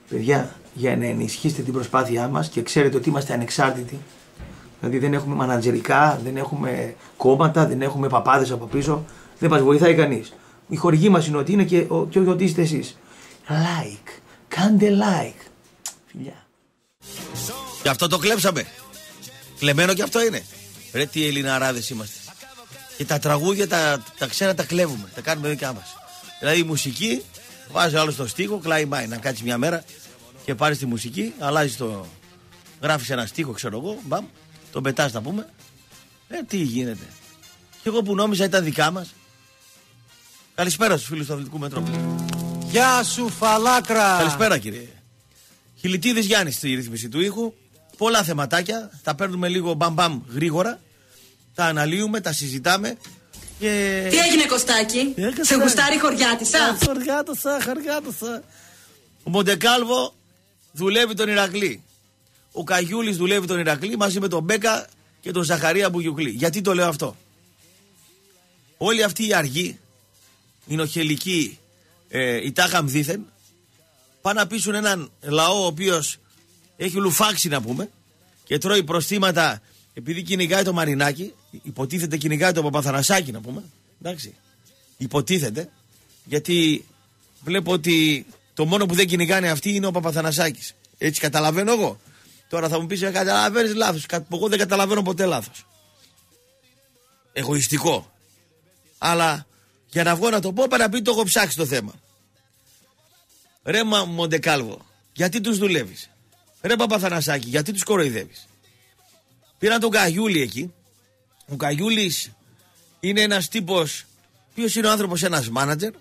Παιδιά, για να ενισχύσετε την προσπάθειά μας και ξέρετε ότι είμαστε ανεξάρτητοι. Δηλαδή δεν έχουμε μανατζερικά, δεν έχουμε κόμματα, δεν έχουμε παπάδες από πίσω. Δεν μας βοηθάει κανείς. Η χορηγή μας είναι ότι είναι και ότι είστε εσείς. Like. Κάντε like. Φιλιά. Και αυτό το κλέψαμε. Κλεμμένο και αυτό είναι. Ρε τι Ελληναράδες είμαστε. Και τα τραγούδια τα ξένα τα κλέβουμε. Τα κάνουμε δικά μας. Δηλαδή η μουσική, βάζει άλλο στο στίχο, κλάει μάι. Να κάτσει μια μέρα και πάρεις τη μουσική, αλλάζεις το. Γράφεις ένα στίχο, ξέρω εγώ, μπαμ, τον πετάς να πούμε. Τι γίνεται. Και εγώ που νόμιζα ήταν δικά μας. Καλησπέρα στους φίλους του Αθλητικού Μετρόπολη. Γεια σου φαλάκρα. Καλησπέρα κύριε. Χιλιτίδης Γιάννης στη ρύθμιση του ήχου. Πολλά θεματάκια. Τα παίρνουμε λίγο μπαμ γρήγορα. Τα αναλύουμε, τα συζητάμε. Και... Τι έγινε Κωστάκη, σε γουστάρει χωριάτισσα. Χωριάτισσα. Ο Μοντεκάλβο δουλεύει τον Ηρακλή. Ο Καγιούλης δουλεύει τον Ηρακλή μαζί με τον Μπέκα και τον Ζαχαρία Μπουγιουκλή. Γιατί το λέω αυτό? Όλοι αυτοί οι αργοί, οι νοχελικοί, οι τάχαμ δήθεν, πάνε να πείσουν έναν λαό ο οποίος έχει λουφάξει να πούμε και τρώει προστήματα επειδή κυνηγάει το Μαρινάκι. Υποτίθεται κυνηγάει το Παπαθανασάκι να πούμε. Εντάξει. Υποτίθεται, γιατί βλέπω ότι το μόνο που δεν κυνηγάνε αυτοί είναι ο Παπαθανασάκης. Έτσι καταλαβαίνω εγώ. Τώρα θα μου πεις καταλαβαίνεις λάθος. Εγώ δεν καταλαβαίνω ποτέ λάθος. Εγωιστικό. Αλλά για να βγω να το πω παραπεί το έχω ψάξει το θέμα. Ρε Μοντεκάλβο, γιατί τους δουλεύεις? Ρε Παπαθανασάκη, γιατί τους κοροϊδεύεις? Πήραν τον Καγιούλη εκεί. Ο Καγιούλης είναι ένας τύπος. Ποιος είναι ο άνθρωπος? Ένας μάνατζερ,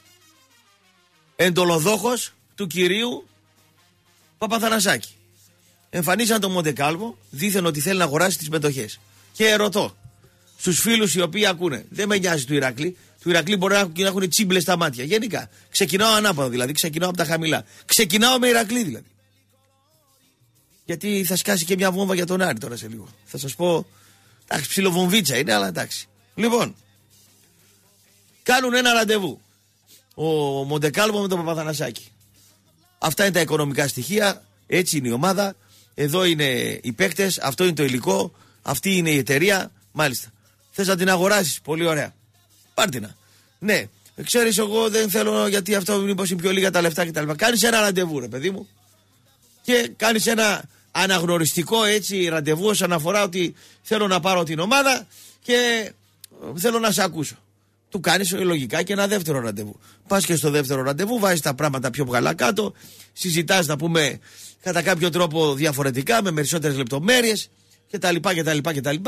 εντολοδόχος του κυρίου Παπαθανασάκη. Εμφανίσαν τον Μοντεκάλβο, δήθεν ότι θέλει να αγοράσει τις μετοχές. Και ρωτώ στους φίλους οι οποίοι ακούνε, δεν με νοιάζει του Ηρακλή. Του Ηρακλή μπορεί να έχουν τσίμπλες στα μάτια. Γενικά. Ξεκινάω ανάποδα δηλαδή, ξεκινάω από τα χαμηλά. Ξεκινάω με Ηρακλή δηλαδή. Γιατί θα σκάσει και μια βόμβα για τον Άρη τώρα σε λίγο. Θα σας πω. Εντάξει, ψιλοβομβίτσα είναι, αλλά εντάξει. Λοιπόν, κάνουν ένα ραντεβού ο Μοντεκάλβο με τον Παπαθανασάκη. Αυτά είναι τα οικονομικά στοιχεία. Έτσι είναι η ομάδα. Εδώ είναι οι παίκτες. Αυτό είναι το υλικό. Αυτή είναι η εταιρεία. Μάλιστα. Θες να την αγοράσεις? Πολύ ωραία. Πάρτινα. Ναι, ξέρεις, εγώ δεν θέλω γιατί αυτό μήπως είναι πιο λίγα τα λεφτά κτλ. Κάνεις ένα ραντεβού, ρε παιδί μου. Και κάνεις ένα αναγνωριστικό έτσι ραντεβού όσον αφορά ότι θέλω να πάρω την ομάδα και θέλω να σε ακούσω. Του κάνεις λογικά και ένα δεύτερο ραντεβού. Πας και στο δεύτερο ραντεβού, βάζεις τα πράγματα πιο βγαλά κάτω, συζητάς να πούμε κατά κάποιο τρόπο διαφορετικά, με περισσότερες λεπτομέρειες κτλ.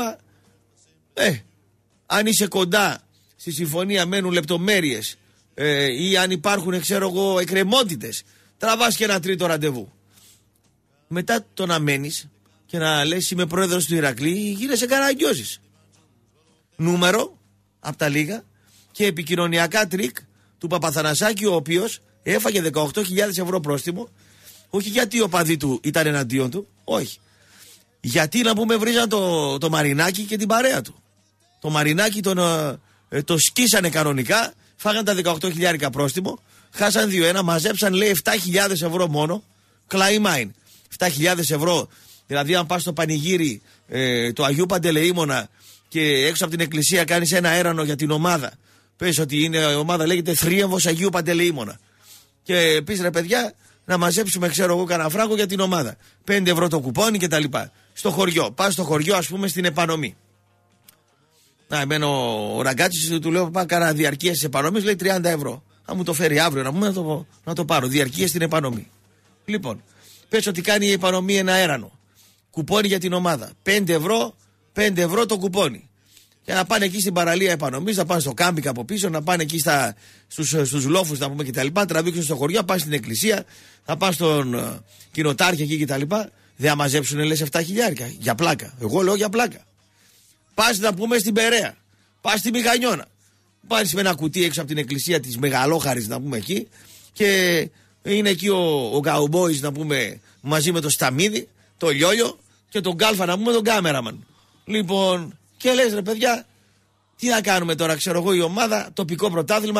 Αν είσαι κοντά στη συμφωνία, μένουν λεπτομέρειες ή αν υπάρχουν, ξέρω εγώ, εκκρεμότητες, τραβάς και ένα τρίτο ραντεβού. Μετά το να μένεις και να λες είμαι πρόεδρος του Ηρακλή, γίνεσαι καραγκιόζης. Νούμερο από τα λίγα και επικοινωνιακά τρίκ του Παπαθανασάκη, ο οποίος έφαγε 18.000 ευρώ πρόστιμο, όχι γιατί οι οπαδοί του ήταν εναντίον του, όχι. Γιατί να πούμε βρίζαν το Μαρινάκι και την παρέα του. Το Μαρινάκι το σκίσανε κανονικά, φάγαν τα 18.000 πρόστιμο, χάσαν 2-1, μαζέψαν λέει 7.000 ευρώ μόνο, κλαί μάιν. 7.000 ευρώ, δηλαδή αν πας στο πανηγύρι του Αγίου Παντελεήμονα και έξω από την εκκλησία κάνεις ένα έρανο για την ομάδα, πες ότι η ομάδα λέγεται Θρίαμβος Αγίου Παντελεήμονα και πεις ρε παιδιά να μαζέψουμε ξέρω εγώ κανένα φράγκο για την ομάδα, 5 ευρώ το κουπόνι και τα λοιπά. Στο χωριό, πας στο χωριό ας πούμε στην επανομή. Να, εμένα ο Ραγκάτσης του λέω πάω κάνα διαρκείας της επανομής, λέει 30 ευρώ. Αν μου το φέρει αύριο να πούμε να το πάρω, διαρκείας στην επανομή. Λοιπόν, πες ότι κάνει η επανομή ένα έρανο. Κουπόνι για την ομάδα. 5 ευρώ το κουπόνι. Και να πάνε εκεί στην παραλία επανομής, να πάνε στο κάμπινγκ από πίσω, να πάνε εκεί στους λόφους να πούμε κτλ. Τραβήξουν στο χωριό, πάνε στην εκκλησία, θα πάνε στον κοινοτάρχη εκεί κτλ. Δεν μαζέψουν λες 7.000 για πλάκα. Εγώ λέω για πλάκα. Πας να πούμε στην Περαία, πας στη Μηγανιώνα. Πάρεις με ένα κουτί έξω από την εκκλησία της Μεγαλόχαρης να πούμε εκεί και είναι εκεί ο Καουμπόης να πούμε μαζί με το Σταμίδι, το Λιόλιο και τον Γκάλφα να πούμε τον κάμεραμαν. Λοιπόν, και λες ρε παιδιά, τι να κάνουμε τώρα, ξέρω εγώ η ομάδα, τοπικό πρωτάθλημα,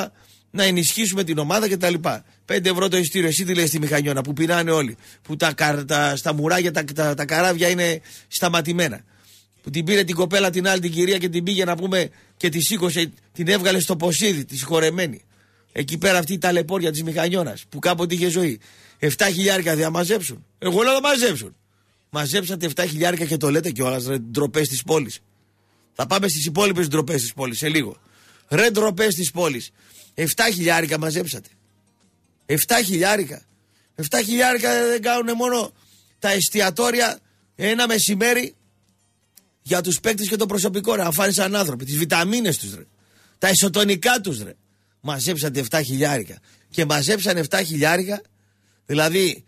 να ενισχύσουμε την ομάδα κτλ. 5 ευρώ το ειστήριο, εσύ τι λες στη Μηχανιώνα που πεινάνε όλοι. Που στα μουράγια τα καράβια είναι σταματημένα. Που την πήρε την κοπέλα την άλλη την κυρία και την πήγε να πούμε και τη σήκωσε, την έβγαλε στο Ποσίδι, τη συγχωρεμένη. Εκεί πέρα αυτή η ταλαιπώρια της Μηχανιώνας που κάποτε είχε ζωή. 7 χιλιάρικα δεν μαζέψουν. Εγώ λέω να μαζέψουν. Μαζέψατε 7 χιλιάρικα και το λέτε κιόλας, ρε ντροπές της πόλης. Θα πάμε στις υπόλοιπες ντροπές της πόλης σε λίγο. Ρε ντροπές της πόλης. 7 χιλιάρικα μαζέψατε. 7 χιλιάρικα. 7 χιλιάρικα δεν κάνουν μόνο τα εστιατόρια ένα μεσημέρι για τους παίκτες και το προσωπικό, ρε. Να φάνε σαν άνθρωποι. Τις βιταμίνες τους, ρε. Τα ισοτονικά τους, ρε. Μαζέψατε 7 χιλιάρικα. Και μαζέψαν 7 χιλιάρικα, δηλαδή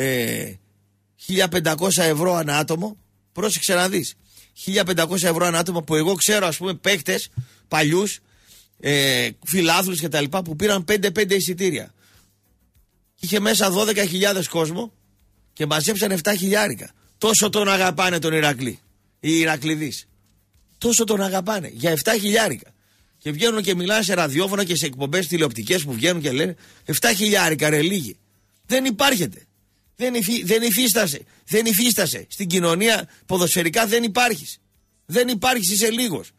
1.500 ευρώ ανά άτομο. Πρόσεξε να δεις. 1.500 ευρώ ανά άτομο που εγώ ξέρω, ας πούμε, παίκτες παλιούς, φιλάθλους και τα λοιπά που πήραν 5-5 εισιτήρια. Είχε μέσα 12.000 κόσμο και μαζέψαν 7 χιλιάρικα. Τόσο τον αγαπάνε τον Ηρακλή. Οι Ηρακληδείς. Τόσο τον αγαπάνε. Για 7 χιλιάρικα. Και βγαίνουν και μιλάνε σε ραδιόφωνα και σε εκπομπές τηλεοπτικές που βγαίνουν και λένε 7 χιλιάρικα ρε λίγοι. Δεν υπάρχετε. Δεν υφίστασε. Στην κοινωνία ποδοσφαιρικά δεν υπάρχεις. Δεν υπάρχεις, είσαι λίγος.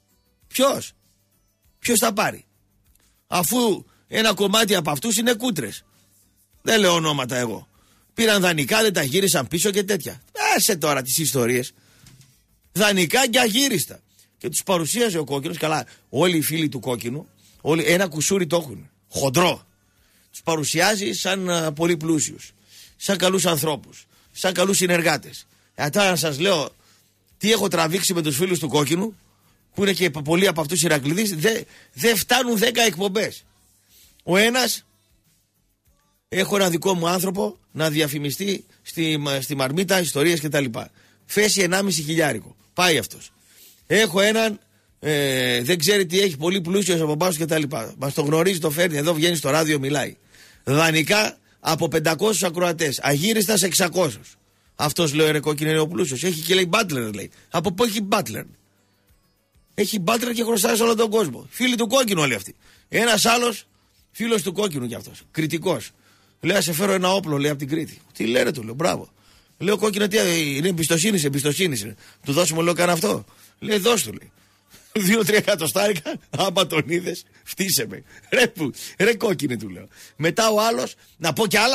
Ποιος θα πάρει? Αφού ένα κομμάτι από αυτούς είναι κούτρες. Δεν λέω ονόματα εγώ. Πήραν δανεικά, δεν τα γύρισαν πίσω και τέτοια. Άσε τώρα τις ιστορίες. Δανεικά και αγύριστα. Και τους παρουσίαζε ο Κόκκινος. Καλά, όλοι οι φίλοι του Κόκκινου, όλοι ένα κουσούρι το έχουν. Χοντρό. Τους παρουσιάζει σαν πολύ πλούσιους, σαν καλούς ανθρώπους, σαν καλούς συνεργάτες. Τώρα να σας λέω τι έχω τραβήξει με τους φίλους του Κόκκινου, που είναι και πολλοί από αυτούς οι Ηρακληδείς, δεν φτάνουν 10 εκπομπές. Ο ένας, έχω ένα δικό μου άνθρωπο να διαφημιστεί στη Μαρμίτα, ιστορίες κτλ. Φέση 1,5 χιλιάρικο. Πάει αυτός. Έχω έναν, δεν ξέρει τι έχει, πολύ πλούσιος από πάνω και τα λοιπά. Μας το γνωρίζει, το φέρνει, εδώ βγαίνει στο ράδιο, μιλάει. Δανεικά από 500 ακροατές, αγύριστα σε 600. Αυτός λέει ρε Κόκκινο είναι ο πλούσιος. Έχει και λέει Μπάτλερ, λέει. Από πού έχει Μπάτλερ? Έχει Μπάτλερ και χρωστάει σε όλο τον κόσμο. Φίλοι του Κόκκινου όλοι αυτοί. Ένας άλλος φίλος του Κόκκινου κι αυτός. Κριτικός. Λέει, σε φέρω ένα όπλο, λέει, από την Κρήτη. Τι λένε, του λέω, μπράβο. Λέω, Κόκκινο, τι είναι, εμπιστοσύνη. Του δώσουμε, λέω, καν αυτό. Λέει, δώσ' του, λέει. 2-3 εκατοστάρικα, άμα τον είδες, φτύσε με. Ρε Κόκκινε, του λέω. Μετά ο άλλος, να πω κι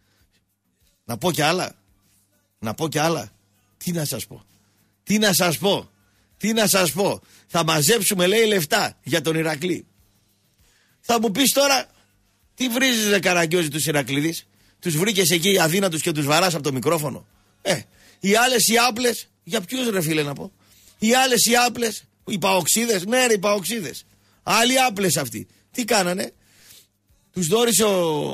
άλλα. Τι να σας πω. Θα μαζέψουμε, λέει, λεφτά για τον Ηρακλή. Θα μου πεις τώρα, τι βρίζεις, ρε Καραγκιόζη, τους Ηρακλήδης? Τους βρήκες εκεί αδύνατους και τους βαράς από το μικρόφωνο. Οι άλλες οι άπλες, για ποιους ρε φίλε να πω? Οι άλλες οι άπλες, οι παοξίδες, ναι ρε οι παοξίδες. Άλλοι άπλες αυτοί. Τι κάνανε? Τους δώρισε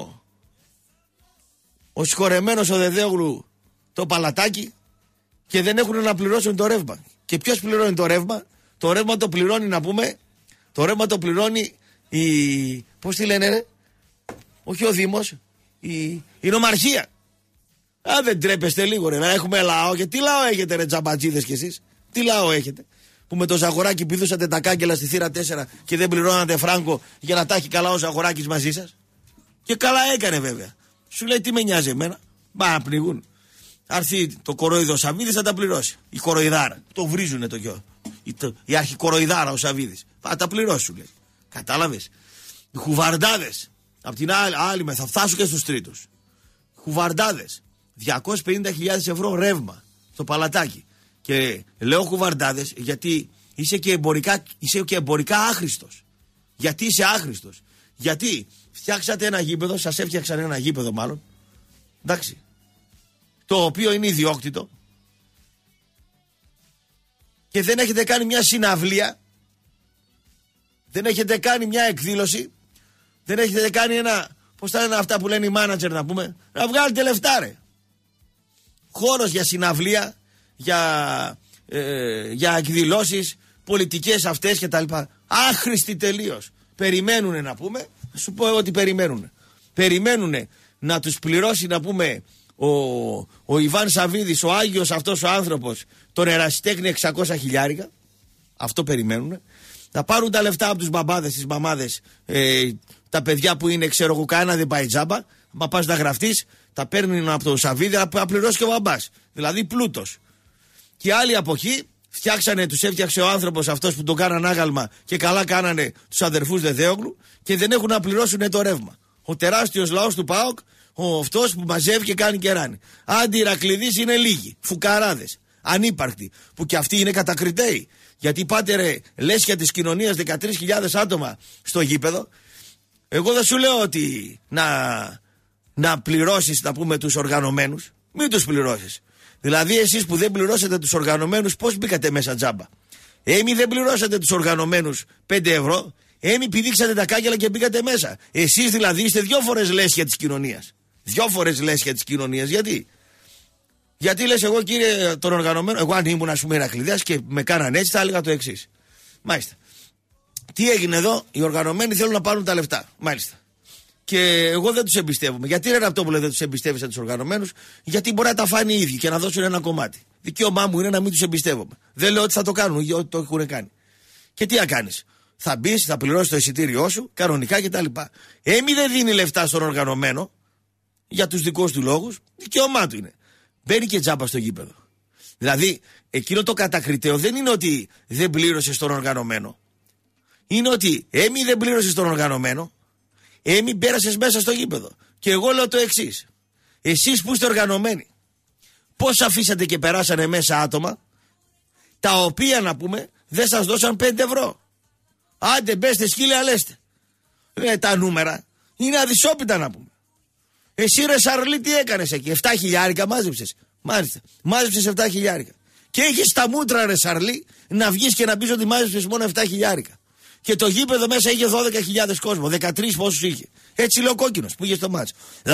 ο συγχωρεμένος ο Δεδέογλου το παλατάκι και δεν έχουν να πληρώσουν το ρεύμα. Και ποιος πληρώνει το ρεύμα? Το ρεύμα το πληρώνει, να πούμε, το ρεύμα το πληρώνει πώς τη λένε ρε? Όχι ο Δήμος, η νομαρχία. Δεν τρέπεστε λίγο ρε? Έχουμε λαό. Και τι λαό έχετε ρε τζαμπατζίδες κι εσείς? Τι λαό έχετε? Που με το Ζαγοράκι πηδούσατε τα κάγκελα στη θύρα 4 και δεν πληρώνατε φράγκο για να τα έχει καλά ο Ζαγοράκης μαζί σας. Και καλά έκανε βέβαια. Σου λέει τι με νοιάζει εμένα? Να πνιγούν. Αρθεί το κοροϊδό Σαββίδης, θα τα πληρώσει. Η κοροϊδάρα. Το βρίζουνε το γιο. Η αρχικοροϊδάρα ο Σαββίδης. Θα τα πληρώσουν, λέει. Κατάλαβες? Οι χουβαρντάδες. Απ' την άλλη θα φτάσουν και στους τρίτους. Χουβαρντάδες. 250.000 ευρώ ρεύμα στο παλατάκι. Και λέω χουβαρντάδες γιατί είσαι και εμπορικά άχρηστος. Γιατί είσαι άχρηστος? Γιατί φτιάξατε ένα γήπεδο, σας έφτιαξαν ένα γήπεδο μάλλον. Εντάξει. Το οποίο είναι ιδιόκτητο. Και δεν έχετε κάνει μια συναυλία. Δεν έχετε κάνει μια εκδήλωση. Δεν έχετε κάνει ένα, πώς θα λένε αυτά που λένε οι μάνατζερ να πούμε, να βγάλετε λεφτά ρε. Χώρος για συναυλία, για εκδηλώσεις, πολιτικές αυτές και τα λοιπά. Άχρηστοι τελείως. Περιμένουνε να πούμε, θα σου πω εγώ τι περιμένουνε. Περιμένουνε να τους πληρώσει να πούμε ο Ιβάν Σαββίδης, ο Άγιος αυτός ο άνθρωπος, τον ερασιτέχνη 600 χιλιάρικα. Αυτό περιμένουνε. Να πάρουν τα λεφτά από τους μπαμπάδες, τις μαμάδες, τα παιδιά που είναι, ξέρω εγώ, κανένα δεν πάει τζάμπα. Μα πας να γραφτείς, τα παίρνει από το Σαββίδι, να πληρώσει και ο μπαμπάς. Δηλαδή πλούτος. Και άλλοι από εκεί τους έφτιαξε ο άνθρωπος αυτός που τον κάναν άγαλμα και καλά κάνανε τους αδερφούς Δεδέογλου και δεν έχουν να πληρώσουν το ρεύμα. Ο τεράστιος λαός του ΠΑΟΚ, αυτός που μαζεύει και κάνει κεράνι. Αντι-Ηρακληδείς είναι λίγοι, φουκαράδες, ανύπαρκτοι, που κι αυτοί είναι κατακριτέοι. Γιατί πάτε ρε λέσχια της κοινωνίας 13.000 άτομα στο γήπεδο. Εγώ δεν σου λέω ότι να πληρώσεις, να πούμε, τους οργανωμένους. Μην τους πληρώσεις. Δηλαδή εσείς που δεν πληρώσετε τους οργανωμένους, πώς μπήκατε μέσα τζάμπα? Έμοι δεν πληρώσατε τους οργανωμένους 5 ευρώ, έμοι πηδήξατε τα κάγκελα και μπήκατε μέσα. Εσείς δηλαδή είστε 2 φορές λέσχια της κοινωνίας. 2 φορές λέσχια της κοινωνίας. Γιατί λες, εγώ κύριε τον οργανωμένο, εγώ αν ήμουν ας πούμε Ηρακληδέας και με κάνανε έτσι, θα έλεγα το εξής. Μάλιστα. Τι έγινε εδώ? Οι οργανωμένοι θέλουν να πάρουν τα λεφτά. Μάλιστα. Και εγώ δεν τους εμπιστεύομαι. Γιατί ρε Ραπτόπουλε δεν τους εμπιστεύεσαι τους οργανωμένους? Γιατί μπορεί να τα φάνε οι ίδιοι και να δώσουν ένα κομμάτι. Δικαίωμά μου είναι να μην τους εμπιστεύομαι. Δεν λέω ότι θα το κάνουν ή ότι το έχουν κάνει. Και τι να κάνεις? Θα μπεις, θα πληρώσεις το εισιτήριό σου, κανονικά κτλ. Έμει δεν δίνει λεφτά στον οργανωμένο για τους δικούς του λόγους. Δικαίωμά του είναι. Μπαίνει και τζάμπα στο γήπεδο. Δηλαδή, εκείνο το κατακριτέο δεν είναι ότι δεν πλήρωσε στον οργανωμένο. Είναι ότι έμει δεν πλήρωσε στον οργανωμένο. Μην πέρασες μέσα στο γήπεδο. Και εγώ λέω το εξής. Εσείς που είστε οργανωμένοι, πώς αφήσατε και περάσανε μέσα άτομα τα οποία, να πούμε, δεν σας δώσαν 5 ευρώ? Άντε μπέστε σκύλια λέστε. Τα νούμερα είναι αδυσόπιτα, να πούμε. Εσύ ρε Σαρλί τι έκανες εκεί? 7 χιλιάρικα μάζεψες. Μάλιστα, μάζεψες 7 χιλιάρικα. Και έχεις τα μούτρα ρε Σαρλί να βγεις και να πεις ότι μάζεψες μόνο 7 χιλιάρικα. Και το γήπεδο μέσα είχε 12.000 κόσμο. 13 πόσους είχε? Έτσι λέει ο κόκκινος που είχε στο μάτς.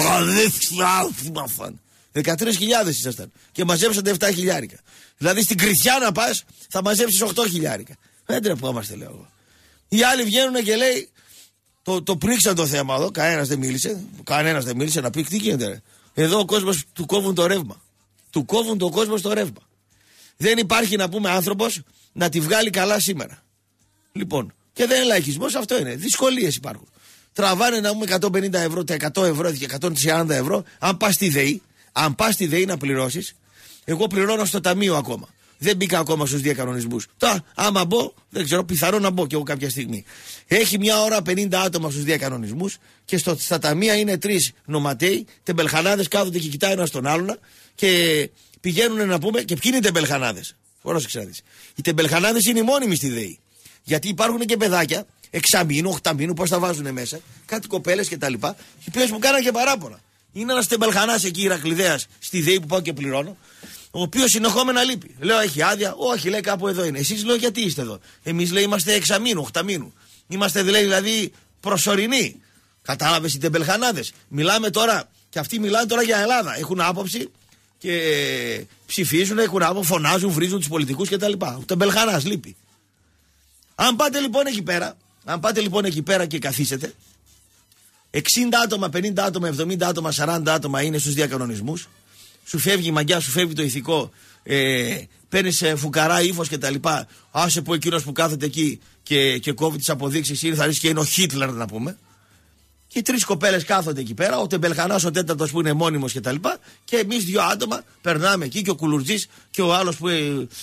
13.000 ήσασταν. Και μαζέψατε 7 χιλιάρικα. Δηλαδή στην Κρυθιά να πας θα μαζέψεις 8 χιλιάρικα. Δεν τρεπόμαστε, λέω εγώ. Οι άλλοι βγαίνουν και λέει, το πρίξαν το θέμα εδώ. Κανένας δεν μίλησε να πει τι γίνεται. Ρε. Εδώ ο κόσμος του κόβουν το ρεύμα. Του κόβουν το κόσμο στο ρεύμα. Δεν υπάρχει, να πούμε, άνθρωπος να τη βγάλει καλά σήμερα. Λοιπόν. Και δεν είναι λαϊκισμός, αυτό είναι. Δυσκολίες υπάρχουν. Τραβάνε, να πούμε, 150 ευρώ, τα 100 ευρώ και 140 ευρώ. Αν πας στη ΔΕΗ να πληρώσεις, εγώ πληρώνω στο ταμείο ακόμα. Δεν μπήκα ακόμα στους διακανονισμούς. Τώρα, άμα μπω, δεν ξέρω, πιθανό να μπω κι εγώ κάποια στιγμή. Έχει μια ώρα 50 άτομα στους διακανονισμούς και στα ταμεία είναι 3 νοματέοι, τεμπελχανάδες κάθονται και κοιτάνε ένας τον άλλον και πηγαίνουν, να πούμε, και ποιοι είναι οι τεμπελχανάδες? Πρόσεξε να δεις. Οι τεμπελχανάδες είναι οι μόνιμοι στη ΔΕΗ. Γιατί υπάρχουν και παιδάκια, 6μήνου, 8μήνου, πώς τα βάζουν μέσα, κάτι κοπέλες κτλ. Οι οποίες μου κάναν και παράπονα. Είναι ένας τεμπελχανάς εκεί, Ηρακληδέας, στη ΔΕΗ που πάω και πληρώνω, ο οποίος συνεχόμενα λείπει. Λέω, έχει άδεια? Όχι, λέει, κάπου εδώ είναι. Εσείς, λέω, γιατί είστε εδώ? Εμείς, λέει, είμαστε 6μήνου, 8μήνου. Είμαστε δηλαδή προσωρινοί. Κατάλαβες, οι τεμπελχανάδες. Μιλάμε τώρα, και αυτοί μιλάνε τώρα για Ελλάδα. Έχουν άποψη και ψηφίζουν, έχουν άποψη, φωνάζουν, βρίζουν τους πολιτικούς κτλ. Ο τεμπελχανάς λείπει. Αν πάτε λοιπόν εκεί πέρα και καθίσετε, 60 άτομα, 50 άτομα, 70 άτομα, 40 άτομα είναι στους διακανονισμούς, σου φεύγει η μαγιά, σου φεύγει το ηθικό, παίρνεις φουκαρά ύφος και τα λοιπά, άσε που εκείνος που κάθεται εκεί και κόβει τις αποδείξεις ήρθε και είναι ο Χίτλερ, να πούμε, και 3 κοπέλες κάθονται εκεί πέρα, ο τεμπελχανάς ο τέταρτος που είναι μόνιμος και τα λοιπά, και εμείς 2 άτομα περνάμε εκεί και ο Κουλουρτζής και ο άλλος που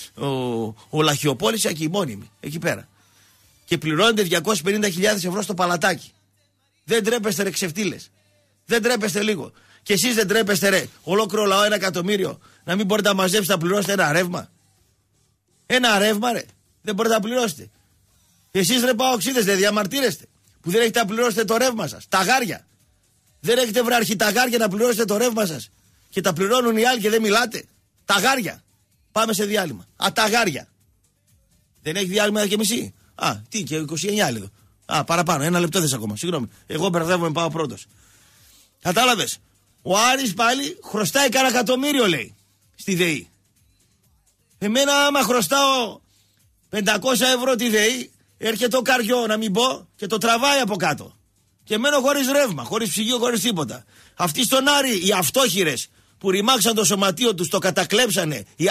ο Λαχιοπόλης εκεί μόνιμοι, εκεί πέρα. Και πληρώνετε 250.000 ευρώ στο παλατάκι. Δεν τρέπεστε ρε ξεφτύλες? Δεν τρέπεστε λίγο? Και εσείς δεν τρέπεστε ρε, ολόκληρο λαό 1 εκατομμύριο, να μην μπορείτε να μαζέψετε να πληρώσετε ένα ρεύμα? Ένα ρεύμα ρε, δεν μπορείτε να πληρώσετε? Εσείς ρε παοξίδες δεν διαμαρτύρεστε που δεν έχετε να πληρώσετε το ρεύμα σας? Ταγάρια. Δεν έχετε βρει αρχιταγάρια να πληρώσετε το ρεύμα σας? Και τα πληρώνουν οι άλλοι και δεν μιλάτε? Ταγάρια. Πάμε σε διάλειμμα. Ταγάρια. Δεν έχει διάλειμμα και μισή? Τι, και 29 λίγο. Παραπάνω, 1 λεπτό θες ακόμα. Συγγνώμη. Εγώ μπερδεύομαι, πάω πρώτος. Κατάλαβες. Ο Άρης πάλι χρωστάει κανένα εκατομμύριο, λέει, στη ΔΕΗ. Εμένα, άμα χρωστάω 500 ευρώ τη ΔΕΗ, έρχεται ο Καριό, να μην πω, και το τραβάει από κάτω. Και μένω χωρίς ρεύμα, χωρίς ψυγείο, χωρίς τίποτα. Αυτοί στον Άρη, οι αυτόχειρες που ρημάξαν το σωματείο τους, το κατακλέψανε, οι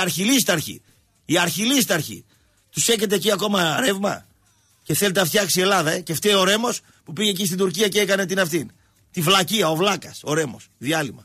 αρχιλίσταρχοι. Τους έχετε εκεί ακόμα ρεύμα? Και θέλετε να φτιάξει η Ελλάδα, και φταίει ο Ρέμος που πήγε εκεί στην Τουρκία και έκανε την αυτήν. Τη βλακεία, ο βλάκας, ο Ρέμος. Διάλειμμα.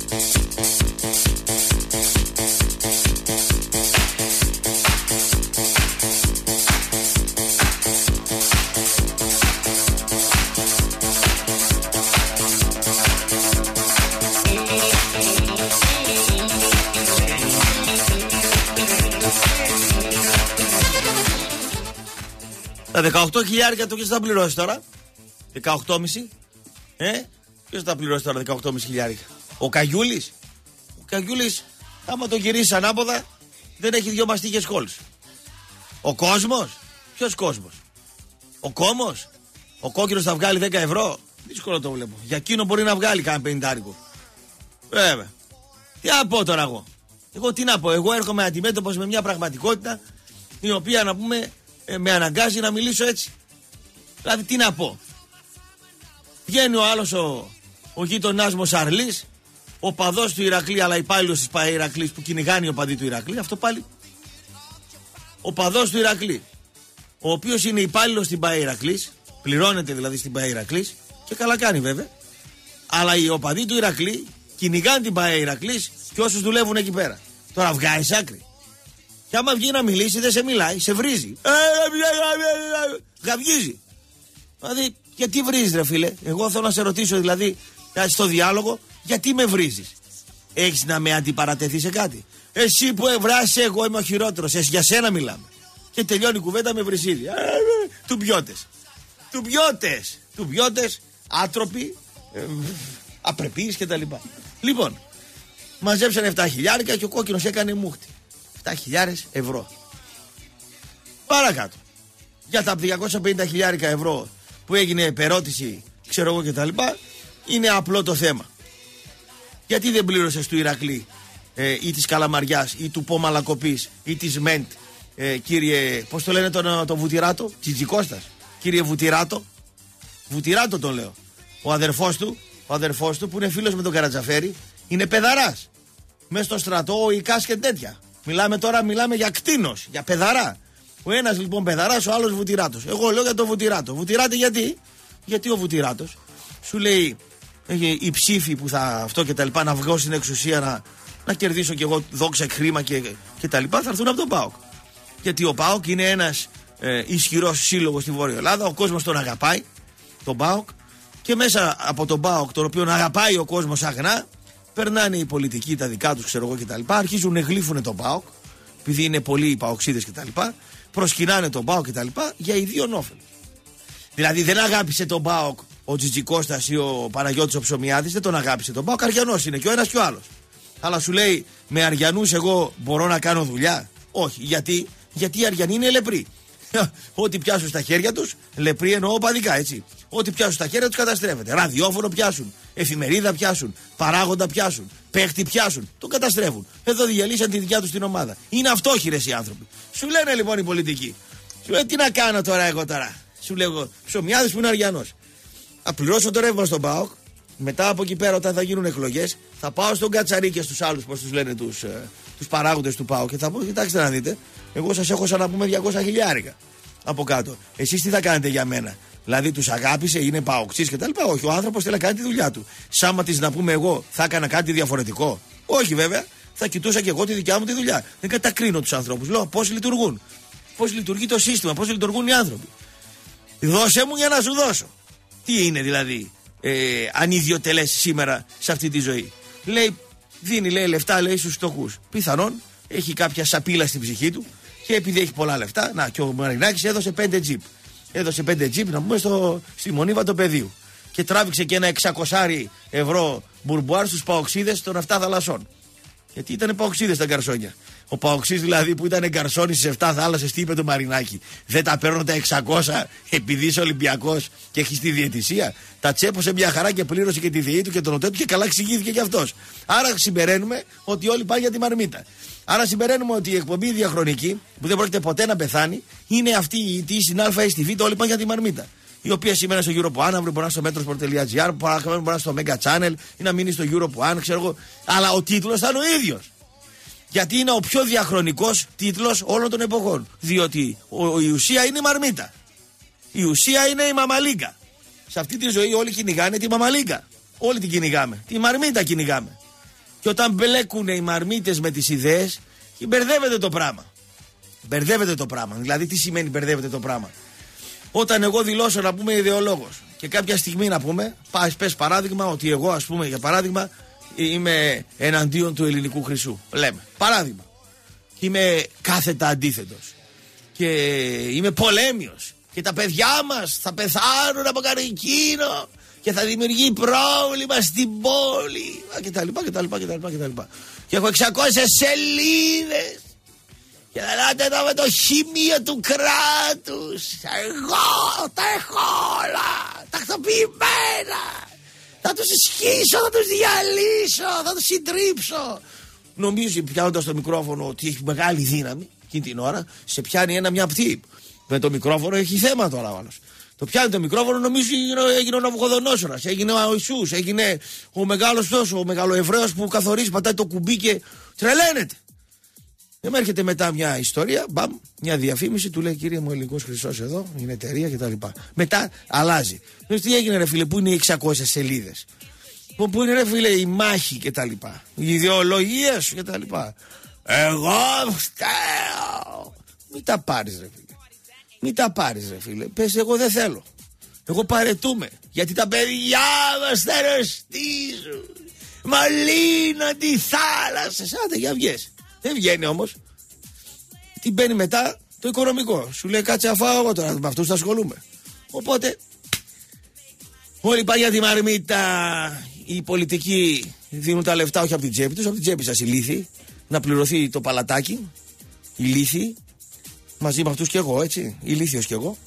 Τα 18 χιλιάρικα το ποιος θα πληρώσει τώρα? 18,5. Ποιος θα πληρώσει τώρα 18,5 χιλιάρικα? Ο Καγιούλης. Ο Καγιούλης, άμα το γυρίσει ανάποδα, δεν έχει 2 μαστίγες κόλους. Ο κόσμος. Ποιος κόσμος? Ο κόμος. Ο κόκκινος θα βγάλει 10 ευρώ. Δύσκολο το βλέπω. Για εκείνο μπορεί να βγάλει κανένα 50. Βέβαια. Τι να πω τώρα εγώ? Εγώ τι να πω? Εγώ έρχομαι αντιμέτωπος με μια πραγματικότητα η οποία, να πούμε, με αναγκάζει να μιλήσω έτσι. Δηλαδή τι να πω? Βγαίνει ο άλλος ο γείτονάς μου ο Σαρλής, ο παδός του Ηρακλή, αλλά υπάλληλος της ΠΑΕ Ηρακλής που κυνηγάνει ο παδί του Ηρακλή. Αυτό πάλι. Ο παδός του Ηρακλή, ο οποίος είναι υπάλληλος στην ΠΑΕ Ηρακλής, πληρώνεται δηλαδή στην ΠΑΕ Ηρακλής και καλά κάνει βέβαια. Αλλά οι οπαδοί του Ηρακλή κυνηγάνε την ΠΑΕ Ηρακλής και όσους δουλεύουν εκεί πέρα. Τώρα βγάζει άκρη. Και άμα βγει να μιλήσει, δεν σε μιλάει, σε βρίζει. Γαυγίζει. Δηλαδή, γιατί βρίζεις, ρε φίλε? Εγώ θέλω να σε ρωτήσω, δηλαδή, στο διάλογο, γιατί με βρίζεις? Έχεις να με αντιπαρατεθεί σε κάτι? Εσύ που εβράσει, εγώ είμαι ο χειρότερος. Για σένα μιλάμε. Και τελειώνει η κουβέντα με βρυσίδι. Του πιώτες, άτροποι, απρεπείς κτλ. Λοιπόν, μαζέψανε 7 χιλιάρικα και ο κόκκινος έκανε μούχτη. 7.000 ευρώ. Παρακάτω. Για τα 250 χιλιάρικα ευρώ που έγινε επερώτηση, ξέρω εγώ κτλ. Είναι απλό το θέμα. Γιατί δεν πλήρωσες του Ηρακλή ή της Καλαμαριάς ή του Πομαλακοπής ή της Μεντ, κύριε, πώς το λένε τον Βουτυράτο? Τσιτζικώστας. Κύριε Βουτυράτο. Βουτυράτο τον λέω. Ο αδερφός του που είναι φίλος με τον Καρατζαφέρη είναι παιδαράς. Μες στο στρατό ή κάσκετ τέτοια. Μιλάμε για κτήνος, για παιδαρά. Ο ένας λοιπόν παιδαράς, ο άλλος Βουτυράτος. Εγώ λέω για τον Βουτυράτο. Βουτυράτε γιατί? Γιατί ο Βουτυράτος σου λέει οι ψήφοι που θα αυτό και τα λοιπά, να βγω στην εξουσία, να κερδίσω κι εγώ δόξα, χρήμα και τα λοιπά, θα έρθουν από τον ΠΑΟΚ. Γιατί ο ΠΑΟΚ είναι ένας ισχυρός σύλλογος στη Βόρεια Ελλάδα. Ο κόσμος τον αγαπάει, τον ΠΑΟΚ, και μέσα από τον ΠΑΟΚ, τον οποίο αγαπάει ο κόσμος αγνά, περνάνε οι πολιτικοί τα δικά τους, ξέρω εγώ κτλ. Αρχίζουν να γλύφουν τον ΠΑΟΚ, επειδή είναι πολλοί οι παοξίδες κτλ. Προσκυνάνε τον ΠΑΟΚ κτλ. Για ιδίον όφελο. Δηλαδή δεν αγάπησε τον ΠΑΟΚ ο Τζιτζικώστας ή ο Παναγιώτης ο Ψωμιάδης, δεν τον αγάπησε τον ΠΑΟΚ. Αριανός είναι και ο ένας και ο άλλος. Αλλά σου λέει, με Αριανούς εγώ μπορώ να κάνω δουλειά? Όχι. Γιατί οι Αριανοί είναι λεπροί. Ό,τι πιάσουν στα χέρια τους, λεπροί εννοώ οπαδικά, έτσι. Ό,τι πιάσουν στα χέρια τους καταστρέφεται. Ραδιόφωνο πιάσουν, εφημερίδα πιάσουν, παράγοντα πιάσουν, παίχτη πιάσουν. Τον καταστρέφουν. Εδώ διαλύσαν τη δικιά τους την ομάδα. Είναι αυτόχειρες οι άνθρωποι. Σου λένε λοιπόν οι πολιτικοί. Σου λέει, τι να κάνω τώρα εγώ τώρα? Σου λέω, Ψωμιάδης που είναι Αριανός. Θα πληρώσω το ρεύμα στον ΠΑΟΚ. Μετά από εκεί πέρα, όταν θα γίνουν εκλογές, θα πάω στον Κατσαρί και στους άλλους, πώς τους λένε, τους παράγοντες του ΠΑΟΚ, και θα πω, κοιτάξτε να δείτε, εγώ σας έχω σαν να πούμε 200 χιλιάρικα από κάτω. Εσείς τι θα κάνετε για μένα? Δηλαδή τους αγάπησε, είναι παοξής και τα λοιπά? Όχι, ο άνθρωπος θέλει να κάνει τη δουλειά του. Σάμα της να πούμε εγώ, θα έκανα κάτι διαφορετικό? Όχι βέβαια, θα κοιτούσα και εγώ τη δικιά μου τη δουλειά. Δεν κατακρίνω τους ανθρώπους, λέω πώς λειτουργούν. Πώς λειτουργεί το σύστημα, πώς λειτουργούν οι άνθρωποι. Δώσε μου για να σου δώσω. Τι είναι δηλαδή ανιδιοτελές σήμερα σε αυτή τη ζωή? Λέει, δίνει λέει λεφτά, λέει, στους φτωχούς. Πιθανόν έχει κάποια σαπίλα στην ψυχή του και επειδή έχει πολλά λεφτά, να, και ο Μαρινάκης έδωσε 5 τζιπ. Έδωσε 5 τζιπ, να πούμε, στη Μονίβα του Πεδίου. Και τράβηξε και ένα 600 ευρώ μπουρμπουάρ στους παοξίδες των 7 θαλασσών. Γιατί ήταν παοξίδες τα γκαρσόνια. Ο παοξής δηλαδή που ήταν γκαρσόνι στις 7 θάλασσες, τι είπε το Μαρινάκη? Δεν τα παίρνω τα 600 επειδή είσαι Ολυμπιακός και έχεις τη διαιτησία? Τα τσέπωσε μια χαρά και πλήρωσε και τη ΔΕΗ του και τον ΟΤΕ του και καλά εξηγήθηκε κι αυτός. Άρα συμπεραίνουμε ότι όλοι πάνε για τη μαρμίτα. Άρα συμπεραίνουμε ότι η εκπομπή διαχρονική, που δεν πρόκειται ποτέ να πεθάνει, είναι αυτή η στην Α ή στη Β, όλοι πάνε για τη μαρμίτα. Η οποία σήμερα στο Europe One, μπορεί να στο metrosport.gr, μπορεί να στο Mega Channel ή να μείνει στο Europe One, ξέρω εγώ. Αλλά ο τίτλος θα είναι ο ίδιος. Γιατί είναι ο πιο διαχρονικός τίτλος όλων των εποχών. Διότι η ουσία είναι η μαρμίτα. Η ουσία είναι η μαμαλίγκα. Σε αυτή τη ζωή όλοι κυνηγάνε τη μαμαλίγκα. Όλοι την κυνηγάμε. Τη μαρμίτα κυνηγάμε. Και όταν μπλέκουν οι μαρμίτες με τις ιδέες, μπερδεύεται το πράγμα. Μπερδεύεται το πράγμα. Δηλαδή, τι σημαίνει μπερδεύεται το πράγμα? Όταν εγώ δηλώσω να πούμε ιδεολόγος και κάποια στιγμή να πούμε, πες παράδειγμα, ότι εγώ, ας πούμε, για παράδειγμα, είμαι εναντίον του ελληνικού χρυσού. Λέμε. Παράδειγμα. Είμαι κάθετα αντίθετος. Και είμαι πολέμιος. Και τα παιδιά μας θα πεθάνουν από καρκίνο και θα δημιουργεί πρόβλημα στην πόλη. κτλ. Και έχω 600 σελίδες. Και θα λέτε εδώ με το χημείο του κράτους. Εγώ τα έχω όλα. Τακτοποιημένα. Θα τους ισχύσω, θα τους διαλύσω, θα τους συντρίψω. Νομίζει πιάνοντας το μικρόφωνο ότι έχει μεγάλη δύναμη εκείνη την ώρα. Σε πιάνει μια πτή. Με το μικρόφωνο έχει θέμα τώρα ο άλλος. Το πιάνει το μικρόφωνο, νομίζω έγινε ο Ναβουχοδονόσορας, έγινε ο Ιησούς, έγινε ο μεγάλος τόσο, ο μεγαλοεβραίος που καθορίζει, πατάει το κουμπί και τρελαίνεται. Δεν έρχεται μετά μια ιστορία, μπαμ, μια διαφήμιση, του λέει κύριε μου, ελληνικός χρυσός εδώ, είναι εταιρεία κτλ. Μετά αλλάζει. Τι έγινε ρε φίλε, πού είναι οι 600 σελίδες? Πού είναι ρε φίλε η μάχη κτλ. Η ιδεολογία σου κτλ. Εγώ φταίω. Μην τα πάρεις ρε φίλε. Μην τα πάρεις ρε φίλε. Πες εγώ δεν θέλω. Εγώ παρετούμε. Γιατί τα παιδιά μας θα αρρωστήσουν. Μαλίνα τη θάλασσα. Άντε για βγες. Δεν βγαίνει όμως. Τι μπαίνει μετά? Το οικονομικό. Σου λέει κάτσε αφάω εγώ τώρα. Με αυτούς θα ασχολούμαι. Οπότε όλοι πάνε για τη μαρμίτα. Οι πολιτικοί δίνουν τα λεφτά όχι από την τσέπη τους, από την τσέπη σας ηλίθιοι. Να πληρωθεί το παλατάκι. Ηλίθιοι. Μαζί με αυτούς και εγώ, έτσι. Ηλίθιος και εγώ.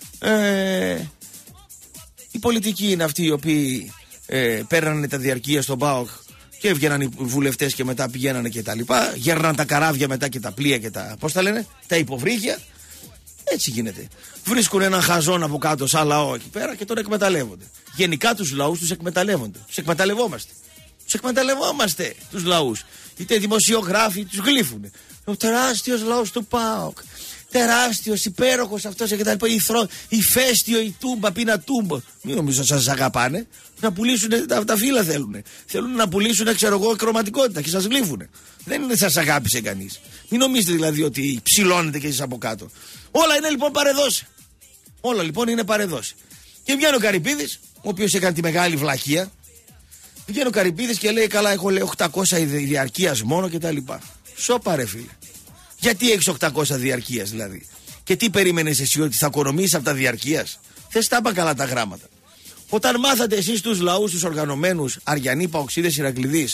Οι πολιτικοί είναι αυτοί οι οποίοι παίρνανε τα διαρκεία στον ΠΑΟΚ και έβγαιναν οι βουλευτές και μετά πηγαίνανε και τα λοιπά. Γέρναν τα καράβια μετά και τα πλοία και τα. Πώς τα λένε? Τα υποβρύχια. Έτσι γίνεται. Βρίσκουν έναν χαζόν από κάτω, σαν λαό εκεί πέρα και τον εκμεταλλεύονται. Γενικά τους λαούς τους εκμεταλλεύονται. Τους εκμεταλλευόμαστε. Τους εκμεταλλευόμαστε τους λαούς. Είτε δημοσιογράφοι τους γλύφουν. Ο τεράστιος λαός του ΠΑΟΚ. Τεράστιος, υπέροχος αυτός και τα λοιπά. Ηφαίστειο, η τούμπα, πίνα τούμπα. Μην νομίζω σας αγαπάνε. Να πουλήσουν τα φύλλα θέλουν. Θέλουν να πουλήσουν, ξέρω εγώ, κρωματικότητα και σας γλύφουν. Δεν είναι σας αγάπησε κανείς. Μην νομίζετε δηλαδή ότι ψηλώνετε και εσείς από κάτω. Όλα είναι λοιπόν παρεδώσει. Όλα λοιπόν είναι παρεδώσει. Και βγαίνει ο Καρυπίδης, ο οποίος έκανε τη μεγάλη βλακεία. Βγαίνει ο Καρυπίδης και λέει: καλά, έχω λέει 800 διαρκείας μόνο κτλ. Σώπα ρε φίλε. Γιατί έχεις 800 διαρκείας δηλαδή? Και τι περίμενες εσύ, ότι θα οικονομήσεις από τα διαρκείας? Θες τα είπα καλά τα γράμματα. Όταν μάθατε εσείς τους λαούς, τους οργανωμένους, Αριανοί, Παοξίδες, Ηρακλειδείς,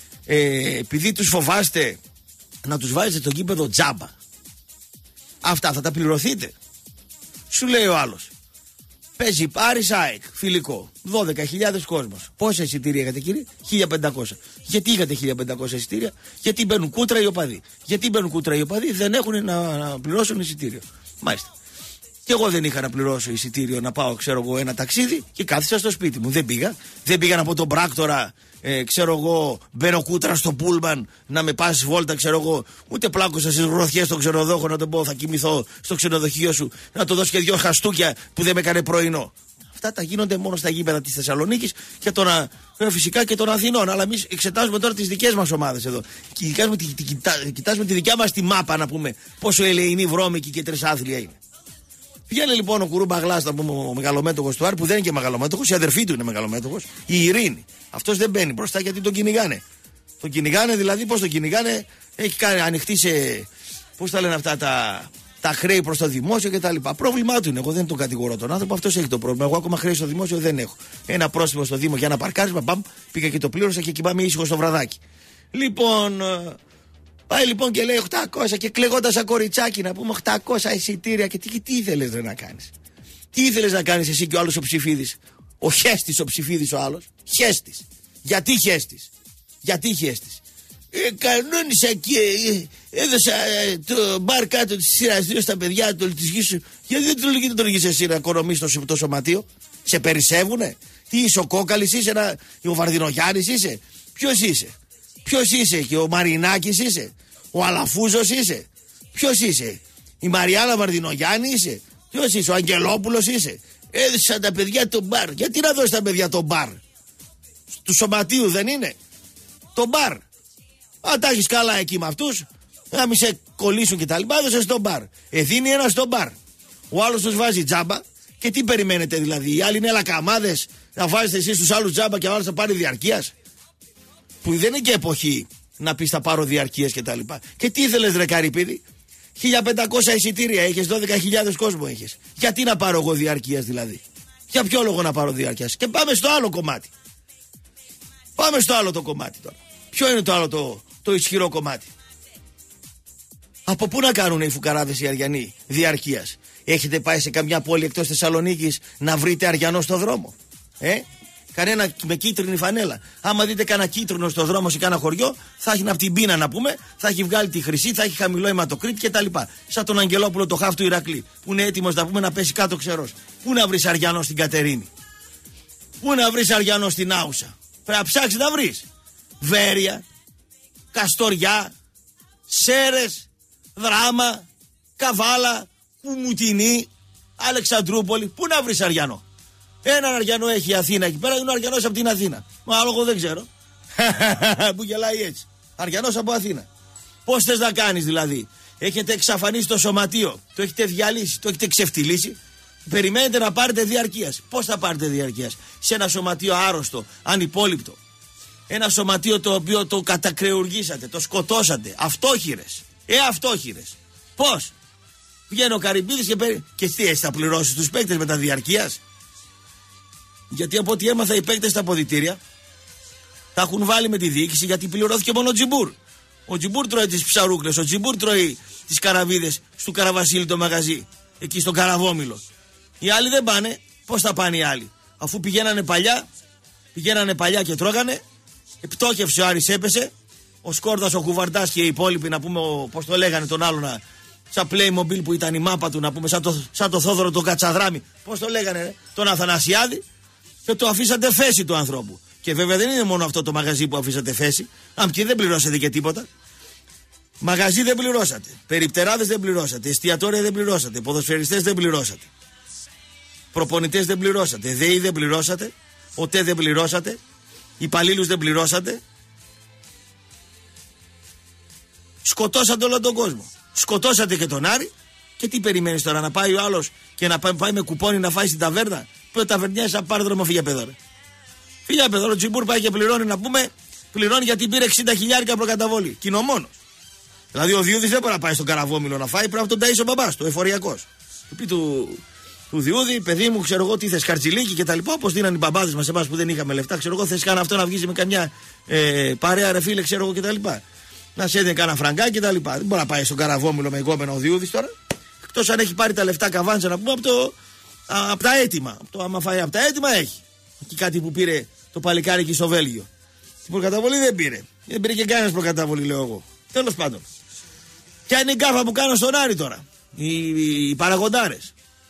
επειδή τους φοβάστε να τους βάζετε στο γήπεδο τζάμπα, αυτά θα τα πληρωθείτε? Σου λέει ο άλλος: παίζει Άρης ΑΕΚ, φιλικό, 12.000 κόσμος. Πόσα εισιτήρια είχατε κύριε? 1.500. Γιατί είχατε 1.500 εισιτήρια? Γιατί μπαίνουν κούτρα οι οπαδοί. Γιατί μπαίνουν κούτρα οι οπαδοί? Δεν έχουν να πληρώσουν εισιτήριο. Μάλιστα. Και εγώ δεν είχα να πληρώσω εισιτήριο να πάω, ξέρω εγώ, ένα ταξίδι και κάθισα στο σπίτι μου. Δεν πήγα. Δεν πήγα να πω τον πράκτορα, ξέρω εγώ, μπαίνω κούτρα στο πούλμαν να με πάσει βόλτα, ξέρω εγώ. Ούτε πλάκωσα στις γροθιές στο ξενοδόχο να τον πω θα κοιμηθώ στο ξενοδοχείο σου, να το δώσω και 2 χαστούκια που δεν με έκανε πρωινό. Αυτά τα γίνονται μόνο στα γήπεδα της Θεσσαλονίκης και φυσικά και των Αθηνών. Αλλά εμείς εξετάζουμε τώρα τις δικές μας ομάδες εδώ. Κοιτάζουμε τη δικιά μας τη μάπα να πούμε πόσο ελεηνή, βρώμικη και τρισάθλια είναι. Βγαίνει λοιπόν ο Κουρούμπα Γλάς, να πούμε, ο μεγαλομέτωχος του Άρη, που δεν είναι και μεγαλομέτωχος, η αδερφή του είναι μεγαλομέτωχος, η Ειρήνη. Αυτός δεν μπαίνει μπροστά γιατί τον κυνηγάνε. Τον κυνηγάνε, δηλαδή πώς τον κυνηγάνε? Έχει ανοιχτεί σε. Πώς τα λένε αυτά τα χρέη προς το δημόσιο κτλ. Πρόβλημά του είναι. Εγώ δεν τον κατηγορώ τον άνθρωπο, αυτός έχει το πρόβλημα. Εγώ ακόμα χρέη στο δημόσιο δεν έχω. Ένα πρόστιμο στο Δήμο για ένα παρκάρισμα, μπαμ, πήγα και το πλήρωσα και κοιμάμαι ήσυχο στο βραδάκι. Λοιπόν. Πάει λοιπόν και λέει 800 και κλαιγόταν σαν κοριτσάκι να πούμε 800 εισιτήρια και τι ήθελες να κάνεις? Τι ήθελες να κάνεις εσύ και ο άλλος ο Ψηφίδης? Ο Χέστης ο Ψηφίδης ο άλλος. Χέστης. Γιατί Χέστης? Γιατί Χέστης? Κανόνισα και έδωσα το μπαρ κάτω της σειράς 2 στα παιδιά του της γης σου. Γιατί δεν του λογείς εσύ να οικονομήσεις το σωματείο? Σε περισσεύουνε? Τι είσαι, ο Κόκαλης είσαι, ο Βαρδινογιάννης είσαι? Ποιος είσαι? Ποιος είσαι? Και ο Μαρινάκης είσαι? Ο Αλαφούζος είσαι? Ποιος είσαι? Η Μαριάννα Βαρδινογιάννη είσαι? Ποιος είσαι? Ο Αγγελόπουλος είσαι? Έδωσαν τα παιδιά το μπαρ. Γιατί να δώσει τα παιδιά το μπαρ? Του σωματείου δεν είναι το μπαρ? Αν τα έχεις καλά εκεί με αυτούς, να μην σε κολλήσουν και τα λοιπά, έδωσε στο μπαρ. Δίνει ένα στο μπαρ. Ο άλλος τους βάζει τζάμπα. Και τι περιμένετε δηλαδή? Οι άλλοι είναι λακαμάδες να βάζετε εσείς τους άλλους τζάμπα και ο άλλος θα πάρει διαρκείας? Που δεν είναι και εποχή να πεις θα πάρω διαρκείας και τα λοιπά. Και τι ήθελες ρε Καρυπίδη? 1500 εισιτήρια έχεις, 12.000 κόσμο έχεις. Γιατί να πάρω εγώ διαρκείας δηλαδή? Για ποιο λόγο να πάρω διαρκείας? Και πάμε στο άλλο κομμάτι. Πάμε στο άλλο το κομμάτι τώρα. Ποιο είναι το άλλο το ισχυρό κομμάτι? Από πού να κάνουν οι φουκαράδες οι Αριανοί διαρκείας? Έχετε πάει σε καμιά πόλη εκτός Θεσσαλονίκης να βρείτε Αριανό στο δρόμο? Κανένα με κίτρινη φανέλα. Άμα δείτε κανένα κίτρινο στο δρόμο σε κανένα χωριό, θα έχει από την πείνα να πούμε, θα έχει βγάλει τη χρυσή, θα έχει χαμηλό αιματοκρίτη κτλ. Σαν τον Αγγελόπουλο το χάφ του Ηρακλή, που είναι έτοιμος να πούμε να πέσει κάτω ξερός. Πού να βρεις Αριανό στην Κατερίνη? Πού να βρεις Αριανό στην Άουσα? Πρέπει να ψάξεις να βρεις. Βέρεια, Καστοριά, Σέρες, Δράμα, Καβάλα, Κουμουτινή, Αλεξανδρούπολη. Πού να βρεις Αριανό? Έναν Αριανό έχει η Αθήνα εκεί πέρα, είναι ο Αριανός από την Αθήνα. Μα άλλο εγώ δεν ξέρω. Που γελάει έτσι. Αριανός από Αθήνα. Πώς θες να κάνεις δηλαδή? Έχετε εξαφανίσει το σωματείο, το έχετε διαλύσει, το έχετε ξεφτυλίσει. Περιμένετε να πάρετε διαρκείας. Πώς θα πάρετε διαρκείας? Σε ένα σωματείο άρρωστο, ανυπόληπτο. Ένα σωματείο το οποίο το κατακρεουργήσατε, το σκοτώσατε. Αυτόχειρες. Αυτόχειρες. Πώς? Βγαίνει ο Καρυπίδης και τι θα πληρώσεις τους παίκτες με τα διαρκείας? Γιατί από ό,τι έμαθα οι παίκτες στα αποδυτήρια τα έχουν βάλει με τη διοίκηση, γιατί πληρώθηκε μόνο ο Τζιμπούρ. Ο Τζιμπούρ τρώει τις ψαρούκλες, ο Τζιμπούρ τρώει τις καραβίδες στο Καραβασίλη το μαγαζί, εκεί στον Καραβόμηλο. Οι άλλοι δεν πάνε. Πώς θα πάνε οι άλλοι? Αφού πηγαίνανε παλιά και τρώγανε, πτώχευσε ο Άρης, έπεσε. Ο Σκόρδας, ο Κουβαρτάς και οι υπόλοιποι, να πούμε, πώς το λέγανε τον άλλο, σαν Playmobil που ήταν η μάπα του, να πούμε, σαν το Θόδωρο τον Κατσαδράμι. Πώς το λέγανε, τον Αθανασιάδη, και το αφήσατε θέση του ανθρώπου. Και βέβαια δεν είναι μόνο αυτό το μαγαζί που αφήσατε θέση. Αν και δεν πληρώσατε και τίποτα. Μαγαζί δεν πληρώσατε. Περιπτεράδες δεν πληρώσατε. Εστιατόρια δεν πληρώσατε. Ποδοσφαιριστές δεν πληρώσατε. Προπονητές δεν πληρώσατε. ΔΕΗ δεν πληρώσατε. ΟΤΕ δεν πληρώσατε. Υπαλλήλους δεν πληρώσατε. Σκοτώσατε όλο τον κόσμο. Σκοτώσατε και τον Άρη. Και τι περιμένεις τώρα? Να πάει ο άλλος και να πάει με κουπόνι να φάει στην ταβέρνα? Που ο ταβερνιάς θα πάρει δρόμο, φύγε παιδόρα. Φύγε παιδόρα. Ο Τζιμπούρ πάει και πληρώνει, να πούμε, πληρώνει γιατί πήρε 60.000 προκαταβολή. Κοινομόνος. Δηλαδή ο Διούδης δεν μπορεί να πάει στον Καραβόμηλο να φάει, πρέπει να τον ταΐσει ο μπαμπάς του, εφοριακός. Του πει του Διούδη, παιδί μου, ξέρω εγώ τι θες, χαρτζηλίκι και τα λοιπά. Όπως δίνανε οι μπαμπάδες μας εμάς που δεν είχαμε λεφτά, ξέρω εγώ, θες κάνα αυτό να βγει με καμιά παρέα ρε φίλε, ξέρω εγώ και τα λοιπά. Να σε έδινε κάνα φραγκάκι και τα λοιπά. Δεν μπορεί να πάει στον Καραβόμηλο με εγκόμενο ο Διούδης τώρα. Εκτός αν έχει πάρει τα λεφτά καβάντσα, να πούμε, από τα έτοιμα. Άμα φάει από τα έτοιμα έχει. Εκεί κάτι που πήρε το παλικάρι εκεί στο Βέλγιο. Την προκαταβολή δεν πήρε. Δεν πήρε και κανένας προκαταβολή, λέω εγώ. Τέλος πάντων. Ποια είναι η γκάφα που κάνουν στον Άρη τώρα? Οι παραγοντάρες.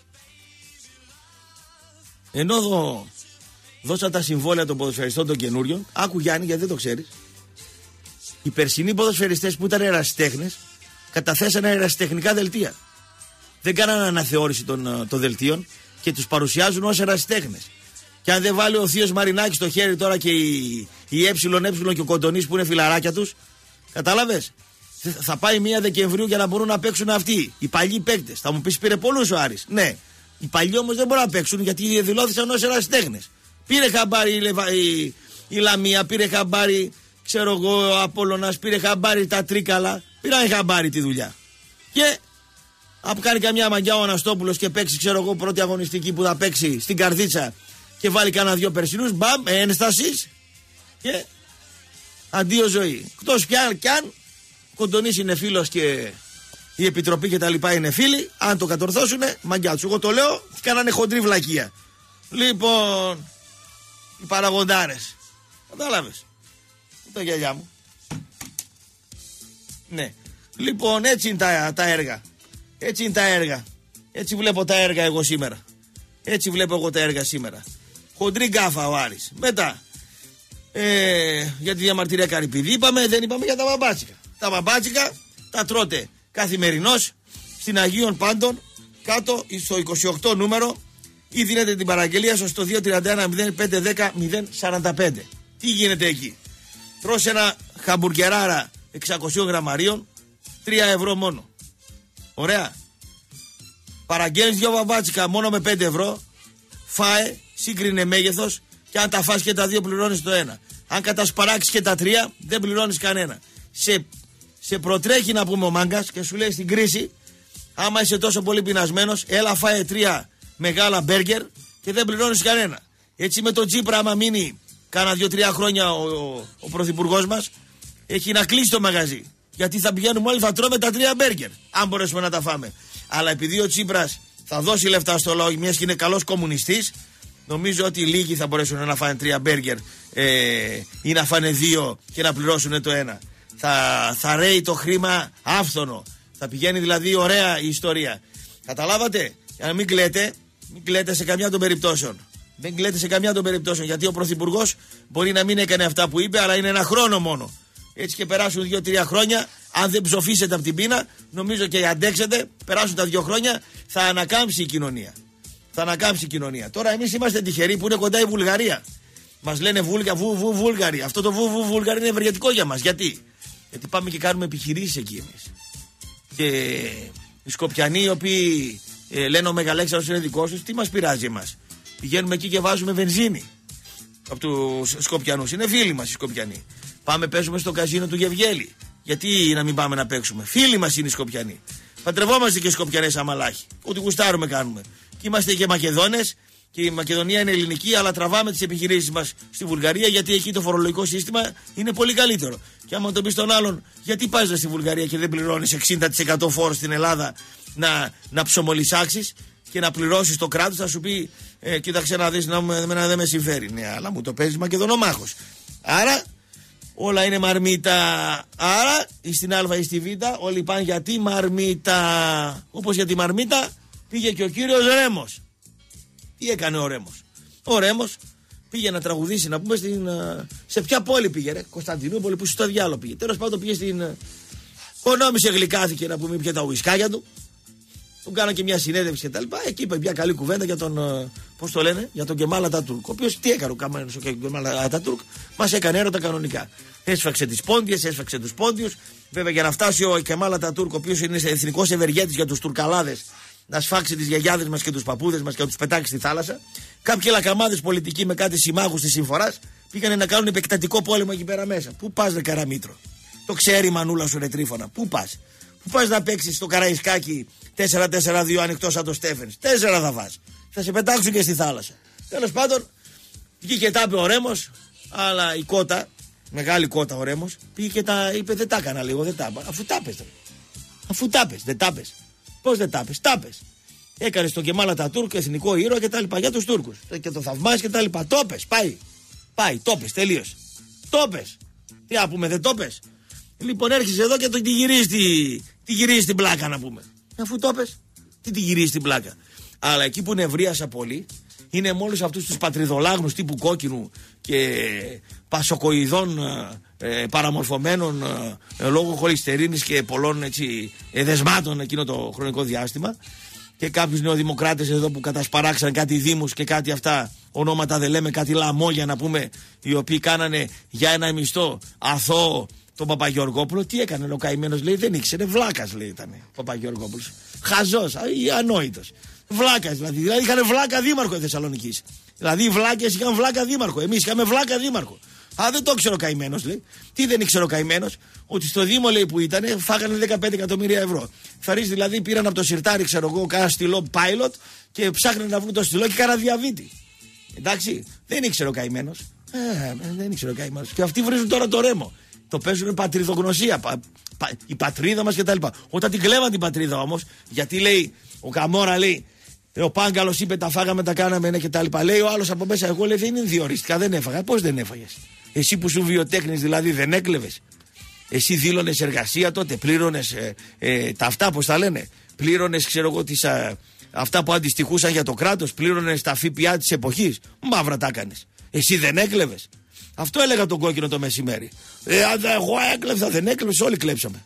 Ενώ δώσαν τα συμβόλαια των ποδοσφαιριστών των καινούριων, άκου Γιάννη, γιατί δεν το ξέρεις. Οι περσινοί ποδοσφαιριστές που ήταν ερασιτέχνες καταθέσανε ερασιτεχνικά δελτία. Δεν κάνανε αναθεώρηση των δελτίων και τους παρουσιάζουν ως ερασιτέχνες. Και αν δεν βάλει ο θείος Μαρινάκης στο χέρι τώρα και η ΕΕ και ο Κοντονής που είναι φιλαράκια τους, κατάλαβες, θα πάει 1 Δεκεμβρίου για να μπορούν να παίξουν αυτοί οι παλιοί παίκτες. Θα μου πεις πήρε πολλούς ο Άρης. Ναι, οι παλιοί όμως δεν μπορούν να παίξουν γιατί δηλώθησαν ως ερασιτέχνες. Πήρε χαμπάρι η Λαμία, πήρε χαμπάρι, ξέρω εγώ, ο Απόλλωνας, πήρε χαμπάρι τα Τρίκαλα, πήραν χαμπάρι τη δουλειά. Και αν κάνει καμιά μαγιά ο Αναστόπουλος και παίξει, ξέρω εγώ, πρώτη αγωνιστική που θα παίξει στην Καρδίτσα και βάλει κανένα 2 περσινούς, μπαμ, ένστασης και αντίο ζωή. Εκτός πια κι αν Κοντονής είναι φίλος και η Επιτροπή και τα λοιπά είναι φίλοι, αν το κατορθώσουνε, μαγιά τους. Εγώ το λέω, κάνανε χοντρή βλακεία. Λοιπόν, οι παραγοντάρες. Κατάλαβες. Τα γυαλιά μου. Ναι. Λοιπόν, έτσι είναι τα έργα. Έτσι είναι τα έργα. Έτσι βλέπω τα έργα εγώ σήμερα. Έτσι βλέπω εγώ τα έργα σήμερα. Χοντρή γκάφα ο Άρης. Μετά, για τη διαμαρτυρία Καρυπίδη είπαμε, δεν είπαμε για τα μπαμπάτσικα. Τα μπαμπάτσικα τα τρώτε καθημερινώς στην Αγίων Πάντων, κάτω στο 28 νούμερο, ή δίνετε την παραγγελία σας στο 231-0510-045. Τι γίνεται εκεί? Τρως ένα χαμπουργκεράρα 600 γραμμαρίων, 3 ευρώ μόνο. Ωραία. Παραγγέλνεις 2 μπαμπάτσικα μόνο με 5 ευρώ. Φάε, σύγκρινε μέγεθος, και αν τα φας και τα 2 πληρώνεις το ένα. Αν κατασπαράξεις και τα 3 δεν πληρώνεις κανένα. Σε προτρέχει να πούμε ο μάγκας και σου λέει στην κρίση, άμα είσαι τόσο πολύ πεινασμένος, έλα φάε 3 μεγάλα μπέργκερ και δεν πληρώνεις κανένα. Έτσι με τον Τσίπρα, άμα μείνει κάνα 2-3 χρόνια ο πρωθυπουργός μας, έχει να κλείσει το μαγαζί. Γιατί θα πηγαίνουμε όλοι, θα τρώμε τα 3 μπέργκερ, αν μπορέσουμε να τα φάμε. Αλλά επειδή ο Τσίπρας θα δώσει λεφτά στο λαό, μιας και είναι καλός κομμουνιστής, νομίζω ότι λίγοι θα μπορέσουν να φάνε 3 μπέργκερ ή να φάνε 2 και να πληρώσουν το ένα. Θα ρέει το χρήμα άφθονο. Θα πηγαίνει δηλαδή ωραία η ιστορία. Καταλάβατε? Για να μην κλαίτε σε καμιά των περιπτώσεων. Δεν κλαίτε σε καμιά των περιπτώσεων, γιατί ο πρωθυπουργός μπορεί να μην έκανε αυτά που είπε, αλλά είναι ένα χρόνο μόνο. Έτσι και περάσουν 2-3 χρόνια, αν δεν ψοφήσετε από την πείνα, νομίζω και αντέξετε, περάσουν τα 2 χρόνια, θα ανακάμψει η κοινωνία. Θα ανακάμψει η κοινωνία. Τώρα εμείς είμαστε τυχεροί που είναι κοντά η Βουλγαρία. Μας λένε Βούλγαροι. Αυτό το Βούλγαροι είναι ευεργετικό για μας. Γιατί πάμε και κάνουμε επιχειρήσεις εκεί εμείς. Και οι Σκοπιανοί, οι οποίοι λένε ο Μεγαλέξανδρος είναι δικός τους, τι μας πειράζει εμάς? Πηγαίνουμε εκεί και βάζουμε βενζίνη από τους Σκοπιανούς. Είναι φίλοι μας οι Σκοπιανοί. Πάμε, παίζουμε στο καζίνο του Γευγέλη. Γιατί να μην πάμε να παίξουμε? Φίλοι μας είναι οι Σκοπιανοί. Παντρευόμαστε και Σκοπιανές αμαλάχοι. Ό,τι γουστάρουμε κάνουμε. Και είμαστε και Μακεδόνες. Και η Μακεδονία είναι ελληνική, αλλά τραβάμε τις επιχειρήσεις μας στη Βουλγαρία, γιατί εκεί το φορολογικό σύστημα είναι πολύ καλύτερο. Και άμα τον πεις τον άλλον, γιατί πας στη Βουλγαρία και δεν πληρώνεις 60% φόρο στην Ελλάδα να ψωμολυσάξεις και να πληρώσεις το κράτος, θα σου πει κοίταξε να δεις, εμένα δεν με συμφέρει. Ναι, αλλά μου το παίζεις Μακεδονομάχος. Άρα όλα είναι μαρμίτα. Άρα ή στην Α ή στη Β, όλοι πάνε για τη μαρμίτα. Όπως για τη μαρμίτα πήγε και ο κύριος Ρέμος. Τι έκανε ο Ρέμος? Ο Ρέμος πήγε να τραγουδήσει, να πούμε, σε ποια πόλη πήγε, ρε? Κωνσταντινούπολη, που στο διάλογο πήγε. Τέλος πάντων πήγε στην. Κονόμησε, γλυκάθηκε, να πούμε, πια τα ουισκάκια του. Του κάνα και μια συνέντευξη και τα λοιπά. Εκεί είπε μια καλή κουβέντα για τον. Πώς το λένε? Για τον Κεμάλ Ατατούρκ. Ο οποίος τι έκανε ο Κεμάλ Ατατούρκ? Μας έκανε έρωτα κανονικά. Έσφαξε τις πόντιες, έσφαξε τους πόντιους. Βέβαια για να φτάσει ο Κεμάλ Ατατούρκ, ο οποίος είναι εθνικός ευεργέτης για τους Τουρκαλάδες, να σφάξει τις γιαγιάδες μας και τους παππούδες μας και να τους πετάξει στη θάλασσα. Κάποιοι λακαμάδες πολιτικοί με κάτι συμμάχους της Συμφοράς πήγανε να κάνουν επεκτατικό πόλεμο εκεί πέρα μέσα. Πού πας, ρε Καραμήτρο? Το ξέρει η μανούλα σου, ρε Τρίφωνα. Πού πας? Πού πας να παίξεις στο Καραϊσκάκι 4-4-2 ανοιχτό σαν το Στέφενς? 4 θα βάζει. Θα σε πετάξουν και στη θάλασσα. Τέλος πάντων, βγήκε τα είπε ο Ρέμος, αλλά η κότα, μεγάλη κότα ο Ρέμος, πήγε και τα είπε: δεν τα έκανα λίγο, δεν τα είπα. Αφού τα πες, αφού τα πες, δεν τα πες. Πώς δεν τα πες? Τα πες. Έκανε τον Κεμάλ Ατατούρκ εθνικό ήρωα και τα λοιπά για τους Τούρκους. Και το θαυμάζει και τα λοιπά. Το πες, πάει, το πες, τελείωσε. Το πες. Τι να πούμε, δεν το πες? Λοιπόν, έρχεσαι εδώ και τη γυρίζει την πλάκα, να πούμε. Αφού το πες, τι τη γυρίζει την πλάκα? Αλλά εκεί που νευρίασα πολύ είναι με όλους αυτούς τους πατριδολάγνους τύπου Κόκκινου και πασοκοειδών παραμορφωμένων λόγω χολυστερίνης και πολλών έτσι, δεσμάτων εκείνο το χρονικό διάστημα, και κάποιους νεοδημοκράτες εδώ που κατασπαράξαν κάτι δήμους και κάτι αυτά, ονόματα δεν λέμε, κάτι λαμόγια να πούμε, οι οποίοι κάνανε για ένα μισθό αθώο τον Παπαγεωργόπουλο. Τι έκανε ο καημένος? Λέει δεν ήξερε, βλάκας λέει ήταν ο Παπαγεωργόπουλος. Χαζός ή ανόητος. Βλάκας δηλαδή. Δηλαδή είχαν βλάκα δήμαρχο Θεσσαλονικής. Δηλαδή οι βλάκες είχαν βλάκα δήμαρχο. Εμείς είχαμε βλάκα δήμαρχο. Α, δεν το ήξερε ο καημένος, λέει. Τι δεν ήξερε ο καημένος? Ότι στο Δήμο, λέει, που ήταν, φάγανε 15 εκατομμύρια ευρώ. Φαρείς δηλαδή πήραν από το σιρτάρι, ξέρω εγώ, κάνα στυλό pilot και ψάχνανε να βρουν το στυλό και κάνα διαβήτη. Εντάξει, δεν ήξερε ο καημένος. Δεν ήξερε ο καημένος. Και αυτοί βρίζουν τώρα το Ρέμο. Το παίζουν πατριδογνωσία. Η πατρίδα μας κτλ. Όταν την κλέβαν την πατρίδα όμως, γιατί λέει ο Καμόρα, λέει, ο Πάγκαλος είπε τα φάγαμε, τα κάναμε, ναι, κτλ. Λέει ο άλλος από μέσα, εγώ λέει δεν είναι διοριστικά, δεν έφαγα. Πώς δεν έφαγες? Εσύ που σου βιοτέχνης δηλαδή δεν έκλεβες? Εσύ δήλωνες εργασία τότε, πλήρωνες τα αυτά, πώς τα λένε, πλήρωνες, ξέρω εγώ, αυτά που αντιστοιχούσαν για το κράτος, πλήρωνες τα ΦΠΑ της εποχής. Μαύρα τα έκανες. Εσύ δεν έκλεβες? Αυτό έλεγα τον Κόκκινο το μεσημέρι. Αν εγώ έκλεψα, δεν έκλεψες, όλοι κλέψαμε.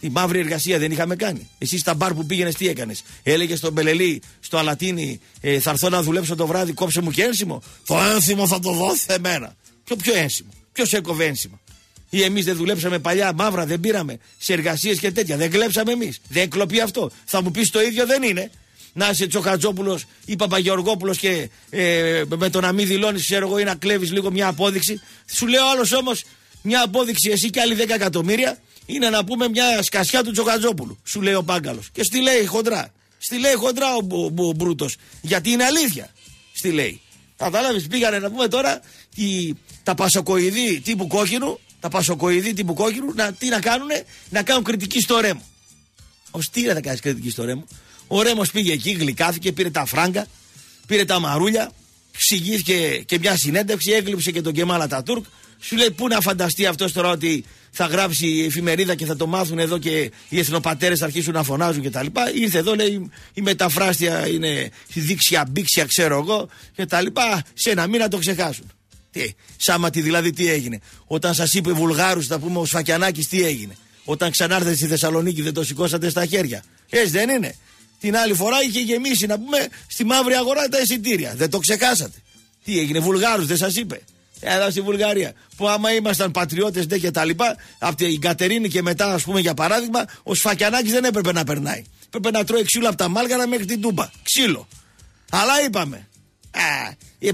Η μαύρη εργασία δεν είχαμε κάνει. Εσύ στα μπαρ που πήγαινες τι έκανες? Έλεγες στον Μπελελή, στο Αλατίνι, θα έρθω να δουλέψω το βράδυ, κόψε μου και ένσημο. Το ένσημο θα το δώσει εμένα. Ποιο ένσημο? Ποιος έκοβε ένσημα? Ή εμείς δεν δουλέψαμε παλιά μαύρα, δεν πήραμε σε εργασίες και τέτοια? Δεν κλέψαμε εμείς? Δεν κλοπεί αυτό? Θα μου πεις το ίδιο δεν είναι? Να είσαι Τσοχατζόπουλος ή Παπαγεωργόπουλος και με το να μην δηλώνεις, ξέρω εγώ, ή να κλέβεις λίγο μια απόδειξη. Σου λέω άλλος όμως, μια απόδειξη εσύ και άλλοι 10 εκατομμύρια είναι να πούμε μια σκασιά του Τσοχατζόπουλου. Σου λέει ο Πάγκαλος. Και στη λέει χοντρά. Στη λέει χοντρά ο Μπρούτος. Γιατί είναι αλήθεια. Στη λέει. Κατάλαβες, πήγανε να πούμε τώρα τα πασοκοειδή τύπου κόκκινου. Τα πασοκοειδή τύπου κόκκινου τι να κάνουνε? Να κάνουν κριτική στο Ρέμο. Ως τι θα κάνεις κριτική στο Ρέμο? Ο Ρέμος πήγε εκεί, γλυκάθηκε, πήρε τα φράγκα, πήρε τα μαρούλια, εξηγήθηκε και μια συνέντευξη, έκλειψε και τον Κεμάλ Ατατούρκ. Σου λέει πού να φανταστεί αυτός τώρα ότι θα γράψει η εφημερίδα και θα το μάθουν εδώ και οι εθνοπατέρες θα αρχίσουν να φωνάζουν κτλ. Ήρθε εδώ, λέει, η μεταφράστια είναι δίξια μπίξια, ξέρω εγώ κτλ. Σε ένα μήνα το ξεχάσουν. Τι, Σάματι δηλαδή τι έγινε? Όταν σας είπε Βουλγάρους, θα πούμε ο Σφακιανάκης, τι έγινε? Όταν ξανάρθετε στη Θεσσαλονίκη δεν το σηκώσατε στα χέρια? Έτσι δεν είναι? Την άλλη φορά είχε γεμίσει, να πούμε, στη μαύρη αγορά τα εισιτήρια. Δεν το ξεχάσατε? Τι έγινε? Βουλγάρους δεν σας είπε? Εδώ στη Βουλγαρία. Που άμα ήμασταν πατριώτες και τα λοιπά, από την Κατερίνη και μετά, ας πούμε, για παράδειγμα, ο Σφακιανάκης δεν έπρεπε να περνάει. Έπρεπε να τρώει ξύλο από τα Μάλγαρα μέχρι την Τούμπα. Ξύλο. Αλλά είπαμε. Η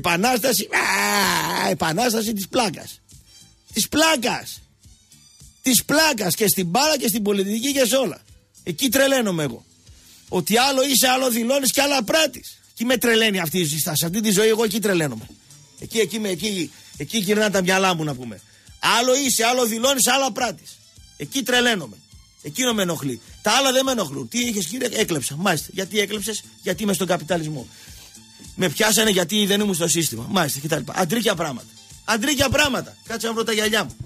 επανάσταση της πλάκας. Της πλάκας. Της πλάκας και στην μπάλα και στην πολιτική και σε όλα. Εκεί τρελαίνομαι εγώ. Ότι άλλο είσαι, άλλο δηλώνεις και άλλα πράττεις. Εκεί με τρελαίνει αυτή η συστάση. Σε αυτή τη ζωή εγώ εκεί τρελαίνομαι. Εκεί γυρνά τα μυαλά μου, να πούμε. Άλλο είσαι, άλλο δηλώνεις, άλλα πράττεις. Εκεί τρελαίνομαι. Εκείνο με ενοχλεί. Τα άλλα δεν με ενοχλούν. Τι είχες, κύριε? Έκλεψα. Μάλιστα. Γιατί έκλεψες? Γιατί είμαι στον καπιταλισμό. Με πιάσανε γιατί δεν ήμουν στο σύστημα. Μάλιστα, κτλ. Αντρίκια πράγματα. Αντρίκια πράγματα. Κάτσε να βρω τα γυαλιά μου.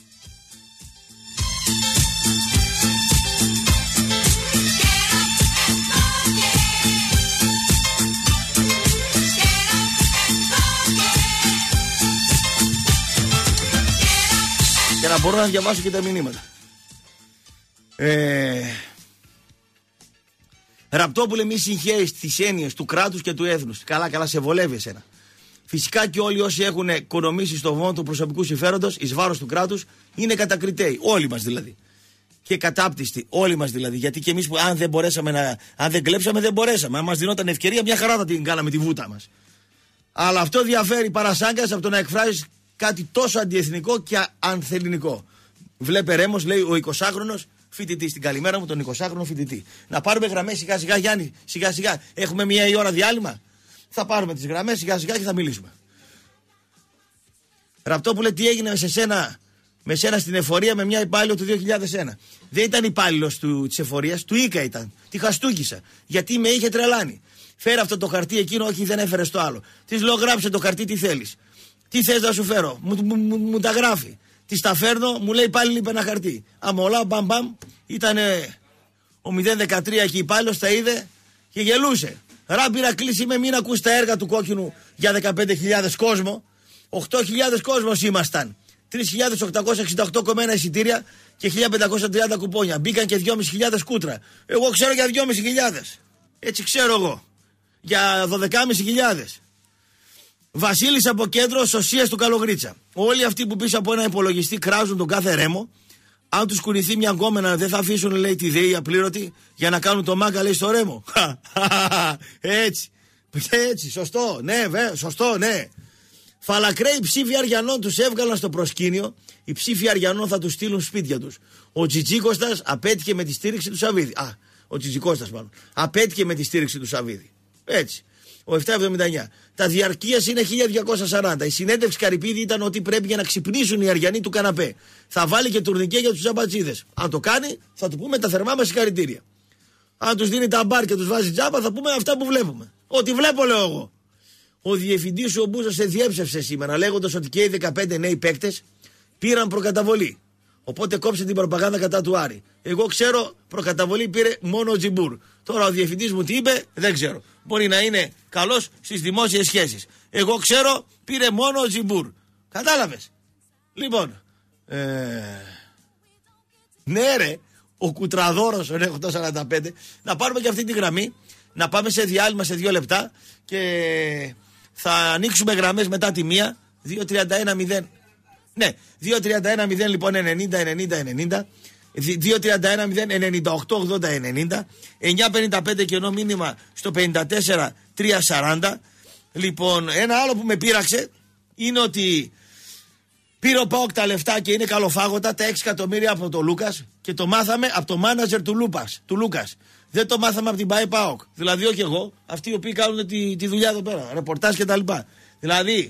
Για να μπορώ να διαβάσω και τα μηνύματα. Ραπτόπουλε, μη συγχαίεις τις έννοιες του κράτους και του έθνους. Καλά, σε βολεύει εσένα. Φυσικά και όλοι όσοι έχουν οικονομήσει στο βόνο του προσωπικού συμφέροντος εις βάρος του κράτους είναι κατακριτέοι. Όλοι μας δηλαδή. Και κατάπτυστοι. Όλοι μας δηλαδή. Γιατί και εμείς που αν δεν κλέψαμε, δεν μπορέσαμε. Αν μας δινόταν ευκαιρία, μια χαρά θα την κάναμε τη βούτα μας. Αλλά αυτό διαφέρει παρασάγκας από το να εκφράζεις κάτι τόσο αντιεθνικό και ανθελληνικό. Βλέπε Ρέμος, λέει ο 20χρονος φοιτητής. Την καλημέρα μου τον 20χρονο φοιτητή. Να πάρουμε γραμμές σιγά σιγά, Γιάννη, σιγά σιγά. Έχουμε μία η ώρα διάλειμμα. Θα πάρουμε τις γραμμές σιγά σιγά και θα μιλήσουμε. Ραπτόπουλε, τι έγινε με σένα στην εφορία με μια υπάλληλο του 2001? Δεν ήταν υπάλληλος της εφορίας, του Ίκα ήταν. Τη χαστούκισα. Γιατί με είχε τρελάνει. Φέρε αυτό το χαρτί, εκείνο, όχι, δεν έφερε το άλλο. Της λέω, γράψε το χαρτί, τι θέλεις? Τι θες να σου φέρω? Μου τα γράφει. Της τα φέρνω, μου λέει πάλι λείπει ένα χαρτί. Αμολά, μπαμ, ήταν ο 013 και υπάλληλος, τα είδε και γελούσε. Ράμπηρα κλείσει με, μην ακούς τα έργα του Κόκκινου για 15.000 κόσμο. 8.000 κόσμος ήμασταν. 3.868 κομμένα εισιτήρια και 1.530 κουπόνια. Μπήκαν και 2.500 κούτρα. Εγώ ξέρω για 2.500. Έτσι ξέρω εγώ. Για 12.500. Βασίλης από κέντρο Σωσίας του Καλογρίτσα. Όλοι αυτοί που πίσω από ένα υπολογιστή κράζουν τον κάθε Ρέμο, αν τους κουνηθεί μια γκόμενα δεν θα αφήσουν, λέει, τη ΔΕΗ απλήρωτη για να κάνουν το μάγκα, λέει, στο Ρέμο. Έτσι, σωστό, ναι, σωστό, ναι. Φαλακραίοι ψήφοι Αριανών τους έβγαλαν στο προσκήνιο, οι ψήφοι Αριανών θα τους στείλουν σπίτια τους. Ο Τζιτζίκοστας απέτυχε με τη στήριξη του Σαββίδη. Ο Τζιτζικώστας μάλλον. Απέτυχε με τη στήριξη του Σαββίδη. Έτσι. Ο 779. Τα διαρκείας είναι 1240. Η συνέντευξη Καρυπίδη ήταν ότι πρέπει για να ξυπνήσουν οι Αριανοί του καναπέ. Θα βάλει και τουρνικέ για τους τζαμπατσίδες. Αν το κάνει, θα του πούμε τα θερμά μας συγχαρητήρια. Αν τους δίνει τα μπαρ και τους βάζει τζάμπα, θα πούμε αυτά που βλέπουμε. Ό,τι βλέπω, λέω εγώ. Ο διευθυντής σου, ο Μπούζος, σε διέψευσε σήμερα λέγοντας ότι και οι 15 νέοι παίκτες πήραν προκαταβολή. Οπότε κόψε την προπαγάνδα κατά του Άρη. Εγώ ξέρω, προκαταβολή πήρε μόνο ο Τζιμπούρ. Τώρα ο διευθυντής μου τι είπε, δεν ξέρω. Μπορεί να είναι καλός στις δημόσιες σχέσεις. Εγώ ξέρω, πήρε μόνο ο Τζιμπούρ. Κατάλαβες? Λοιπόν, ναι ρε, Ο Κουτραδόρος, ο 845. Να πάρουμε και αυτή τη γραμμή. Να πάμε σε διάλειμμα σε 2 λεπτά. Και θα ανοίξουμε γραμμές μετά τη 1. 2-31-0. Ναι, 2-31-0 λοιπόν 90-90-90. 2-31-0-98-80-90. 9-55 κενό μήνυμα στο 54-340. Λοιπόν, ένα άλλο που με πείραξε είναι ότι πήρε ο ΠΑΟΚ τα λεφτά και είναι καλοφάγωτα, τα 6 εκατομμύρια από τον Λούκας, και το μάθαμε από το μάνατζερ του Λούκας. Δεν το μάθαμε από την ΠΑΕ ΠΑΟΚ. Δηλαδή, όχι εγώ, αυτοί οι οποίοι κάνουν τη δουλειά εδώ πέρα, ρεπορτάζ κτλ. Δηλαδή,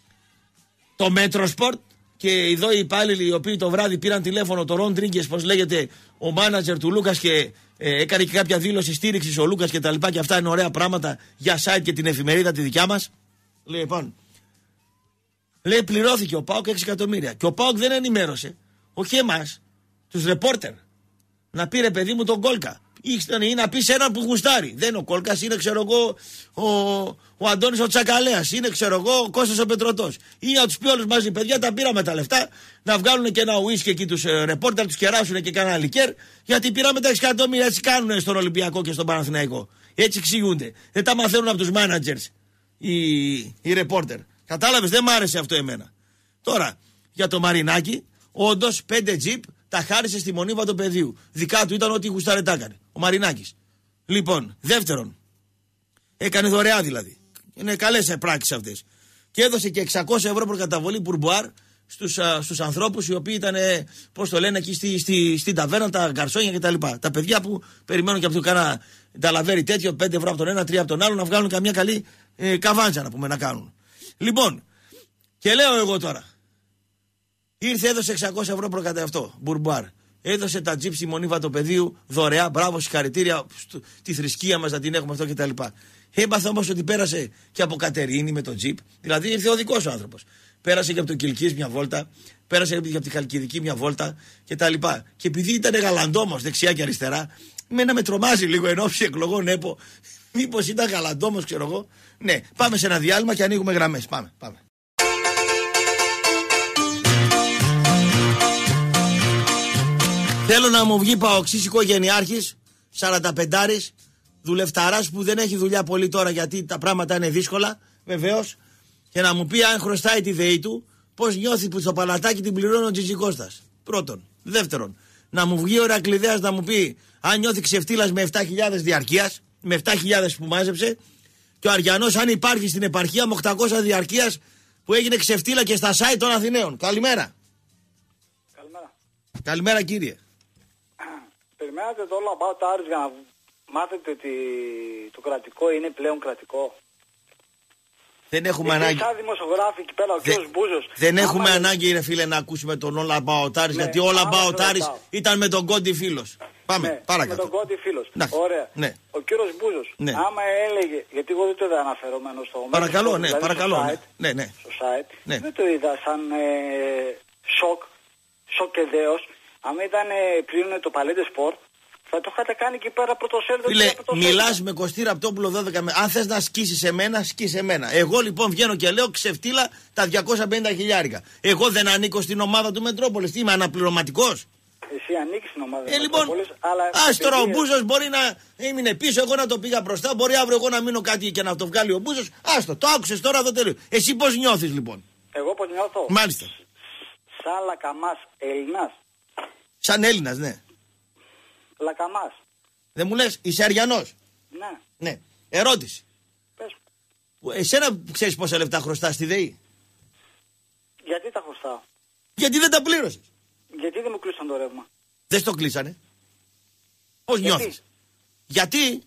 το Μέτροσπορτ και εδώ οι υπάλληλοι οι οποίοι το βράδυ πήραν τηλέφωνο, το Ρον Τρίγκες, πώς λέγεται, ο μάνατζερ του Λούκας, και έκανε και κάποια δήλωση στήριξης ο Λούκας κτλ. Και αυτά είναι ωραία πράγματα για site και την εφημερίδα τη δικιά μας. Λοιπόν, λέει πληρώθηκε ο ΠΑΟΚ 6 εκατομμύρια. Και ο ΠΑΟΚ δεν ενημέρωσε, όχι εμάς, τους ρεπόρτερ. Να πει ρε παιδί μου τον Κόλκα. Ή να πει σε έναν που γουστάρει. Δεν είναι ο Κόλκας, είναι ξέρω εγώ ο Αντώνης ο Τσακαλέας, είναι ξέρω εγώ ο Κώστας ο Πετρωτός. Ή να τους πει όλους μαζί, παιδιά, τα πήραμε τα λεφτά, να βγάλουν και ένα ουίσκι εκεί τους ρεπόρτερ, τους κεράσουν και κανένα λικέρ, γιατί πήραμε τα 6 εκατομμύρια. Έτσι κάνουν στον Ολυμπιακό και στον Παναθηναϊκό. Έτσι εξηγούνται. Δεν τα μαθαίνουν από τους μάνατζερς οι ρεπόρτερ. Κατάλαβες, δεν μ' άρεσε αυτό εμένα. Τώρα, για το Μαρινάκι, όντως 5 τζιπ τα χάρισε στη Μονή Βατοπεδίου. Δικά του ήταν ό,τι γουστάρε τα έκανε. Ο Μαρινάκης. Λοιπόν, δεύτερον, έκανε δωρεά δηλαδή. Είναι καλές πράξεις αυτές. Και έδωσε και 600 ευρώ προκαταβολή Πουρμπουάρ στους ανθρώπους οι οποίοι ήταν, πώς το λένε, εκεί στην ταβέρνα, τα γκαρσόνια κτλ. Τα παιδιά που περιμένουν και από το κάνα νταλαβέρι τέτοιο, 5 ευρώ από τον ένα, 3 από τον άλλο, να βγάλουν καμιά καλή καβάντζα να πούμε να κάνουν. Λοιπόν, και λέω εγώ τώρα. Ήρθε, έδωσε 600 ευρώ προκαταβολή Μπουρμπουάρ. Έδωσε τα τζιπ στη Μονή Βατοπεδίου δωρεά, μπράβο, συγχαρητήρια, τη θρησκεία μας να την έχουμε αυτό κτλ. Έπαθε όμως ότι πέρασε και από Κατερίνη με το τζιπ, δηλαδή ήρθε ο δικός ο άνθρωπος. Πέρασε και από το Κιλκής μια βόλτα, πέρασε και από τη Χαλκιδική μια βόλτα κτλ. Και επειδή ήταν γαλαντόμος δεξιά και αριστερά, με τρομάζει λίγο εν ώψη εκλογών ΕΠΟ. Μήπως ήταν γαλαντόμος, ξέρω εγώ. Ναι, πάμε σε ένα διάλειμμα και ανοίγουμε γραμμές. Πάμε. Θέλω να μου βγει παοξής οικογενειάρχης, 45άρης, δουλευταράς που δεν έχει δουλειά πολύ τώρα γιατί τα πράγματα είναι δύσκολα, βεβαίως, και να μου πει αν χρωστάει τη ΔΕΗ του, πώς νιώθει που στο Παλατάκι την πληρώνει ο Τζιτζικώστας. Πρώτον. Δεύτερον, να μου βγει ο Ηρακλειδέας να μου πει αν νιώθει ξεφτύλας με 7.000 διαρκείας, με 7.000 που μάζεψε, και ο Αριανός αν υπάρχει στην επαρχία με 800 διαρκείας που έγινε ξεφτύλα και στα site των Αθηναίων. Καλημέρα. Καλημέρα κύριε. Περιμένατε το All About Aris για να μάθετε ότι το κρατικό είναι πλέον κρατικό. Δεν έχουμε ανάγκη. Σαν δημοσιογράφοι εκεί πέρα, ο κ. Μπούζος. Δεν έχουμε ανάγκη, ρε φίλε, να ακούσουμε τον All About Aris, γιατί All About Aris ήταν με τον Κόντι Φίλος. Πάμε, παρακάτω. Με τον Κόντι Φίλος. Ωραία. Ναι. Ο κ. Μπούζος, άμα έλεγε, γιατί εγώ δεν το είδα αναφερόμενο στο μέλλον. Παρακαλώ, ναι, δηλαδή παρακαλώ. Στο site, δεν το είδα σαν σοκ και δέος. Αν ήταν πλήρωνε το Παλέντε Σπορ, θα το είχατε κάνει εκεί πέρα πρωτοσέλιδο. Φίλε, μιλάς με Κωστή Ραπτόπουλο 12 με. Αν θες να σκίσεις εμένα, σκίσε εμένα. Εγώ λοιπόν βγαίνω και λέω ξεφτύλα τα 250 χιλιάρικα. Εγώ δεν ανήκω στην ομάδα του Μετρόπολης. Τι είμαι, αναπληρωματικός? Εσύ ανήκεις στην ομάδα του λοιπόν, Μετρόπολης. Αλλά ας τώρα ο Μπούζος μπορεί να έμεινε πίσω, εγώ να το πήγα μπροστά. Μπορεί αύριο εγώ να μείνω κάτι και να το βγάλει ο Μπούζος. Άστο, το άκουσες τώρα, το τέλειο. Εσύ πώς νιώθεις λοιπόν? Εγώ πώς νιώθω? Μάλιστα. Σαν Λακαμάς Έλληνας. Σαν Έλληνας, ναι. Λακαμάς. Δεν μου λες, είσαι Αριανός? Ναι. Ερώτηση. Πες. Εσένα ξέρεις πόσα λεφτά χρωστάς στη ΔΕΗ? Γιατί τα χρωστάω? Γιατί δεν τα πλήρωσες? Γιατί δεν μου κλείσαν το ρεύμα? Δεν στο κλείσανε. Πώς νιώθεις? Γιατί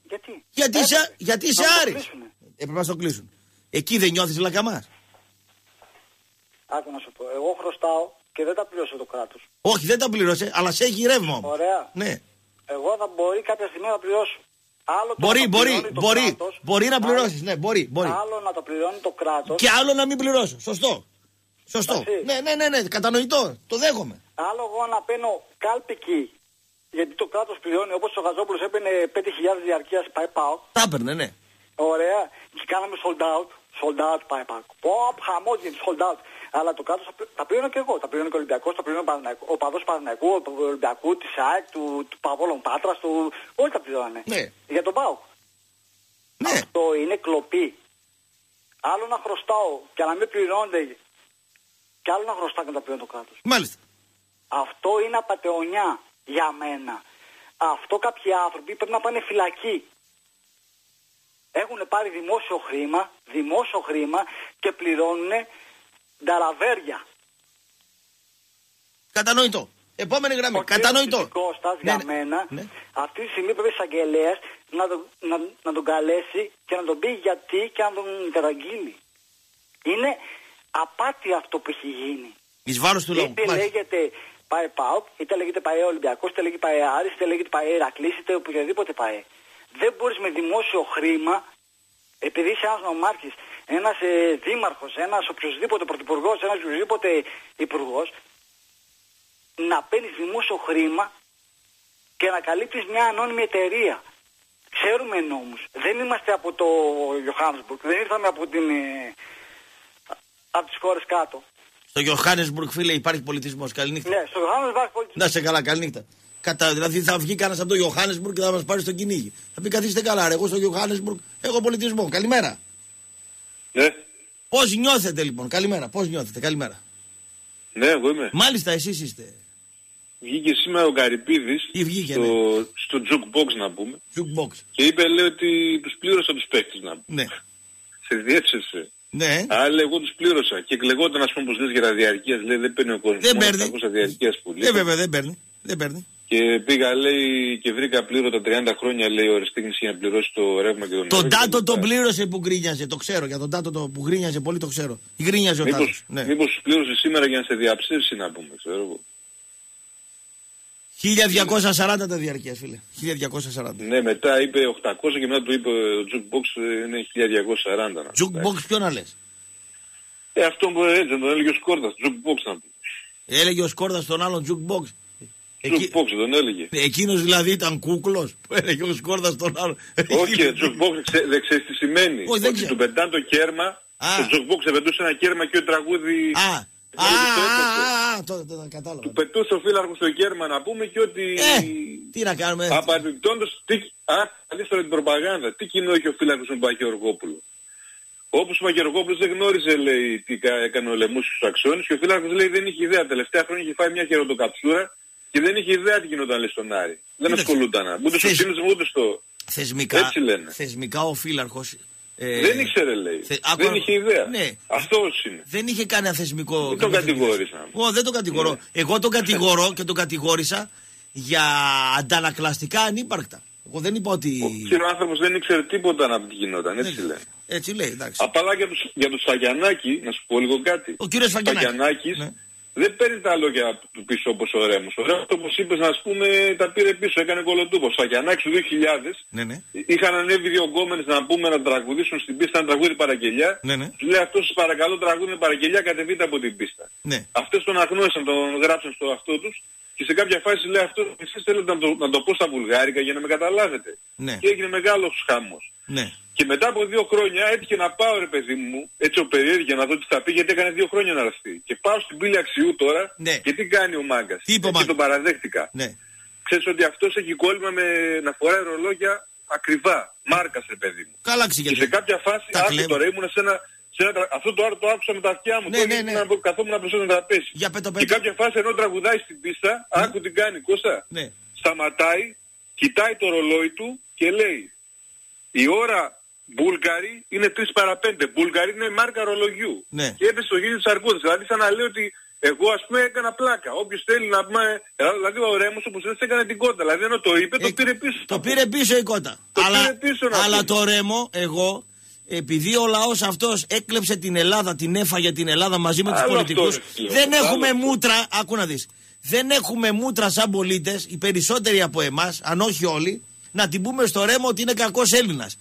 είσαι Άρης. Έπρεπε να στο κλείσουν. Εκεί δεν νιώθεις Λακαμάς? Άκου να σου πω. Εγώ χρωστάω και δεν τα πλήρωσε το κράτος. Όχι, δεν τα πλήρωσε, αλλά σε έχει ρεύμα όμως. Ωραία. Ναι. Εγώ θα μπορεί κάποια στιγμή να πληρώσω. Άλλο μπορεί να πληρώσεις. Ναι, μπορεί. Άλλο να το πληρώνει το κράτος. Και άλλο να μην πληρώσω. Σωστό. Ναι, κατανοητό. Το δέχομαι. Άλλο εγώ να παίρνω κάλπικη. Γιατί το κράτος πληρώνει, όπως ο Γαζόπουλος έπαιρνε 5.000 διαρκείας ΠΑΟΚ. Τα έπαιρνε, ναι. Ωραία. Και κάναμε sold out πάει ΠΑΟΚ. Χαμός γίνεται sold out. Αλλά το κράτος τα πληρώνω και εγώ. Τα πληρώνω και ο Ολυμπιακός, τα πληρώνω ο παδός Παναθηναϊκού, του Ολυμπιακού, της ΑΕΚ, του Παβόλων Πάτρας, όλοι τα πληρώνανε. Ναι. Για τον ΠΑΟΚ. Ναι. Αυτό είναι κλοπή. Άλλο να χρωστάω και να μην πληρώνονται, και άλλο να χρωστάω και να τα πληρώνει το κράτος. Μάλιστα. Αυτό είναι απατεωνιά για μένα. Αυτό κάποιοι άνθρωποι πρέπει να πάνε φυλακή. Έχουν πάρει δημόσιο χρήμα και πληρώνουν νταλαβέρια. Κατανοητό. Επόμενη γραμμή. Ο Κατανοητό. Κώστας, για μένα, αυτή τη στιγμή πρέπει ο εισαγγελέας να τον καλέσει και να τον πει γιατί και να τον καταγγείλει. Είναι απάτη αυτό που έχει γίνει. Εις βάρος του λόγου. Είτε λέγεται ΠΑΕ ΠΑΟΚ, είτε λέγεται ΠΑΕ Ολυμπιακός, είτε λέγεται ΠΑΕ Άρης, είτε λέγεται ΠΑΕ Ηρακλής, είτε οποιοδήποτε ΠΑΕ. Δεν μπορείς με δημόσιο χρήμα, επειδή είσαι ένας νομάρχης, ένας δήμαρχος, ένας οποιοδήποτε πρωθυπουργός, ένας οποιοδήποτε υπουργός, να παίρνεις δημόσιο χρήμα και να καλύπτεις μια ανώνυμη εταιρεία. Ξέρουμε νόμους. Δεν είμαστε από το Johannesburg, δεν ήρθαμε από τις χώρες κάτω. Στο Johannesburg, φίλε, υπάρχει πολιτισμός. Καληνύχτα. Ναι, στο Johannesburg υπάρχει πολιτισμός. Να σε καλά, καληνύχτα. Δηλαδή θα βγει κανένας από το Johannesburg και θα μας πάρει στο κυνήγι. Θα πει καθίστε καλά, ρε, εγώ στο Johannesburg έχω πολιτισμό. Καλημέρα. Ναι. Πώς νιώθετε λοιπόν, καλημέρα, πώς νιώθετε, καλημέρα. Ναι, εγώ είμαι. Μάλιστα, εσείς είστε. Βγήκε σήμερα ο Καρυπίδης στο jukebox να πούμε. Jukebox. Και είπε, λέει, ότι τους πλήρωσα τους παίκτες να πούμε. Ναι. Σε διέψευσε. Ναι. Αλλά εγώ τους πλήρωσα. Και εκλεγόταν, ας πούμε, πως λες για τα διαρκείας, λέει, δεν παίρνει ο κόσμος. Δεν παίρνει. Διαρκείας που λέει. Βέβαια, δεν παίρνει. Δεν παίρνει. Και πήγα, λέει, και βρήκα πλήρωτα 30 χρόνια, λέει, ο Αριστεχνής για να πληρώσει το ρεύμα και τον Τον Τάτο τον πλήρωσε που γκρίνιαζε, το ξέρω. Για τον Τάτο που γκρίνιαζε πολύ το ξέρω. Γκρίνιαζε ο Τάτος. Ναι. Μήπως τους πλήρωσε σήμερα για να σε διαψεύσει, να πούμε, ξέρω εγώ. 1240 τα διαρκείας, φίλε. 1240. Ναι, μετά είπε 800 και μετά του είπε ο jukebox είναι 1240. Jukebox ποιο να λες? Αυτό που έτσι τον έλεγε ο Σκόρδας, jukebox να πούμε. Έλεγε ο Σκόρδας τον άλλον jukebox. Jukebox τον έλεγε. Εκείνος δηλαδή ήταν κούκλος που έλεγε ο Σκόρδας τον άλλον. Όχι, jukebox δεν ξέρεις τι σημαίνει. Ότι του πετάνε το κέρμα, το jukebox πετούσε ένα κέρμα και ο τραγούδι... Τότε κατάλαβα. Του πετούσε ο φύλαρχος στο κέρμα να πούμε και ότι... Τι να κάνουμε. Απαρπιπτόντως, δεις τώρα την προπαγάνδα. Τι κοινό έχει ο φύλαρχος με τον Παχαιοργόπουλο. Όπως ο Παχαιοργόπουλος δεν γνώριζε, λέει, τι έκανε ο Λεμούς στους Αξώνες και ο φύλαρχος, λέει, δεν είχε ιδέα. Τελευταία χρόνια είχε φάει μια χεροτοκαψούρα και δεν είχε ιδέα τι γινόταν, λέει, στον Άρη. Δεν ασχολούταν. Ούτε στο σύνδεσμο ούτε στο... Θεσμικά ο φύλαρχος... δεν ήξερε, λέει. Δεν είχε ιδέα. Ναι. Αυτός είναι. Δεν είχε κανένα θεσμικό... Δεν τον κατηγόρησα. Δεν τον κατηγορώ. Ναι. Εγώ τον κατηγορώ και τον κατηγόρησα για αντανακλαστικά ανύπαρκτα. Εγώ δεν είπα ότι... Ο κύριος άνθρωπος δεν ήξερε τίποτα να γινόταν. Έτσι λέει. Έτσι λέει, εντάξει. Απαλά για τον Σφαγιανάκη, να σου πω λίγο κάτι. Ο κύριος Σφαγιανάκης δεν παίρνει τα λόγια του πίσω όπως ο Ρέμος. Ο Ρέμος, όπως είπες, να πούμε, τα πήρε πίσω, έκανε κολοτούπο. Ο Σφαγιανάκης του 2000 είχαν ανέβει δύο γκόμενες να πούμε να τραγουδήσουν στην πίστα, να τραγούδι παραγγελιά. Τους λέει αυτός, σας παρακαλώ, τραγούδι παραγγελιά, κατεβείτε από την πίστα. Αυτές τον αγνώρισαν, τον γράψαν στο αυτό τους. Και σε κάποια φάση λέει αυτό, εσείς θέλετε να το πω στα βουλγάρικα για να με καταλάβετε. Και έγινε μεγάλος χάμος. Και μετά από 2 χρόνια έτυχε να πάω, ρε παιδί μου, έτσι ο περίεργο να δω τι θα πει, γιατί έκανε 2 χρόνια να αραστεί. Και πάω στην πύλη Αξιού τώρα και τι κάνει ο μάγκας. Και τον παραδέχτηκα. Ξέρεις ότι αυτός έχει κόλλημα με να φοράει ρολόγια ακριβά. Μάρκας, ρε παιδί μου. Καλά, και σε κάποια φάση, άκου τώρα, ήμουν σε ένα... Αυτό το άκουσα με τα αυτιά μου. Καθόμουν να προσθέσω να τραπέζι. Και κάποια φάση ενώ τραγουδάει στην πίστα, άκου τι κάνει, Κώστα. Σταματάει, κοιτάει το ρολόι του και λέει η ώρα Μπούλγαρη είναι 3 παρα 5. Μπούλγαρη είναι μάρκα ρολογιού. Και έπεσε στο χέρι της αρκούδας. Δηλαδή σαν να λέει ότι εγώ ας πούμε έκανα πλάκα. Όποιος θέλει να πούμε... Δηλαδή ο Ρέμος όπως λες έκανε την κότα. Δηλαδή ενώ το είπε το πήρε πίσω. Το πήρε πίσω η κότα. Αλλά το Ρέμο εγώ... Επειδή ο λαός αυτός έκλεψε την Ελλάδα, την έφαγε την Ελλάδα μαζί με τους πολιτικούς, δεν έχουμε μούτρα, άκου να δεις, δεν έχουμε μούτρα σαν πολίτες, οι περισσότεροι από εμάς, αν όχι όλοι, να την πούμε στο Ρέμο ότι είναι κακός Έλληνας.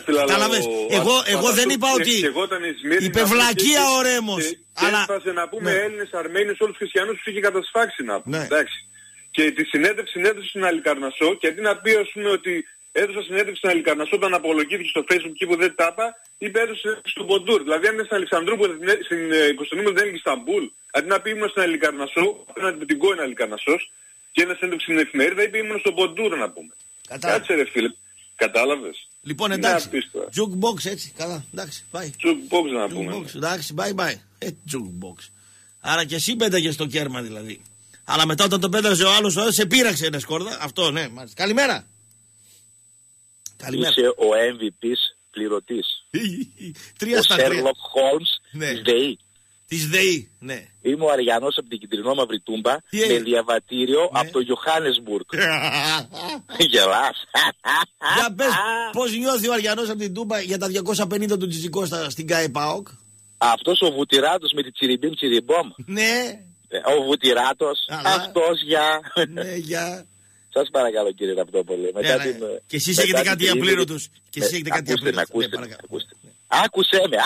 Εγώ δεν είπα ότι υπευλακία ο Ρέμος. Αλλά έφασε να πούμε Έλληνες, Αρμένιους, όλους τους χριστιανούς τους είχε κατασφάξει να πούμε. Και τη συνέντευξη στην Αλικαρνασσό και αντί να πει ας πούμε ότι... Έδωσα συνέντευξη στην Αλικαρνασσό όταν απολογήθηκε στο Facebook και που δεν τα είπα, είπε έδωσε στον Ποντούρ. Δηλαδή αν είναι στην Αλεξανδρούπολη, στην Κωνσταντινούπολη δεν είναι Ισταμπούλ, αντί να πει ήμουν στην Αλικαρνασσό, απέναντι με την Κόη Αλικαρνασσός και ένα συνέντευξη στην εφημερίδα είπε ήμουν στον Ποντούρ να πούμε. Κάτσε ρε φίλε, κατάλαβες. Λοιπόν εντάξει, jukebox έτσι, καλά, εντάξει, πάει. Jukebox να πούμε. Εντάξει, bye. Jukebox. Άρα και εσύ πέταγες στο κέρμα δηλαδή. Αλλά μετά όταν το πέταγε ο άλλος, σε πείραξε ένα σκόρδα. Αυτό, ναι, μάλιστα. Καλημέρα. Είσαι ο MVP's πληρωτής. 3 ο στα 3. Sherlock Holmes της ΔΕΗ. Της ΔΕΗ, ναι. Είμαι ο Αριανός από την Κεντρινό Μαυριτούμπα με διαβατήριο από το Johannesburg. Γελάς. Για πες, πώς νιώθει ο Αριανός από την Τούμπα για τα 250 του Τζιτζικό στην ΚΑΕ ΠΑΟΚ. Αυτός ο Βουτυράτος με τη τσιριμπίμ τσιριμπόμ. Ναι. Ο Βουτυράτος, αυτός για... Ναι, για... Σας παρακαλώ κύριε Ραπτόπολη. Και εσείς έχετε κάτι απλήρωτους. Και εσείς έχετε κάτι απλήρωτους. Άκουσέ με.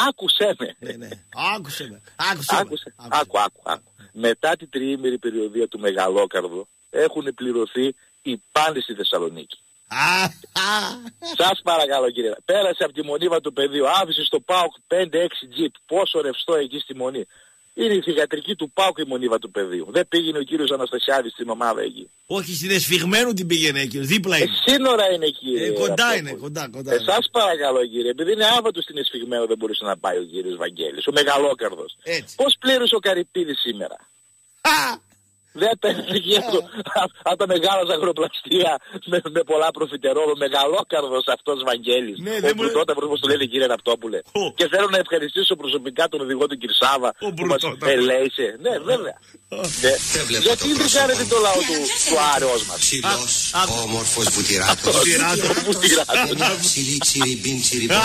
Άκου. Μετά την τριήμερη περιοδία του Μεγαλόκαρδου έχουν πληρωθεί οι πάντες στη Θεσσαλονίκη. Σας παρακαλώ κύριε. Πέρασε από τη Μονίβα του πεδίου, άφησε στο ΠΑΟΚ 5-6 τζιπ. Πόσο ρευστό εκεί στη Μονή. Είναι η θυγατρική του ΠΑΟΚ η Μονίβα του πεδίου. Δεν πήγαινε ο κύριος Αναστασιάδης στην ομάδα εκεί. Όχι, στην Εσφιγμένου την πήγαινε εκεί, δίπλα είναι. Σύνορα είναι κύριε. Κοντά είναι, κοντά. Σας παρακαλώ κύριε, επειδή είναι άβατο στην Εσφιγμένου δεν μπορούσε να πάει ο κύριος Βαγγέλης, ο Μεγαλόκαρδος. Πώς πλήρωσε ο Καρυπίδης σήμερα. Δεν πέφτει από τα μεγάλα ζαχαροπλαστεία με πολλά προφιτερόλ. Ο Μεγαλόκαρδος αυτός Βαγγέλης. Ο Μπρουτόταυρος, όπως το λένε κύριε Ραπτόπουλε. Και θέλω να ευχαριστήσω προσωπικά τον οδηγό του Κυρσάβα που μας ελέησε. Ναι, βέβαια. Γιατί δεν κάνετε το λαό του Άρεος μας. Ψηλός, όμορφος Βουτυράτος. Ψηλή τσιριμπίν τσιριμπόμ.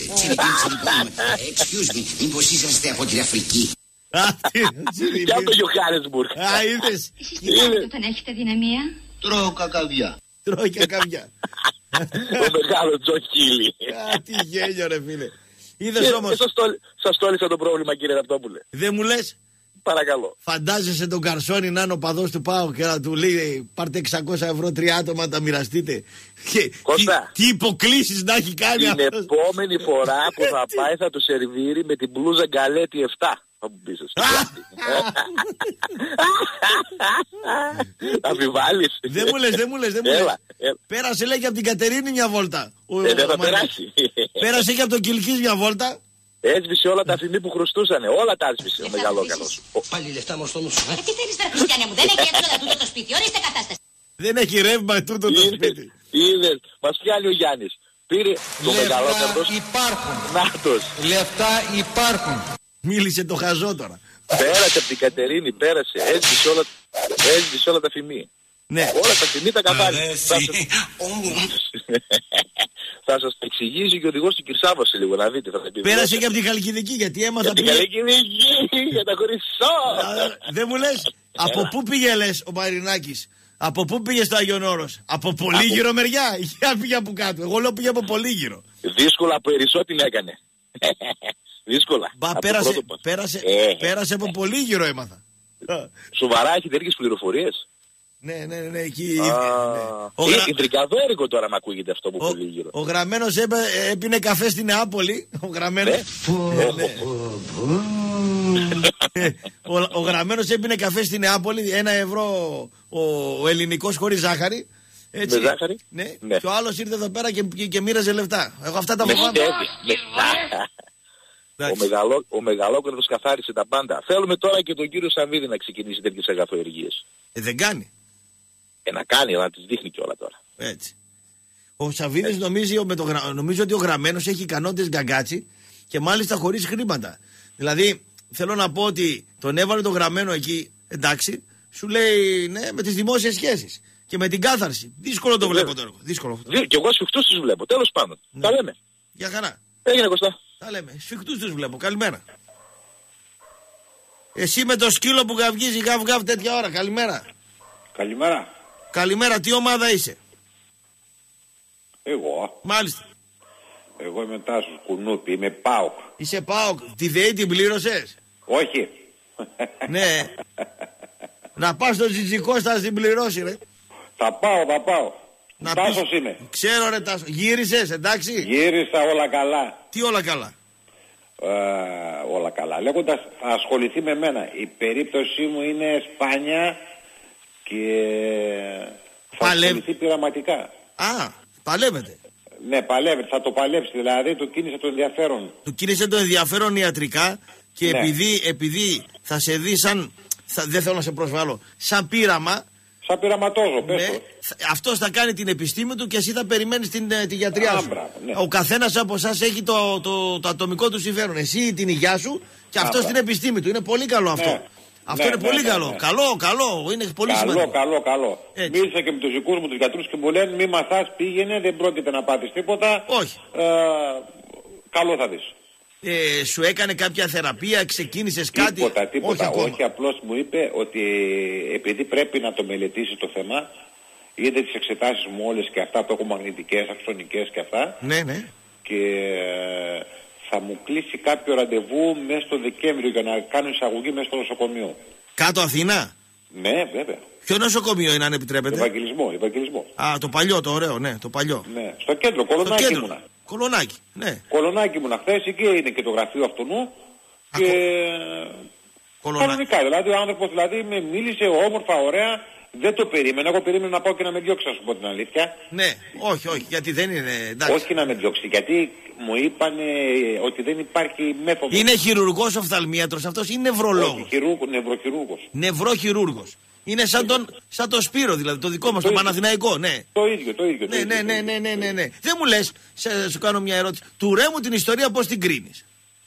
Excuse me, μήπως είσαστε από την Αφρική. Και από το Johannesburg. Είδες. Εσείς τι κάνετε όταν έχετε δυναμία? Τρώω κακαβιά. Ο μεγάλο Τζο Χίλι. Τι γέλιο ρε φίλε. Είδες όμως. Σας τόλισα το πρόβλημα κύριε Ραπτόπουλε. Δεν μου λες. Παρακαλώ. Φαντάζεσαι τον Καρσόνι να είναι ο παδός του ΠΑΟΚ και να του λέει πάρτε 600 ευρώ 3 άτομα να τα μοιραστείτε. Τι υποκλήσεις να έχει κάνει αυτός. Την επόμενη φορά που θα πάει θα του σερβίρει με την μπλούζα γκαλέτη 7. Θα μου πεις εσύ. Αμφιβάλλεις. Δεν μου λες. Πέρασε λέει και από την Κατερίνη μια βόλτα. Δεν θα περάσει. Πέρασε και από τον Κιλκής μια βόλτα. Έσβησε όλα τα αφημί που χρωστούσανε. Όλα τα έσβησε ο Μεγαλόκαρδος. Πάλι λεφτά μου στο νου σου. Τι θέλεις τώρα Χριστιανέ μου, δεν έχει έξοδα τούτο το σπίτι, ορίστε κατάσταση. Δεν έχει ρεύμα τούτο το σπίτι. Είδες, μας πιάνει ο Γιάννης. Πήρε το Μεγαλόκαρδος. Υπάρχουν. Νάτος. Λεφτά υπάρχουν. Μίλησε το χαζό τώρα. Πέρασε από την Κατερίνη, πέρασε. Έσβησε όλα τα αφημί. Ναι. Όλα τα αφημί τα καθάρισε. Θα σας το εξηγήσει και ο οδηγός του Κυρσάβα σε λίγο, να δείτε. Πέρασε και από την Χαλκιδική, γιατί έμαθα πριν. Για την Χαλκιδική, για τα Χρυσό. Δεν μου λες, από πού πήγε λες ο Μαρινάκης, από πού πήγε στο Άγιον Όρος, από Πολύγυρο μεριά, ή πήγε από κάτω. Εγώ λέω πήγε από Πολύγυρο. Δύσκολα από Ερισσό την έκανε. Δύσκολα. Πέρασε από Πολύγυρο έμαθα. Σοβαρά έχει τέτοιες πληροφορίες. Ναι, εκεί. Ιντρικαδόρικο τώρα μ' ακούγεται αυτό που πολύ γύρω. Ο Γραμμένος έπινε καφέ στην Νεάπολη. Ο Γραμμένος. Ο Γραμμένος έπινε καφέ στην Νεάπολη, 1 ευρώ ο ελληνικός χωρίς ζάχαρη. Έτσι. Με ζάχαρη. Ναι. Και ο άλλος ήρθε εδώ πέρα και μοίραζε λεφτά. Εγώ αυτά τα φοβάμαι. Ο Μεγαλόκαρδος καθάρισε τα πάντα. Θέλουμε τώρα και τον κύριο Σαββίδη να ξεκινήσει τέτοιες αγαθοεργίες. Δεν κάνει. Να κάνει, αλλά να τις δείχνει κιόλα τώρα. Έτσι. Ο Σαββίδης νομίζει ότι ο Γραμμένος έχει ικανότητες γκαγκάτσι και μάλιστα χωρίς χρήματα. Δηλαδή, θέλω να πω ότι τον έβαλε τον Γραμμένο εκεί, εντάξει, σου λέει ναι, με τις δημόσιες σχέσεις και με την κάθαρση. Δύσκολο το βλέπω τώρα. Δύσκολο αυτό. Και εγώ σφιχτούς τους βλέπω. Τέλος πάντων. Τα λέμε. Για χαρά. Έγινε Κωστά. Τα λέμε. Σφιχτούς τους βλέπω. Καλημέρα. Εσύ με το σκύλο που γαυγίζει γαυγάβ τέτοια ώρα. Καλημέρα. Καλημέρα. Καλημέρα, τι ομάδα είσαι? Εγώ. Μάλιστα. Εγώ είμαι Τάσος Κουνούπη, είμαι ΠΑΟΚ. Είσαι ΠΑΟΚ, τη ΔΕΗ την πλήρωσες? Όχι. Ναι. Να πας στο Τζιτζικό θα την πληρώσει ρε. Θα πάω. Τάσος είμαι. Ξέρω ρε Τάσο, γύρισες εντάξει? Γύρισα όλα καλά. Τι όλα καλά? όλα καλά. Λέγοντας, θα ασχοληθεί με μένα. Η περίπτωσή μου είναι σπάνια και θα ασχοληθεί πειραματικά. Παλεύετε. Ναι, παλεύεται, θα το παλέψει. Δηλαδή του κίνησε το ενδιαφέρον. Του κίνησε το ενδιαφέρον ιατρικά και ναι. επειδή θα σε δει σαν. Δεν θέλω να σε προσβάλλω. Σαν πείραμα. Σαν πειραματόζω, πες το. Αυτός θα κάνει την επιστήμη του και εσύ θα περιμένεις τη γιατριά σου. Ναι. Ο καθένας από εσάς έχει το ατομικό του συμφέρον. Εσύ την υγειά σου και αυτός την επιστήμη του. Είναι πολύ καλό αυτό. Ναι. Αυτό είναι πολύ καλό. Ναι. Καλό. Είναι πολύ σημαντικό. Καλό. Μίλησα και με τους δικούς μου τους γιατρούς και μου λένε μη μαθάς, πήγαινε, δεν πρόκειται να πάθεις τίποτα. Όχι. Καλό θα δεις. Σου έκανε κάποια θεραπεία, ξεκίνησες κάτι? Τίποτα. Όχι, απλώς μου είπε ότι επειδή πρέπει να το μελετήσει το θέμα, είδε τις εξετάσεις μου όλες και αυτά που έχω μαγνητικές, αξονικές και αυτά. Ναι. Και θα μου κλείσει κάποιο ραντεβού μέσα στο Δεκέμβριο για να κάνω εισαγωγή μέσα στο νοσοκομείο. Κάτω Αθήνα? Ναι, βέβαια. Ποιο νοσοκομείο είναι, αν επιτρέπετε? Ευαγγελισμό. Το παλιό, το ωραίο, ναι, το παλιό. Ναι, στο κέντρο, Κολονάκι ήμουνα. Κολονάκι, ναι. Κολονάκι ήμουνα χθες, εκεί είναι και το γραφείο αυτού και κανονικά, δηλαδή ο άνθρωπος με μίλησε όμορφα, ωραία, δεν το περίμενα. Εγώ περίμενα να πάω και να με διώξει, να σου πω την αλήθεια. Ναι, όχι, γιατί δεν είναι, εντάξει. Όχι να με διώξει, γιατί μου είπαν ότι δεν υπάρχει μέθοδος. Είναι χειρουργός οφθαλμίατρος αυτός ή νευρολόγος? Νευροχειρούργος. Νευροχειρούργος. Είναι σαν το Σπύρο, δηλαδή το δικό μας, το Παναθηναϊκό, ναι. Το ίδιο. Ναι. Δεν μου λες, σου κάνω μια ερώτηση. Του Ρέμου την ιστορία πώς την κρίνεις?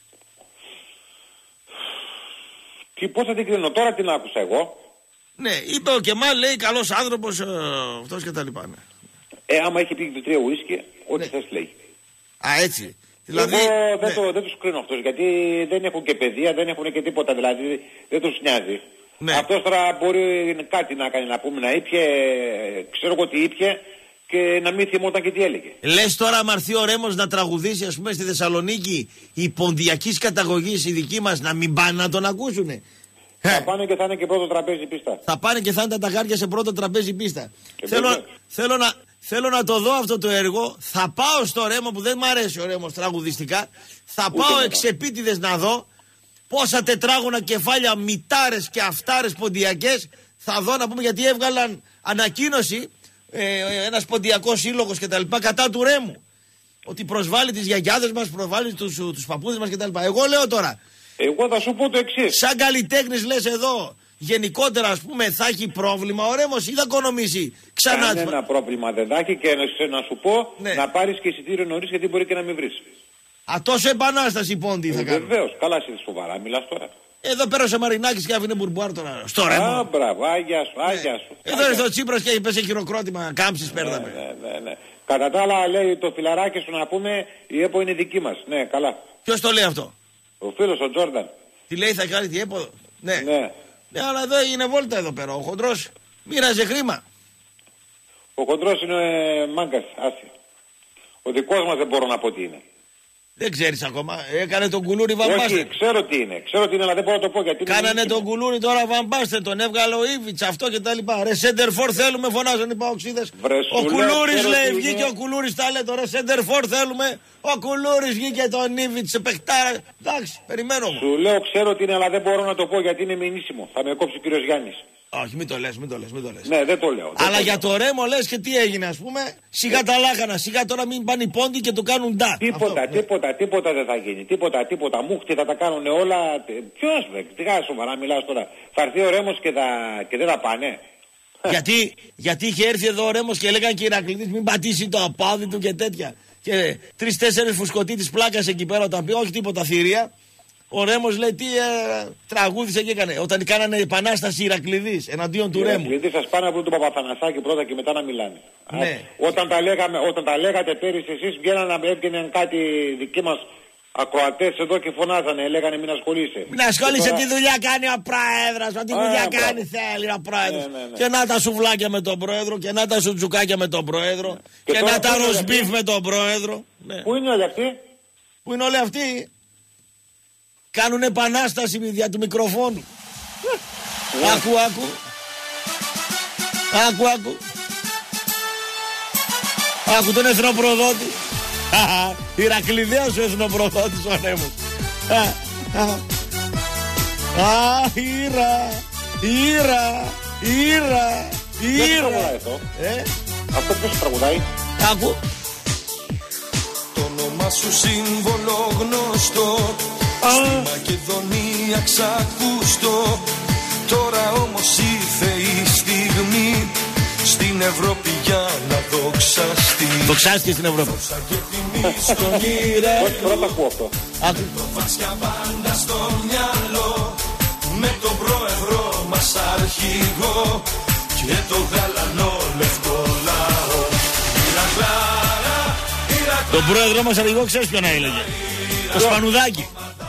Και πώς θα την κρίνω, τώρα την άκουσα εγώ. Ναι, είπε ο Κεμάλ, λέει, καλός άνθρωπος, αυτός και τα λοιπά, ναι. Άμα έχει πει και 3 ουίσκι, ό,τι θες λέει. Έτσι. Δηλαδή, εγώ δεν τους κρίνω αυτούς, γιατί δεν έχουν και παιδεία, δεν έχουν και τίποτα, δηλαδή δεν τους νοιάζει. Ναι. Αυτός τώρα μπορεί κάτι να κάνει, να πούμε, να ήπιε, ξέρω εγώ τι ήπιε και να μην θυμόταν και τι έλεγε. Λες τώρα άμα έρθει ο Ρέμος να τραγουδήσει, ας πούμε, στη Θεσσαλονίκη, οι ποντιακής καταγωγής οι δικοί μας να μην πάνε να τον ακούσουνε? Θα πάνε και θα είναι και πρώτο τραπέζι πίστα. Θα πάνε και θα είναι τα ταγάρια σε πρώτο τραπέζι πίστα. Θέλω να το δω αυτό το έργο. Θα πάω στο Ρέμο, που δεν μ' αρέσει ο Ρέμος τραγουδιστικά. Θα πάω εξεπίτηδες να δω πόσα τετράγωνα κεφάλια, μητάρες και αυτάρες ποντιακές θα δω, να πούμε, γιατί έβγαλαν ανακοίνωση ένας ποντιακός σύλλογος κτλ. Κατά του Ρέμου. Ότι προσβάλλει τις γιαγιάδες μας, προσβάλλει τους παππούδες μας κτλ. Εγώ λέω τώρα. Εγώ θα σου πω το εξής. Σαν καλλιτέχνης λες εδώ, γενικότερα ας πούμε, θα έχει πρόβλημα ο Ρέμος ή θα οικονομήσει ξανά? Κανένα πρόβλημα δεν θα έχει, και να σου πω, ναι, να πάρεις και εισιτήριο νωρίς, γιατί μπορεί και να μην βρεις. Τόσο επανάσταση πόντι θα κάνει. Βεβαίως, καλά, εσύ σοβαρά μιλάς τώρα. Εδώ πέρασε ο Μαρινάκης και άφηνε μπουρμπουάρ τώρα στο Ρέμο. Μπράβο, άγια σου. Εδώ ήρθε ο Τσίπρας και είπε σε χειροκρότημα, κάμψεις πέρδαμε. Ναι. Κατά τα άλλα, λέει το φιλαράκι σου, να πούμε, η ΕΠΟ είναι δική μας. Ναι, καλά. Ποιος το λέει αυτό? Ο φίλος, ο Τζόρνταν. Τι λέει, θα κάνει την ΕΠΟ? Ναι, αλλά εδώ έγινε βόλτα εδώ πέρα. Ο χοντρός μοίραζε χρήμα. Ο χοντρός είναι μάγκας, άσυ. Ο δικός μας δεν μπορώ να πω τι είναι. Δεν ξέρεις ακόμα. Έκανε τον κουλούρι Βαμπάστερ. Όχι, ξέρω τι είναι, αλλά δεν μπορώ να το πω γιατί. Κάνανε τον κουλούρι τώρα Βαμπάστερ, τον έβγαλε ο Ήβιτς, αυτό και τα λοιπά. Ρε Σέντερφορ θέλουμε, φωνάζουν οι παοξίδες. Ο κουλούρις λέει, βγήκε ο κουλούρις τάλετο. Ρε Σέντερφορ θέλουμε. Ο κουλούρις βγήκε τον Ήβιτς σε παιχτάρα. Εντάξει, περιμένω. Σου λέω, ξέρω τι είναι, αλλά δεν μπορώ να το πω γιατί είναι μηνύσιμο. Θα με κόψει ο κύριος Γιάννης. Όχι, μην το λες. Ναι, δεν το λέω. Αλλά για το Ρέμο λες και τι έγινε, ας πούμε. Σιγά τα λάχανα, σιγά τώρα μην πάνε οι πόντοι και το κάνουν ντα. Τίποτα δεν θα γίνει. Τίποτα. Μούχτη θα τα κάνουν όλα. Ποιος τι σοβαρά μιλάς τώρα? Θα έρθει ο Ρέμος και δεν θα πάνε. Γιατί είχε έρθει εδώ ο Ρέμος και έλεγαν και οι Ηρακλήδες μην πατήσει το απάδι του και τέτοια. Και 3-4 φουσκωτοί της πλάκας εκεί πέρα όταν πει όχι τίποτα θηρία. Ο Ρέμος λέει τι τραγούδισε και έκανε. Όταν κάνανε επανάσταση οι Ηρακλήδες εναντίον του Ρέμου. Οι Ηρακλήδες σας πάνε από τον Παπαθανασάκη πρώτα και μετά να μιλάνε. Ναι. Όταν τα λέγατε πέρυσι εσείς, έβγαιναν κάτι δικοί μας ακροατές εδώ και φωνάζανε, λέγανε μην ασχολείσαι. Μην ασχολείσαι, τι δουλειά κάνει ο πρόεδρος, ό,τι δουλειά κάνει θέλει ο πρόεδρος. Ναι. Και να τα σουβλάκια με τον πρόεδρο, και να τα σουτζουκάκια με τον πρόεδρο, και να τα ροσμπίφ με τον πρόεδρο. Ναι. Πού είναι όλοι αυτοί? Κάνουν επανάσταση δια του μικροφόνου. Άκου. Άκου τον εθνοπροδότη. Ηρακλειδαίος ο εθνοπροδότης ο Ρέμος. Ήρα. Αυτό ποιος τραγουδάει? Άκου. Το όνομά σου σύμβολο γνωστό, στη Μακεδονία ξακούστο. Τώρα όμως ήρθε η στιγμή στην Ευρώπη για να δοξαστεί. Δοξάστηκε στην Ευρώπη. Όχι, πρώτα ακούω αυτό. Το βάσια πάντα στο μυαλό, με τον πρόεδρο μας αρχηγό και το γαλανό λευκό λαό. Τον πρόεδρό μας αρχηγό ξέρεις ποιον έλεγε? Το Σπανουδάκι.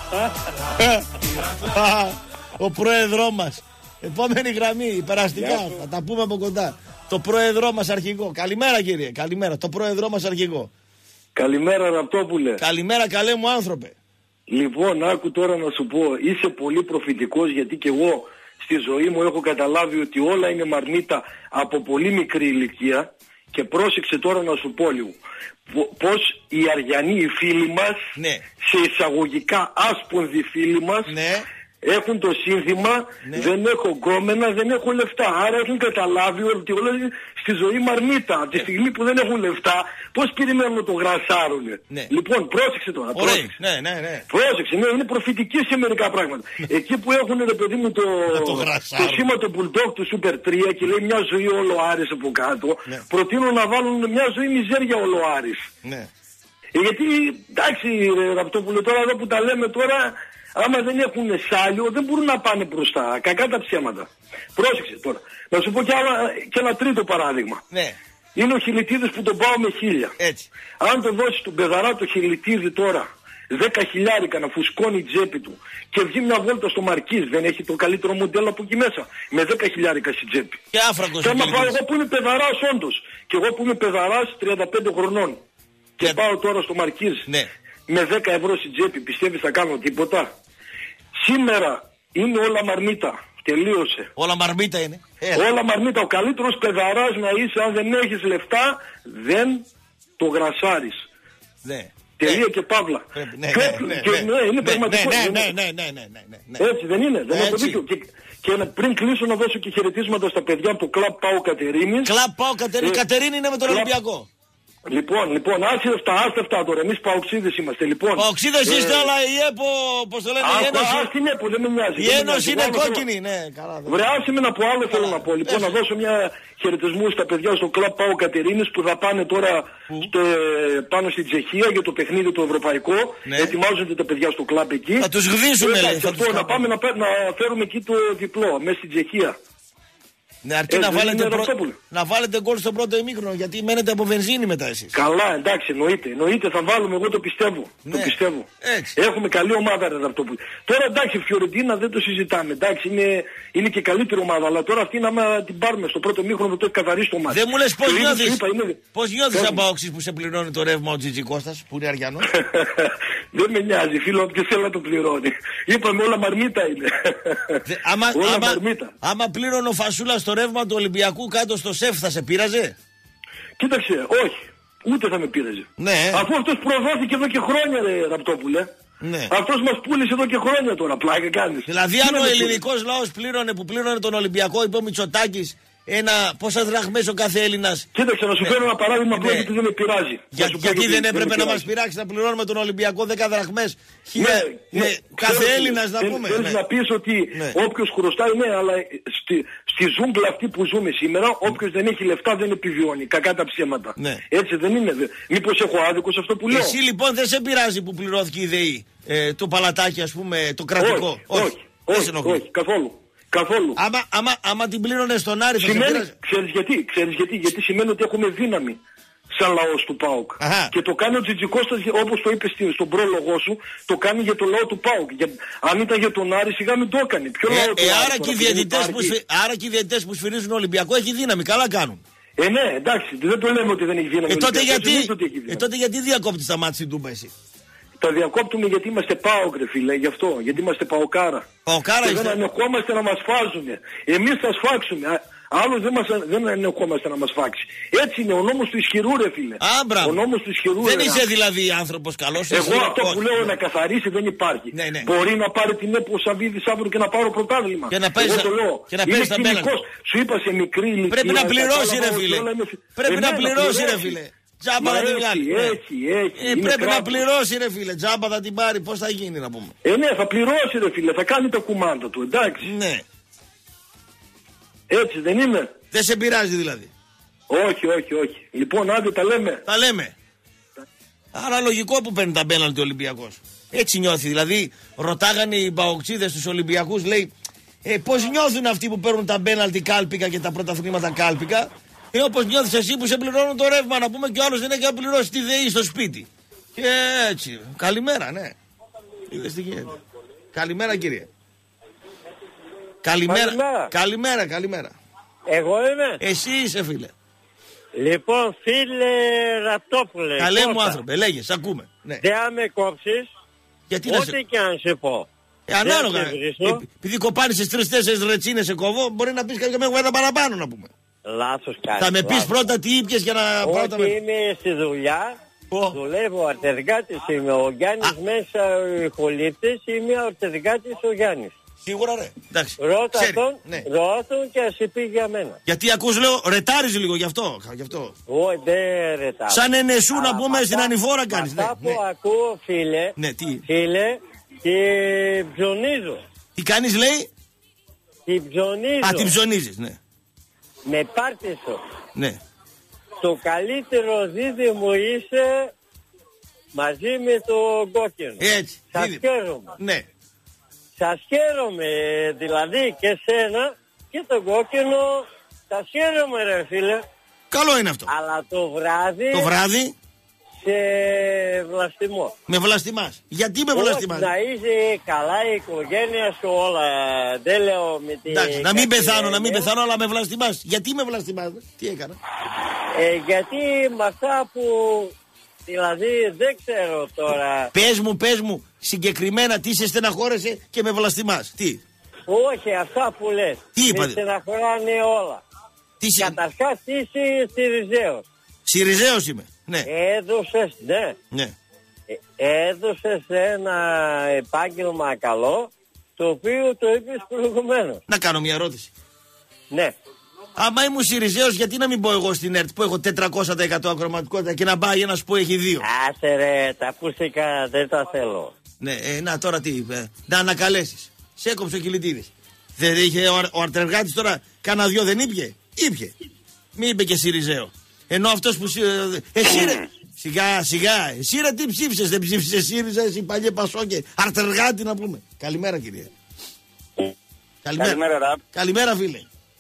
Ο πρόεδρό μας. Επόμενη γραμμή, περαστικά. Θα τα πούμε από κοντά. Το πρόεδρό μας αρχηγό. Καλημέρα κύριε, καλημέρα. Το πρόεδρό μας αρχηγό. Καλημέρα Ραπτόπουλε. Καλημέρα καλέ μου άνθρωπε. Λοιπόν, άκου τώρα να σου πω, είσαι πολύ προφητικός, γιατί και εγώ στη ζωή μου έχω καταλάβει ότι όλα είναι μαρμίτα από πολύ μικρή ηλικία. Και πρόσεξε τώρα να σου πω λίγο πως οι Αριανοί, οι φίλοι μας, σε εισαγωγικά άσπονδοι φίλοι μας, έχουν το σύνθημα δεν έχω γκόμενα, δεν έχω λεφτά. Άρα έχουν καταλάβει ότι όλα στη ζωή μαρμίτα. Από τη στιγμή που δεν έχουν λεφτά, πώς περιμένουν να το γρασάρουνε? Λοιπόν, πρόσεξε τώρα. Πρόσεξε, είναι προφητική σε μερικά πράγματα. Εκεί που έχουν, ρε παιδί μου, το σήμα του Bulldog του Super 3 και λέει μια ζωή όλο Άρης από κάτω, προτείνω να βάλουν μια ζωή μιζέρια όλο Άρης. Γιατί, εντάξει, Ραπτόπουλε, τώρα εδώ που τα λέμε τώρα, άμα δεν έχουν σάλιο, δεν μπορούν να πάνε μπροστά. Κακά τα ψέματα. Πρόσεξε τώρα. Να σου πω και ένα τρίτο παράδειγμα. Είναι ο Χιλιτίδης που τον πάω με 1.000. Έτσι. Αν το δώσεις τον πεδαρά το Χιλιτίδη τώρα 10.000 να φουσκώνει η τσέπη του και βγει μια βόλτα στο Μαρκίζ, δεν έχει το καλύτερο μοντέλο από εκεί μέσα? Με 10.000 στην τσέπη. Και άφραγκος. Και άμα πάω εγώ που είμαι πεδαράς όντως, και εγώ που είμαι πεδαράς 35 χρονών και πάω τώρα στο Μαρκίζ με 10 ευρώ στην τσέπη, πιστεύεις θα κάνω τίποτα? Σήμερα είναι όλα μαρμίτα. Τελείωσε. Όλα μαρμίτα είναι. Όλα μαρμίτα. Ο καλύτερος πεδαράς να είσαι, αν δεν έχεις λεφτά, δεν το γρασάρεις. Τελεία και παύλα. Είναι πραγματικό. Έτσι δεν είναι? Δεν έχω δίκιο. Και πριν κλείσω να δώσω και χαιρετίσματα στα παιδιά από το Κλαμπ Πάο Κατερίνης. Κλαμπ Πάο Κατερίνης. Κατερίνη είναι με τον Ολυμπιακό. Λοιπόν, άσε αυτά τώρα. Εμείς παοξίδες είμαστε. Λοιπόν, παοξίδες είστε, αλλά η ΕΠΟ, πώς το λένε, η Ένωση. Την ΕΠΟ, δεν με νοιάζει. Η Ένωση είναι κόκκινη, Βρε, άσε με να πω άλλο θέλω να πω. Λοιπόν, να δώσω μια χαιρετισμού στα παιδιά στο Κλαμπ Πάο Κατερίνης που θα πάνε τώρα πάνω στην Τσεχία για το παιχνίδι το ευρωπαϊκό. Ετοιμάζονται τα παιδιά στο κλαμπ εκεί. Θα τους γδίσουνε, λέει. Να πάμε να φέρουμε εκεί το διπλό μέσα στην Τσεχία. Ναι, αρκεί να βάλετε γκολ στο πρώτο ημίχρονο, γιατί μένετε από βενζίνη μετά εσείς. Καλά, εντάξει, εννοείται θα βάλουμε, εγώ το πιστεύω. Το πιστεύω. Έχουμε καλή ομάδα, ρε Ραπτόπουλε. Τώρα εντάξει, Φιωρεντίνα δεν το συζητάμε. Εντάξει, είναι και καλύτερη ομάδα, αλλά τώρα αυτή να την πάρουμε στο πρώτο ημίχρονο, το έχει καθαρίσει το μάτι. Δεν μου λες πώς νιώθεις σαν Παόξης που σε πληρώνει το ρεύμα ο Τζιτζι Κώστας, που είναι Αριανός? Δεν με νοιάζει, φίλο, όποιος θέλει να το πληρώνει. Είπαμε όλα μαρμίτα είναι. Άμα πλήρωνε ο Φασούλας το ρεύμα του Ολυμπιακού κάτω στο ΣΕΦ, θα σε πείραζε? Κοίταξε, όχι. Ούτε θα με πείραζε. Αφού αυτός προδόθηκε εδώ και χρόνια, ρε Ραπτόπουλε. Αυτός μας πούλησε εδώ και χρόνια τώρα. Πλάκα κάνεις. Δηλαδή, αν ο ελληνικός λαός πλήρωνε τον Ολυμπιακό, είπε ο Μητσοτάκης, πόσα δραχμές ο κάθε Έλληνας. Κοίταξε, να σου φέρω ένα παράδειγμα που γιατί δεν με πειράζει. Γιατί δεν έπρεπε να μας πειράξει να πληρώνουμε τον Ολυμπιακό 10 δραχμές κάθε Έλληνας, να πούμε? Θέλεις να πεις ότι όποιος χρωστάει, αλλά στη ζούγκλα αυτή που ζούμε σήμερα, όποιος δεν έχει λεφτά δεν επιβιώνει. Κακά τα ψέματα. Έτσι δεν είναι? Μήπως έχω άδικο σε αυτό που λέω? Εσύ λοιπόν δεν σε πειράζει που πληρώθηκε η ΔΕΗ, το παλατάκι, ας πούμε, το κρατικό? Όχι, καθόλου. Άμα την πλήρωνε στον Άρη, θα Ξέρεις γιατί σημαίνει ότι έχουμε δύναμη σαν λαός του ΠΑΟΚ. Και το κάνει ο Τζιτζικώστας, όπως το είπες στον πρόλογο σου, το κάνει για το λαό του ΠΑΟΚ. Αν ήταν για τον Άρη, σιγά μην το έκανε. Άρα και οι διαιτητές που σφυρίζουν Ολυμπιακό έχει δύναμη, καλά κάνουν. Ναι, εντάξει, δεν το λέμε ότι δεν έχει δύναμη. Τότε γιατί διακόπτεις τα μάτια στην Τούμπα εσύ? Τα διακόπτουμε γιατί είμαστε ΠΑΟΚ, ρε φίλε, γι' αυτό. Γιατί είμαστε παοκάρα. Παοκάρα και δεν ανεχόμαστε να μας φάζουνε. Εμείς θα σφάξουμε. Άλλος δεν ενεχόμαστε να μας φάξει. Έτσι είναι ο νόμος του ισχυρού, ρε φίλε. Μπράβο. Ο νόμος του ισχυρού. Δεν είσαι δηλαδή άνθρωπος καλός. Εγώ αυτό που λέω να καθαρίσει δεν υπάρχει. Ναι. Μπορεί να πάρει την ΕΠΟ Σαββίδης αύριο και να πάρω πρωτάθλημα. Και να παίζει τα πέναλτι. Σου είπα σε μικρή ηλικία. Πρέπει να πληρώσει, ρε φίλε. Πρέπει να πληρώσει, ρε φίλε. Τζάμπα θα την βγάλει. Πρέπει να πληρώσει, ρε φίλε. Τζάμπα θα την πάρει. Πώς θα γίνει, να πούμε. Ναι, θα πληρώσει, ρε φίλε. Θα κάνει το κουμάντο του, εντάξει. Ναι. Έτσι δεν είναι. Δεν σε πειράζει δηλαδή. Όχι. Λοιπόν, άντε τα λέμε. Τα λέμε. Άρα λογικό που παίρνει τα πέναλτι ο Ολυμπιακός. Έτσι νιώθει. Δηλαδή, ρωτάγανε οι παοξίδες τους Ολυμπιακούς, λέει, πώς νιώθουν αυτοί που παίρνουν τα πέναλτι κάλπικα και τα πρωταθλήματα κάλπικα. Όπως νιώθεις εσύ που σε πληρώνουν το ρεύμα, να πούμε, και ο άλλος δεν έχει να πληρώσει τη ΔΕΗ στο σπίτι. Και έτσι. Καλημέρα, ναι. Είδες τι γίνεται. Καλημέρα, κύριε. Καλημέρα. Εγώ είμαι. Εσύ είσαι, φίλε. Λοιπόν, φίλε Ραπτόπουλε. Καλέ μου άνθρωπο, λέγες, ακούμε. Ναι. Δεν με κόψεις. Γιατί ό,τι και αν σε πω. Ανάλογα. Επειδή κοπάνεις 3-4 ρετσίνες σε κόβω, μπορεί να πεις κάποια κουβέντα παραπάνω, να πούμε. Λάθος κάτι. Θα με πεις πρώτα τι ήπιες για να πάω τα μέσα. Είμαι στη δουλειά. Δουλεύω αρτεργάτης είμαι. Ο Γιάννης μέσα, ο Χολίπτης, είμαι αρτεργάτης ο Γιάννης. Σίγουρα, ρε. Εντάξει. Ρώτα τον και ας πει για μένα. Γιατί ακούς, λέω, ρετάρεις λίγο γι' αυτό. Όχι, δεν ρετάρω. Σαν ενεσού να πούμε στην ανηφόρα κάνεις. Αυτά που ακούω, φίλε, και ψωνίζω. Τι κάνεις, λέει? Την ψωνίζω. Την ψωνίζεις, ναι. Με πάρτισο. Ναι. Το καλύτερο δίδυμο είσαι μαζί με το κόκκινο. Έτσι. Σας χαίρομαι. Ναι. Σας χαίρομαι δηλαδή και σένα και τον κόκκινο. Σας χαίρομαι, ρε φίλε. Καλό είναι αυτό. Αλλά το βράδυ σε βλαστημώ. Με βλαστημάς. Γιατί με βλαστημάς? Να είσαι καλά η οικογένεια σου όλα. Δεν λέω με την... Εντάξει, να μην πεθάνω, αλλά με βλαστημάς. Γιατί με βλαστημάς? Τι έκανα? Γιατί με αυτά που... Δηλαδή δεν ξέρω τώρα. Πες μου συγκεκριμένα τι σε στεναχώρεσε και με βλαστημάς. Τι? Όχι, αυτά που λες. Τι είπατε? Με στεναχωράνε όλα. Καταρχάς είσαι Συριζέος. Συριζέος είμαι. Ναι. Έδωσες ένα επάγγελμα καλό, το οποίο το είπες προηγουμένως. Να κάνω μια ερώτηση. Ναι. Άμα ήμουν Συριζέος, γιατί να μην πω εγώ στην ΕΡΤ που έχω 400% ακροματικότητα και να πάει ένας που έχει 2? Άσε ρε, τα ακουστικά δεν τα θέλω. Ναι, να τώρα τι, να ανακαλέσεις. Σε έκοψε ο Κιλιτίδης. Δεν είχε ο αρτεργάτης τώρα κάνα 2 δεν ήπιε? Ήπιε. Μη είπε και Συριζέο. Ενώ αυτός που... Εσύ ρε, σιγά, εσύ ρε τι ψήφισες? Δεν ψήφισες ΣΥΡΙΖΑ, εσύ παλιέ Πασόκε, αρτεργάτη να πούμε. Καλημέρα, κύριε. Καλημέρα, Ραπ. Καλημέρα, φίλε.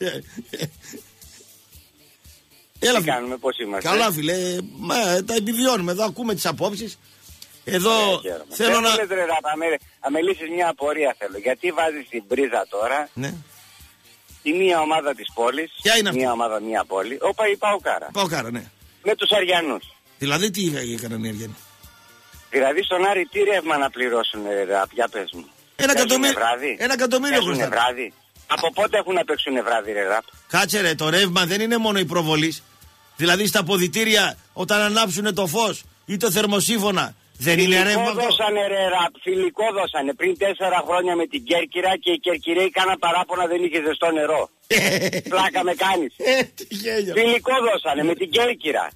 Έλα, τι κάνουμε, πώς είμαστε? Καλά, φίλε. Τα επιβιώνουμε εδώ, ακούμε τις απόψεις. Εδώ θέλω να... Με λύσεις μια απορία θέλω. Γιατί βάζεις την πρίζα τώρα? Ναι. Τη μία ομάδα της πόλης. Ποια είναι αυτή? Μία ομάδα, μία πόλη. Η Παοκάρα. Παοκάρα, ναι. Με τους Αριανούς. Δηλαδή τι έκαναν οι Αριανοί? Δηλαδή στον Άρη τι ρεύμα να πληρώσουν, πια πες μου? 1 εκατομμύριο χρωστά. Βράδυ. Από πότε έχουν να παίξουν βράδυ, ρε Ραπ? Κάτσε ρε, το ρεύμα δεν είναι μόνο η προβολή. Δηλαδή στα αποδυτήρια όταν ανάψουν το φως ή το θερμοσύφωνα δεν είναι ρεύμα? Φιλικό δώσανε, ρε Ραπ, φιλικό δώσανε πριν 4 χρόνια με την Κέρκυρα και οι Κερκυραίοι κάναν παράπονα, δεν είχε ζεστό νερό. Πλάκα με κάνεις. Φιλικό δώσανε με την Κέρκυρα.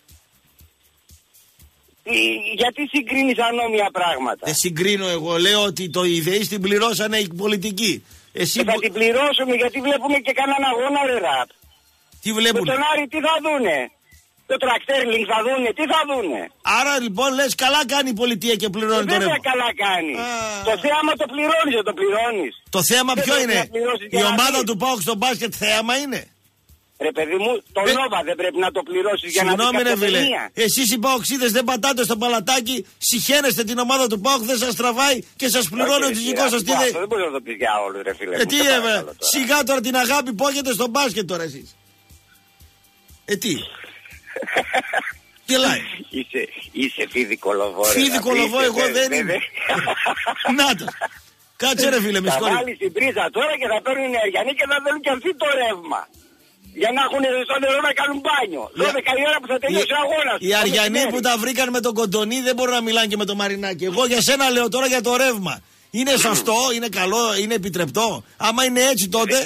Γιατί συγκρίνεις ανώμια πράγματα? Δεν συγκρίνω εγώ, λέω ότι το ιδεή την πληρώσανε οι πολιτικοί. Θα την πληρώσουμε γιατί βλέπουμε και κανέναν αγώνα, ρε Ραπ. Τι βλέπουνε? Με τον Άρη τι θα δούνε? Το τρακτέρλινγκ θα δούνε, τι θα δούνε? Άρα λοιπόν λες καλά κάνει η πολιτεία και πληρώνει το ρεύμα. Βέβαια καλά κάνει. Το θέαμα το πληρώνεις, δεν το πληρώνεις? Το θέαμα ποιο είναι? Η ομάδα του ΠΑΟΚ στο μπάσκετ θέαμα είναι? Ρε παιδί μου, το Νόβα δεν πρέπει να το πληρώσεις για να δεις κάποια ταινία? Εσείς οι Παοξίδες δεν πατάτε στο παλατάκι, συχαίνεστε την ομάδα του ΠΑΟΚ, δεν σας τραβάει και σας πληρώνει ο τζιζικός σας. Δεν μπορείς να το πεις για όλους, ρε φίλε. Σιγά τώρα την αγάπη που έχετε στο μπάσκετ τώρα εσείς. Τι? Γελάει. Είσαι φίδι κολοβό. Φίδι κολοβό εγώ δεν είμαι. Νάτος. Κάτσε ρε φίλε, με συγχωρείτε. Θα βάλεις την πρίζα τώρα και θα παίρνουν οι Αριανοί και θα θέλουν και αυτοί το ρεύμα. Για να έχουν ζεστό νερό να κάνουν μπάνιο. 12 η ώρα που θα τελειώσει ο αγώνας. Οι Αριανοί που τα βρήκαν με τον Κοντονή δεν μπορούν να μιλάνε και με το Μαρινάκι. Εγώ για σένα λέω τώρα για το ρεύμα. Είναι σωστό, είναι καλό, είναι επιτρεπτό. Άμα είναι έτσι τότε.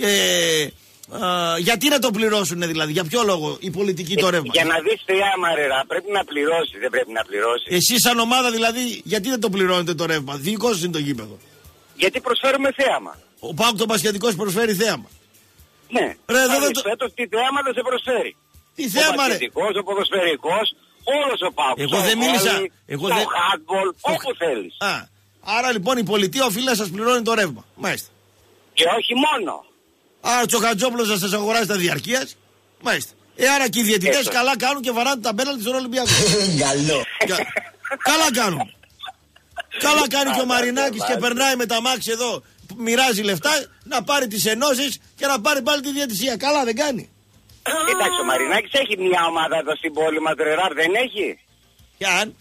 Γιατί να το πληρώσουν δηλαδή, για ποιο λόγο η πολιτική το ρεύμα? Για να δεις θεάμα ρε, πρέπει να πληρώσει, δεν πρέπει να πληρώσει. Εσείς σαν ομάδα δηλαδή, γιατί δεν το πληρώνετε το ρεύμα? Δικό σας είναι το γήπεδο. Γιατί προσφέρουμε θέαμα. Ο ΠΑΟΚ το Πασχετικός προσφέρει θέαμα. Ναι, φέτος τι θέαμα δεν σε προσφέρει. Τι θέαμα ρε? Ο ποδοσφαιρικός, όλος ο ΠΑΟΚ. Εγώ δεν μίλησα. Το handball, όπου θέλεις. Άρα λοιπόν η πολιτεία οφείλει να σας πληρώνει το ρεύμα. Μάλιστα. Και όχι μόνο. Άρα ο Τσοχατζόπουλος να σας αγοράζει τα διαρκείας. Μάλιστα. Άρα και οι διαιτητές καλά κάνουν και βαράνε τα πέναλτι στον Ολυμπιακό. Καλό. Καλά κάνουν. Καλά κάνει και ο Μαρινάκης και περνάει με τα μάξι εδώ, μοιράζει λεφτά, να πάρει τις ενώσεις και να πάρει πάλι τη διαιτησία. Καλά δεν κάνει? Εντάξει, ο Μαρινάκης έχει μια ομάδα εδώ στην πόλη μας, Ρεράρ, δεν έχει? Και αν?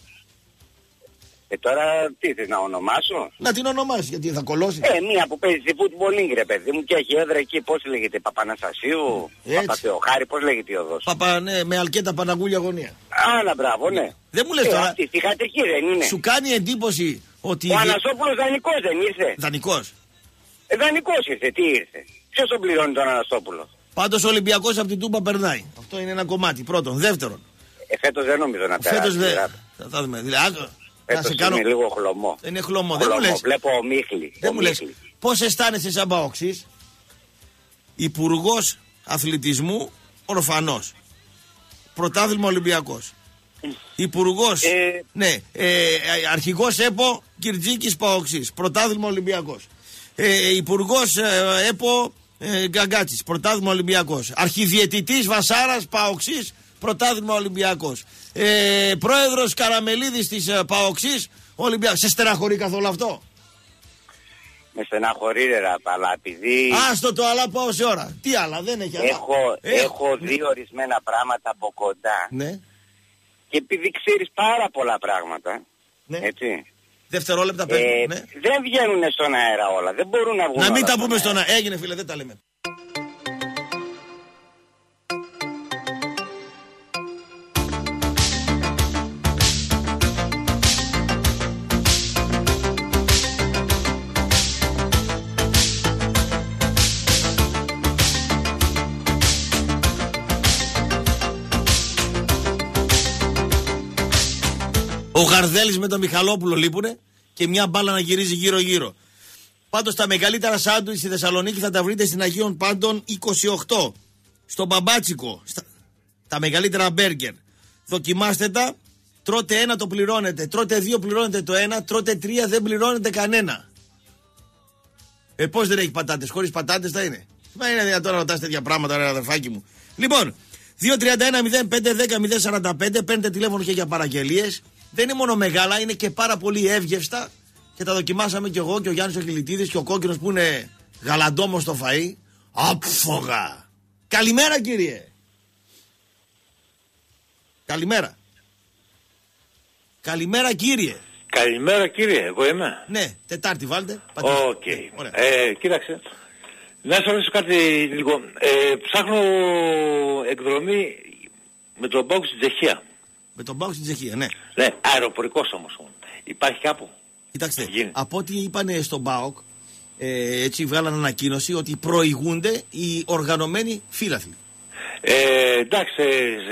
Τώρα τι θες να ονομάσω? Να την ονομάσεις, γιατί θα κολώσει. Μία που παίζει στη football league ρε παιδί μου και έχει έδρα εκεί, πώς λέγεται, Παπαναστασίου, Παπαθεοχάρη, πώς λέγεται η οδός? Ναι, με Αλκέτα Παναγούλια γωνία. Άρα μπράβο, ναι. Δεν μου λες τώρα. Αυτή στη χατρική δεν είναι? Σου κάνει εντύπωση ότι... Ο Αναστόπουλος δανεικός δεν ήρθε? Δανεικός. Δανεικός ήρθε, τι ήρθε? Ποιος τον πληρώνει τον Αναστόπουλο? Πάντως ο Ολυμπιακός από την Τούμπα περνάει. Αυτό είναι ένα κομμάτι. Πρώτον. Δεύτερον. Φέτος δεν νομίζω να περάσει. Φέτος δεν. Θα δούμε. Φέτος είναι λίγο χλωμό. Δεν είναι χλωμό. Δεν μου λες. Βλέπω ομίχλη. Δεν μου λες. Πώς αισθάνεσαι σαν Παοξής? Υπουργός Αθλητισμού ορφανός. Πρωτάθλημα Ολυμπιακός. Υπουργός. Ναι. Αρχηγός ΕΠΟ Κυρτζίκης Παοξής. Πρωτάθλημα Ολυμπιακός. Υπουργός ΕΠΟ Γκαγκάτσης. Πρωτάθλημα Ολυμπιακός. Αρχιδιαιτητής Βασάρας Παοξής. Πρωτάθλημα Ολυμπιακός. Πρόεδρος Καραμελίδης της Παοξής Ολυμπιακός. Σε στεναχωρεί καθόλου αυτό? Με στεναχωρεί ρε αλλά επειδή... Άστο το αλλά πάω σε ώρα. Τι άλλα δεν έχει άλλα? Έχω δει ορισμένα πράγματα από κοντά. Ναι. Και επειδή ξέρεις πάρα πολλά πράγματα. Ναι. Έτσι. Δευτερόλεπτα παίρνουν. Ναι. Δεν βγαίνουν στον αέρα όλα. Δεν μπορούν να βγουν. Να μην τα πούμε στον αέρα. Έγινε φίλε, δεν τα λέμε. Ο Γαρδέλης με τον Μιχαλόπουλο λείπουνε και μια μπάλα να γυρίζει γύρω-γύρω. Πάντως τα μεγαλύτερα σάντουιτς στη Θεσσαλονίκη θα τα βρείτε στην Αγίων Πάντων 28. Στο Μπαμπάτσικο. Τα μεγαλύτερα μπέργκερ. Δοκιμάστε τα. Τρώτε ένα το πληρώνετε. Τρώτε δύο πληρώνετε το ένα. Τρώτε τρία δεν πληρώνετε κανένα. Πώς δεν έχει πατάτες? Χωρίς πατάτες θα είναι? Μα είναι δυνατόν να ρωτάς τέτοια πράγματα ρε αδερφάκι μου. Λοιπόν, 231-0510-045 παίρνετε τηλέφωνο και για παραγγελίες. Δεν είναι μόνο μεγάλα, είναι και πάρα πολύ εύγευστα και τα δοκιμάσαμε κι εγώ και ο Γιάννης ο Χιλιτίδης και ο Κόκκινος που είναι γαλαντόμος στο φαΐ. Άφωγα! Καλημέρα κύριε! Καλημέρα! Καλημέρα κύριε! Καλημέρα κύριε, εγώ είμαι. Ναι, Τετάρτη βάλτε. Οκ. Κοίταξε, να σας ρωτήσω κάτι λίγο. Ψάχνω εκδρομή με τον ΠΑΟΚ στην Τσεχία. Με τον ΠΑΟΚ στην Τσεχία, ναι. Ναι, αεροπορικός όμως. Υπάρχει κάπου? Κοιτάξτε, από ό,τι είπανε στον ΠΑΟΚ, έτσι βγάλαν ανακοίνωση ότι προηγούνται οι οργανωμένοι φύλαθλοι. Εντάξει,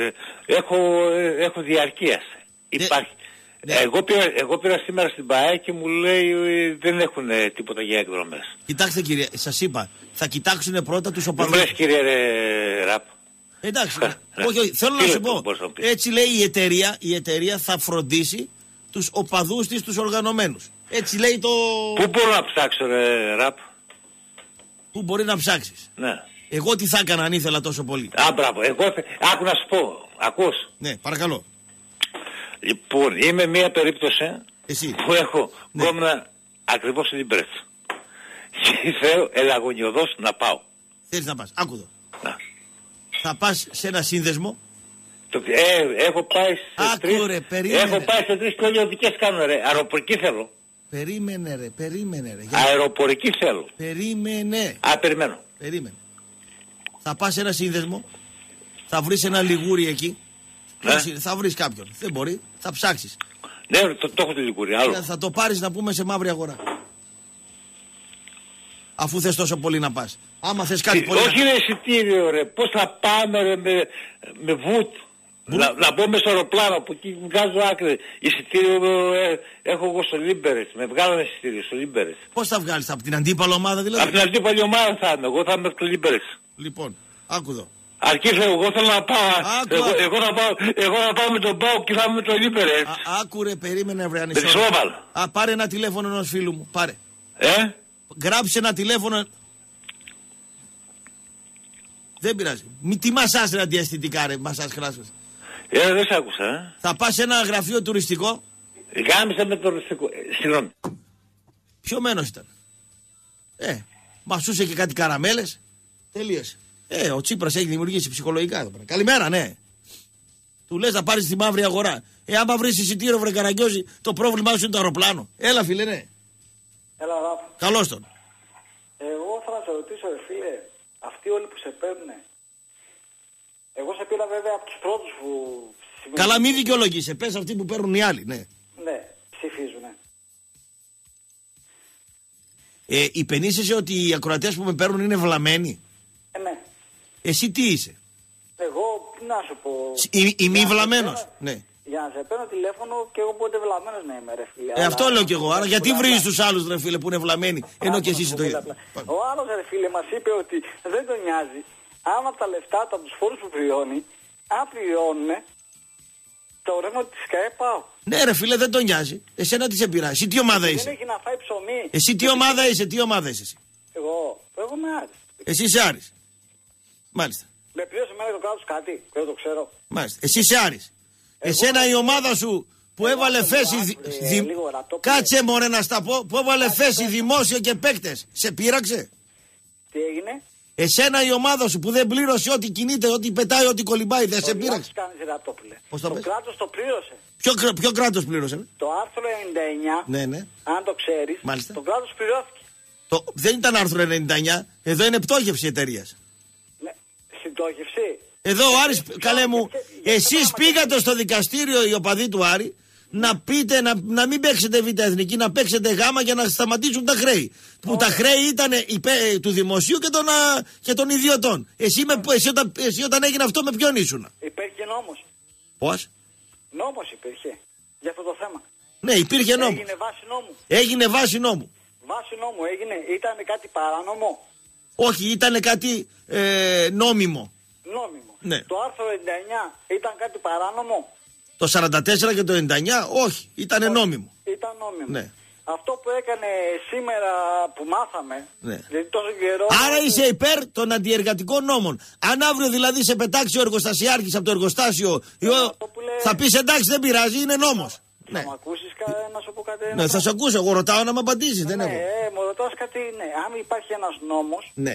έχω διαρκείας. Υπάρχει. Ναι. Εγώ πήρα σήμερα στην ΠΑΕ και μου λέει δεν έχουν τίποτα για εκδρομές. Κοιτάξτε κύριε, σας είπα, θα κοιτάξουν πρώτα τους οπαδούς. Δεν κύριε Ραπ. Εντάξει, όχι, θέλω να σου πω, έτσι λέει η εταιρεία θα φροντίσει τους οπαδούς της, τους οργανωμένους. Έτσι λέει το... Πού μπορώ να ψάξω Ραπ? Πού μπορεί να ψάξεις? Ναι. Εγώ τι θα έκανα αν ήθελα τόσο πολύ? Μπράβο, άκου να σου πω, ακούς? Ναι, παρακαλώ. Λοιπόν, είμαι μία περίπτωση που έχω γκόμενα ακριβώς στην Πρέτσα. Και θέλω ελαγωνιωδώς να πάω. Θέλεις να πας, άκου εδώ. Θα πας σε ένα σύνδεσμο. Έχω πάει σε τρεις. Έχω πάει σε τρεις και όλοι οδικές κάνω ρε. Αεροπορική θέλω. Περίμενε ρε. Αεροπορική θέλω. Περίμενε. Περιμένω. Περίμενε. Θα πας σε ένα σύνδεσμο, θα βρεις ένα λιγούρι εκεί. Ναι. Θα βρεις κάποιον. Δεν μπορεί, θα ψάξεις. Ναι, το έχω το λιγούρι, άλλο. Θα το πάρεις να πούμε σε μαύρη αγορά. Αφού θες τόσο πολύ να πας. Άμα θες κάτι πολύ. Όχι ρε εισιτήριο ρε, πώς θα πάμε ρε, με βουτ. Να μπω μες στο αεροπλάνο που εκεί βγάζω άκρη. Εισιτήριο έχω εγώ στο Λίμπερες. Με βγάλανε εισιτήριο στο Λίμπερες. Πώς θα βγάλεις, από την αντίπαλη ομάδα δηλαδή? Από την αντίπαλη ομάδα θα είμαι, εγώ θα είμαι από το Λίμπερες. Λοιπόν, άκου εδώ. Αρκείς εγώ θέλω να πάω. Εγώ να πάω με τον Πάο και θα είμαι με το Λίμπερες. Άκου ρε, περίμενε βρε με τη Σόβαλ. Πάρε ένα τηλέφωνο ενός φίλου μου, πάρε. Γράψε ένα τηλέφωνο. Δεν πειράζει. Τι μασάς ρε αντιαισθητικά ρε, μασάς κράσας. Δεν σ' άκουσα. Θα πας σε ένα γραφείο τουριστικό. Γάμισα με το τουριστικό. Συγγνώμη. Ποιο μένος ήταν? Μασούσε και κάτι καραμέλες. Τελείωσε. Ο Τσίπρας έχει δημιουργήσει ψυχολογικά εδώ πέρα. Καλημέρα, ναι. Του λες να πάρεις τη μαύρη αγορά. Άμα βρεις εισιτήριο βρε Καραγκιόζη, το πρόβλημά σου είναι το αεροπλάνο. Έλα φίλε, ναι. Έλα Ράφα. Καλώς τον. Εγώ θα να σε ρωτήσω ρε φίλε, αυτοί όλοι που σε παίρνουν. Εγώ σε πήρα βέβαια από τους πρώτους που... Καλά μη δικαιολογείσαι, πες αυτοί που παίρνουν οι άλλοι, ναι. Ναι, ψηφίζουνε. Υπενήσεσαι ότι οι ακροατές που με παίρνουν είναι βλαμμένοι. Ναι. Εσύ τι είσαι? Εγώ, να σου πω... Μη βλαμμένος, ναι. Για να σε παίρνω τηλέφωνο και εγώ πότε βλαμμένος να είμαι ρε φίλε. Αυτό λέω κι εγώ, άρα γιατί βρίζεις τους άλλους ρε φίλε που είναι βλαμμένοι, ενώ και εσύ είσαι το ίδιο. Ο άλλος ρε φίλε μας είπε ότι δεν τον νοιάζει. Άμα τα λεφτά από τους φόρους που πληρώνει, αν πληρώνουν, το ρεύμα της ΚΑΕ πάω. Ναι ρε φίλε, δεν τον νοιάζει. Εσένα τι σε πειράζει, εσύ τι ομάδα είσαι? Δεν έχει να φάει ψωμί. Εσύ τι ομάδα είσαι, τι ομάδα είσαι εσύ? Εγώ είμαι Άρης. Εσύ είσαι Άρης. Μάλιστα. Με πλήρωσε εμένα το κράτος κάτι, δεν το ξέρω. Μάλιστα. Εσύ είσαι Άρης. Εσένα η ομάδα σου που έβαλε θέση. Κάτσε μωρέ να στα πω. Που έβαλε θέση δημόσια και παίκτες. Σε πείραξε? Τι έγινε? Εσένα η ομάδα σου που δεν πλήρωσε ό,τι κινείται, ό,τι πετάει, ό,τι κολυμπάει, δεν σε πείραξε? Το κράτος το πλήρωσε. Ποιο κράτος πλήρωσε? Το άρθρο 99, ναι. Αν το ξέρεις, μάλιστα. Το κράτος πληρώθηκε. Δεν ήταν άρθρο 99, εδώ είναι πτώχευση εταιρείας. Ναι, συντόχευση. Εδώ ο Άρης, καλέ μου, εσείς πήγατε στο δικαστήριο οι οπαδοί του Άρη να πείτε να μην παίξετε Β' Εθνική, να παίξετε Γ' για να σταματήσουν τα χρέη. Που τα χρέη ήταν του δημοσίου και των ιδιωτών. Εσύ όταν έγινε αυτό με ποιον ήσουν? Υπήρχε νόμος. Πώς? Νόμος υπήρχε για αυτό το θέμα. Ναι, υπήρχε νόμος. Έγινε βάση νόμου. Έγινε βάση νόμου. Βάση νόμου έγινε. Ήταν κάτι παράνομο? Όχι, ήταν κάτι νόμιμο. Νόμιμο. Ναι. Το άρθρο 99 ήταν κάτι παράνομο? Το 44 και το 99 όχι, ήταν νόμιμο. Ήταν νόμιμο. Ναι. Αυτό που έκανε σήμερα που μάθαμε, ναι. Δηλαδή τόσο καιρό... Άρα είσαι υπέρ των αντιεργατικών νόμων. Αν αύριο δηλαδή σε πετάξει ο εργοστασιάρχης από το εργοστάσιο, θα πεις εντάξει δεν πειράζει, είναι νόμος. Θα μου ακούσεις να σου πω κάτι? Ναι, θα σε ακούσω, εγώ ρωτάω να με απαντήσεις. Ναι, μου ρωτάς κάτι, ναι. Αν υπάρχει ένας νόμος, ναι.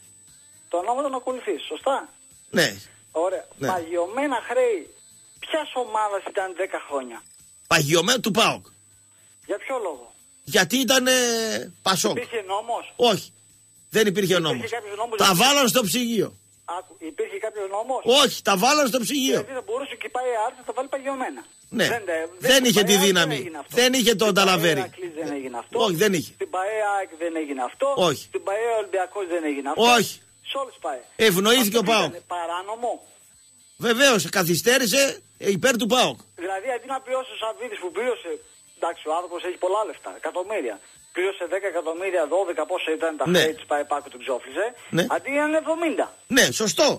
Το νόμο τον ακολουθείς, σωστά? Ναι. Ωραία. Ναι. Παγιωμένα χρέη, ποιας ομάδας ήταν 10 χρόνια? Παγιωμένα του ΠΑΟΚ. Για ποιο λόγο? Γιατί ήταν Πασόκ. Υπήρχε νόμος? Όχι. Δεν υπήρχε νόμος. Τα βάλαν στο ψυγείο. Υπήρχε κάποιος νόμος? Όχι, τα βάλαν στο ψυγείο. Γιατί δεν μπορούσε και πάει Άρης να τα βάλει παγιωμένα. Ναι. Δεν είχε τη δύναμη. Δεν είχε το Ταλαβέρι. Δεν έγινε αυτό. Όχι, δεν είχε. Στην ΠαΕ δεν έγινε αυτό. Όχι. Στην ΠαΕ Ολυμπιακός δεν έγινε αυτό. Όχι. Σε όλες ΠαΕ. Ευνοήθηκε ο ΠΑΟΚ. Είναι παράνομο? Βεβαίως, καθυστέρησε υπέρ του ΠΑΟΚ. Δηλαδή αντί να πληρώσει ο Σαββίδης που πλήρωσε, εντάξει ο άνθρωπος έχει πολλά λεφτά, εκατομμύρια. Πλήρωσε 10 εκατομμύρια, 12 πόσο ήταν τα χρέη της ΠαΕ που του ξόφλησε. Ναι. Αντί είναι 70. Ναι, σωστό.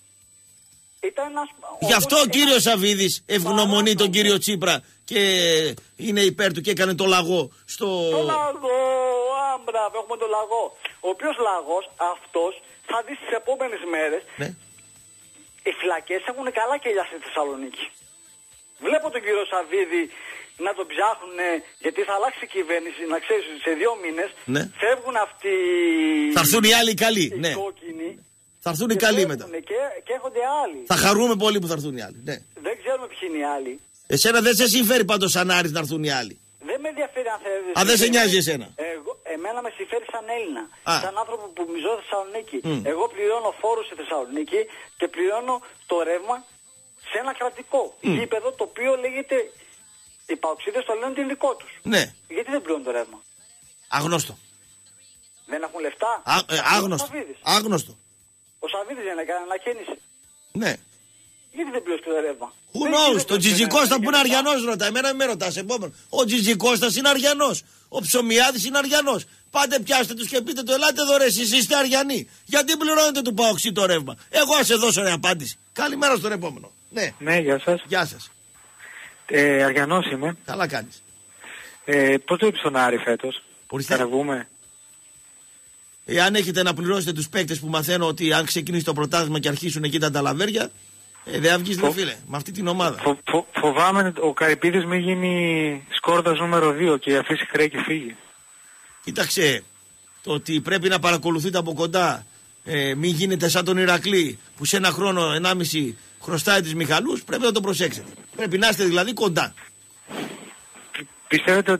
Ήταν ένας... Γι' αυτό ο κύριος Σαββίδης ευγνωμονεί τον κύριο Τσίπρα και είναι υπέρ του και έκανε το λαγό στο... Το λαγό, άμπραβο, έχουμε το λαγό. Ο οποίος λαγός αυτός θα δει στις επόμενες μέρες. Ναι. Οι φυλακές έχουν καλά κελιά στη Θεσσαλονίκη. Βλέπω τον κύριο Σαββίδη να τον ψάχνουν γιατί θα αλλάξει η κυβέρνηση, να ξέρεις σε 2 μήνες. Ναι. Φεύγουν αυτοί. Θα έρθουν οι άλλοι καλοί. Οι ναι. κόκκινοι. Θα έρθουν οι καλοί μετά. Και έρχονται άλλοι. Θα χαρούμε πολύ που θα έρθουν οι άλλοι. Ναι. Δεν ξέρουμε ποιοι είναι οι άλλοι. Εσένα δεν σε συμφέρει πάντως σαν Άρης να έρθουν οι άλλοι. Δεν με ενδιαφέρει αν θέλει. Α, δεν σε νοιάζει εσένα. Εμένα με συμφέρει σαν Έλληνα. Σαν άνθρωπο που μιζώ Θεσσαλονίκη. Εγώ πληρώνω φόρους στη Θεσσαλονίκη και πληρώνω το ρεύμα σε ένα κρατικό γήπεδο το οποίο λέγεται. Οι παοξίδες το λένε ότι είναι δικό τους. Ναι. Γιατί δεν πληρώνουν το ρεύμα? Άγνωστο. Δεν έχουν λεφτά. Άγνωστο. Άγνωστο. Ο Σαββίδης δεν έκανε ανακαίνιση. Ναι. Γιατί δεν πληρώνει το ρεύμα? Who knows, το Τζιτζικώστα που είναι Αριανός ρωτά. Εμένα με ρωτάς επόμενο. Ο Τζιτζικώστας είναι Αριανός. Ο Ψωμιάδης είναι Αριανός. Πάτε πιάστε τους και πείτε του, ελάτε εδώ ρε, εσείς είστε Αριανοί. Γιατί πληρώνετε του Παοξή το ρεύμα? Εγώ ας σε δώσω ρε απάντηση. Καλημέρα στον επόμενο. Ναι. Ναι, γεια σας. Γεια σας. Αριανός είμαι. Καλά κάνεις. Πώς το στον Άρη φέτος? Θα ραβούμε. Εάν έχετε να πληρώσετε τους παίκτες που μαθαίνω ότι αν ξεκινήσει το πρωτάθλημα και αρχίσουν εκεί τα ταλαβέρια, δεν θα βγεις φίλε, με αυτή την ομάδα. Φοβάμαι ο Καρυπίδης μην γίνει σκόρδας νούμερο 2 και αφήσει χρέη και φύγει. Κοίταξε, το ότι πρέπει να παρακολουθείτε από κοντά, μην γίνετε σαν τον Ηρακλή που σε ένα χρόνο, 1,5 χρωστάει τις Μιχαλούς, πρέπει να το προσέξετε. Πρέπει να είστε δηλαδή κοντά. Πιστεύετε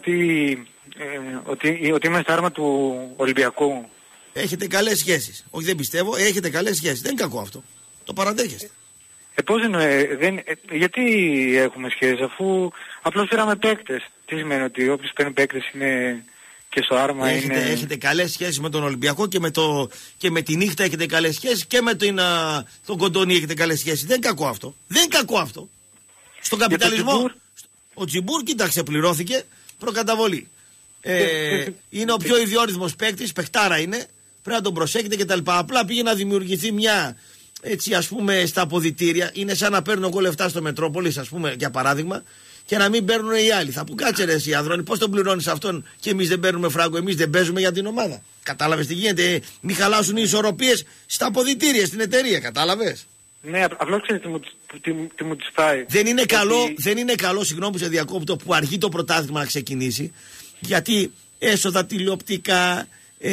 ότι είμαστε άρμα του Ολυμπιακού? Έχετε καλές σχέσεις. Όχι, δεν πιστεύω, έχετε καλές σχέσεις. Δεν είναι κακό αυτό. Το παραδέχεστε. Πώς γιατί έχουμε σχέσεις αφού απλώς πήραμε παίκτες? Τι σημαίνει ότι όποιος παίρνει παίκτες είναι και στο άρμα? Έχετε καλές σχέσεις με τον Ολυμπιακό και με τη νύχτα έχετε καλές σχέσεις και με τον Κοντονί έχετε καλές σχέσεις. Δεν είναι κακό αυτό. Δεν είναι κακό αυτό. Στον καπιταλισμό ο Τζιμπούρ, κοίταξε, πληρώθηκε προκαταβολή. Είναι ο πιο ιδιόρυθμος παίκτης, παιχτάρα είναι. Πρέπει να τον προσέχετε κτλ. Απλά πήγε να δημιουργηθεί μια, έτσι ας πούμε, στα αποδυτήρια. Είναι σαν να παίρνω εγώ λεφτά στο Μετρόπολης, ας πούμε, για παράδειγμα, και να μην παίρνουν οι άλλοι. Θα πούν, κάτσε ρε εσύ Ανδρώνη, πώς τον πληρώνεις αυτόν και εμείς δεν παίρνουμε φράγκο, εμείς δεν παίζουμε για την ομάδα? Κατάλαβες τι γίνεται? Μην χαλάσουν οι ισορροπίες στα αποδυτήρια, στην εταιρεία, κατάλαβες? Ναι, απλώς ξέρετε τι μου τις πάει. Δεν είναι καλό, συγγνώμη που σε διακόπτω, που αργεί το πρωτάθλημα να ξεκινήσει, γιατί έσοδα τηλεοπτικά,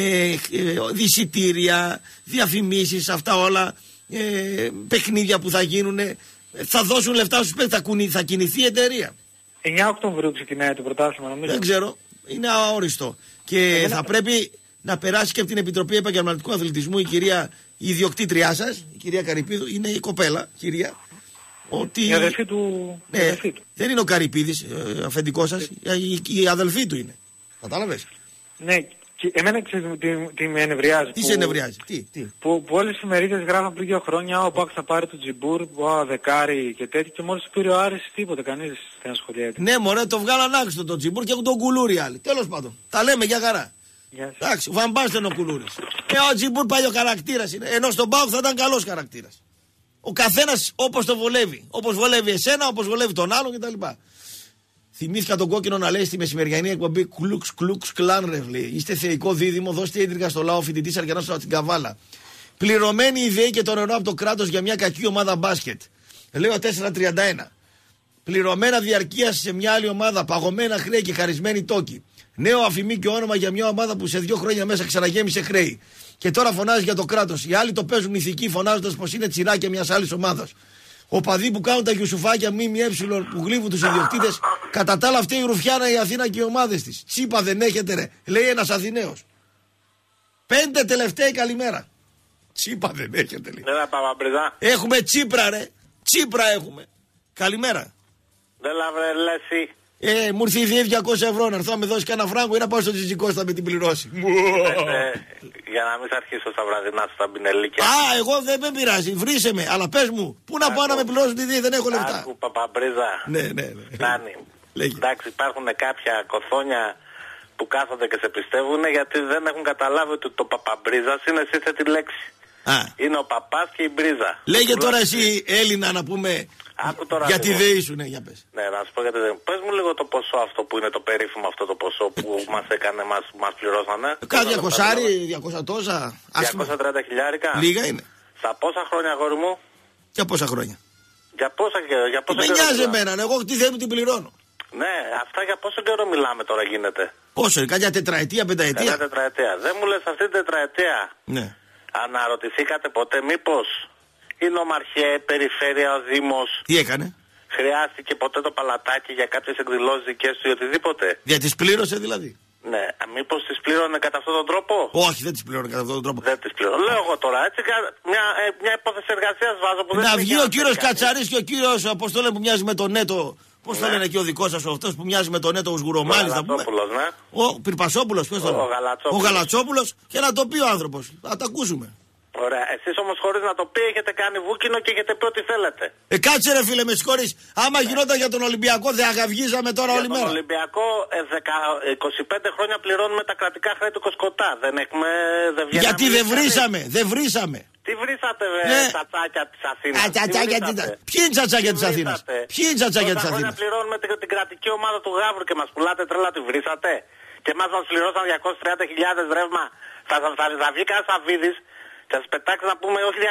εισιτήρια, διαφημίσεις, αυτά όλα, παιχνίδια που θα γίνουν, θα δώσουν λεφτά στους παίκτες, θα κινηθεί η εταιρεία. 9 Οκτωβρίου ξεκινάει το πρωτάθλημα, νομίζω. Δεν ξέρω, είναι αόριστο. Και θα πρέπει να περάσει και από την Επιτροπή Επαγγελματικού Αθλητισμού η ιδιοκτήτριά σας, η κυρία Καρυπίδου, είναι η κοπέλα, κυρία. Ότι... Η αδελφή του. Δεν είναι ο Καρυπίδης, αφεντικός σας, η αδελφή του είναι. Κατάλαβες? Ναι, και εμένα ξέρετε τι με ενευριάζει. Τι σε ενευριάζει, τι? Που όλες οι εφημερίδες γράφαν πριν 2 χρόνια, ο Πάκ θα πάρει τον Τζιμπούρ, δεκάρι και τέτοιο, και μόλις πήρε ο Άρης τίποτα, κανείς δεν ασχολιέται. Ναι, μωρέ, το βγάλαν άξιο τον Τζιμπούρ και έχουν τον Κουλούρι άλλοι. Τέλος πάντων, τα λέμε για χαρά. Εντάξει, ο Βαμπάστεν ο Κουλούρης. Ο Τζιμπούρ παλιό χαρακτήρας είναι, ενώ στον Πάοκ θα ήταν καλός χαρακτήρας. Ο καθένας όπως το βολεύει. Όπως βολεύει εσένα, όπως βολεύει τον άλλον κτλ. Θυμήθηκα τον Κόκκινο να λέει στη μεσημεριανή εκπομπή κλουξ κλάν ρε βλέ. Είστε θεϊκό δίδυμο, δώστε ίντρικα στο λαό, φοιτητής Αργιανός από την Καβάλα. Πληρωμένη η ΔΕΗ και το νερό από το κράτος για μια κακή ομάδα μπάσκετ. Λέω 4-31. Πληρωμένα διαρκεία σε μια άλλη ομάδα, παγωμένα χρέη και χαρισμένη τόκη. Νέο αφημί και όνομα για μια ομάδα που σε 2 χρόνια μέσα ξαναγέμισε χρέη. Και τώρα φωνάζει για το κράτος. Οι άλλοι το παίζουν ηθικοί φωνάζοντας πως είναι τσιράκια μιας άλλης ομάδας. Οπαδοί που κάνουν τα γιουσουφάκια ΜΜΕ που γλύβουν τους ιδιοκτήτες, κατά τα άλλα αυτή η Ρουφιάνα, η Αθήνα και οι ομάδες της. Τσίπα δεν έχετε ρε, λέει ένας Αθηναίος. 5 τελευταίοι καλημέρα. Τσίπα δεν έχετε λέει. Δεν θα πάμε μπριζά. Έχουμε Τσίπρα ρε, Τσίπρα έχουμε. Καλημέρα. Δεν λαβρε λες. Μου ήρθε η ΔΕΗ 200 ευρώ να έρθω να με δώσει κανένα φράγκο ή να πάω στο Τζιτζικώστα με την πληρώσει. Για να μην σ' αρχίσω στα βραδινά σου τα μπινελίκια. Εγώ δεν με πειράζει, βρίσε με, αλλά πες μου, πού να πάω να με πληρώσουν τη ΔΕΗ, δεν έχω λεφτά. Άκου Παπαμπρίζα. Ναι. Εντάξει, υπάρχουν κάποια κοθόνια που κάθονται και σε πιστεύουν γιατί δεν έχουν καταλάβει ότι το Παπαμπρίζα είναι σύνθετη λέξη. Είναι ο παπάς και η μπρίζα. Λέγε τώρα εσύ Έλληνα να πούμε. Για τη ΔΕΗ σου, ναι, για πες. Ναι, να σου πω για τη ΔΕΗ. Πες μου λίγο το ποσό αυτό που είναι το περίφημο αυτό το ποσό που μας έκανε, μας πληρώσανε. Κάτι 200, 200 τόσα. 230 χιλιάρικα. Λίγα είναι. Στα πόσα χρόνια, αγόρι μου? Για πόσα χρόνια? Για πόσα καιρό? Με νοιάζει εμένα, εγώ τη ΔΕΗ μου την πληρώνω. Ναι, αυτά για πόσο καιρό μιλάμε τώρα γίνεται? Πόσο, κάποια τετραετία, πενταετία? Κάποια τετραετία. Δεν μου λες αυτή την τετραετία. Ναι. Αναρωτηθήκατε ποτέ μήπως η νομαρχία, η περιφέρεια, ο Δήμος. Τι έκανε? Χρειάστηκε ποτέ το παλατάκι για κάποιες εκδηλώσεις δικές του ή οτιδήποτε? Για τις πλήρωσε δηλαδή? Ναι, μήπως τις πλήρωνε κατά αυτόν τον τρόπο? Όχι, δεν τις πλήρωνε κατά αυτόν τον τρόπο. Δεν τις πλήρωνε. Λέω εγώ τώρα, έτσι, μια υπόθεση εργασίας βάζω που δεν. Να βγει ο κύριος Κατσαρής και ο κύριος, πώς το λένε, που μοιάζει με τον Νέτο. Πώς το λένε και ο δικός σας, αυτός που μοιάζει με τον Νέτο, ο Σγουρομάλης, να πούμε. Ναι. Ο Πυρπασόπουλος, ποιος το λένε. Ο Γαλατσόπουλος, και να το πει ο άνθρωπος. Θα τα ακούσουμε. Ωραία. Εσείς όμως χωρίς να το πει έχετε κάνει βούκινο και έχετε πει ό,τι θέλετε. Κάτσε ρε φίλε, με συγχωρείς. Άμα γινόταν για τον Ολυμπιακό, δεν αγαυγίζαμε τώρα όλη μέρα. Για τον Ολυμπιακό 25 χρόνια πληρώνουμε τα κρατικά χρέη του Κοσκοτά. Δεν έχουμε. Γιατί δεν βρήσαμε. Τι βρήσατε, τσατσάκια της Αθήνας? Ποιοι είναι τσατσάκια της Αθήνας? Τόσα χρόνια πληρώνουμε την κρατική ομάδα του Γαύρου και μας πουλάτε τρέλα, τη βρήσατε. Και εμάς μας πληρώσαν 230.000 ρεύμα. Θα βγει κανένας Σαββίδης. Θα σας πετάξει να πούμε όχι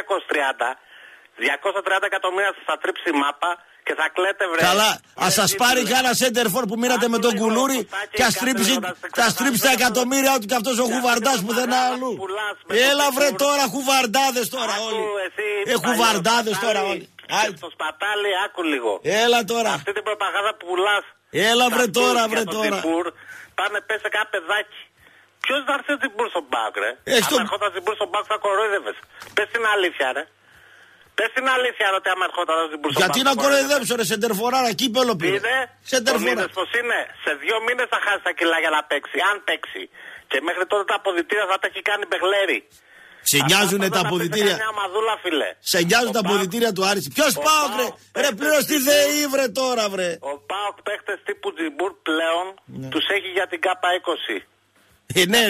230 εκατομμύρια θα τρίψει η μάπα και θα κλαίτε βρε. Καλά, ας σας πάρει κάνα σέντερφορ που μείνατε με τον Κουλούρι και ας τρίψει τα εκατομμύρια ότι και αυτός ο Χουβαρντάς που δεν αλλού. Έλα βρε τώρα, χουβαρντάδες τώρα όλοι. Χουβαρντάδες τώρα όλοι. Στο σπατάλι άκου λίγο. Έλα τώρα. Αυτή την προπαγάνδα που πουλάς. Έλα βρε τώρα. Πάνε πες σε κάποιο παιδάκι. Ποιος θα έρθει την Μπουρ στον Πάοκ, ρε? Αν ερχόταν την Μπουρ στον Πάοκ θα κοροϊδεύες. Πες την αλήθεια, ρε. Πες την αλήθεια, ρε, ότι άμα ερχόταν την Μπουρ στον Πάοκ. Γιατί να κοροϊδέψω, ρε, σεντερφοράρα, κύπελο πήρε. Σεντερφοράρα. Πώς είναι. Σε 2 μήνες θα χάσει τα κιλά για να παίξει. Αν παίξει. Και μέχρι τότε τα αποδυτήρια θα τα έχει κάνει μπεγλέρι. Σε νοιάζουνε τα αποδυτήρια. Σε νοιάζουν τα αποδυτήρια του Άρη. Ποιος Πάοκ, ρε? Ρε, πλήρως τη ΔΕΗ, βρε τώρα, βρε. Ο Πάοκ παίχτες τύπου Τζιμπούρ πλέον τους έχει για την ΚΑΠΑ 20. Ναι,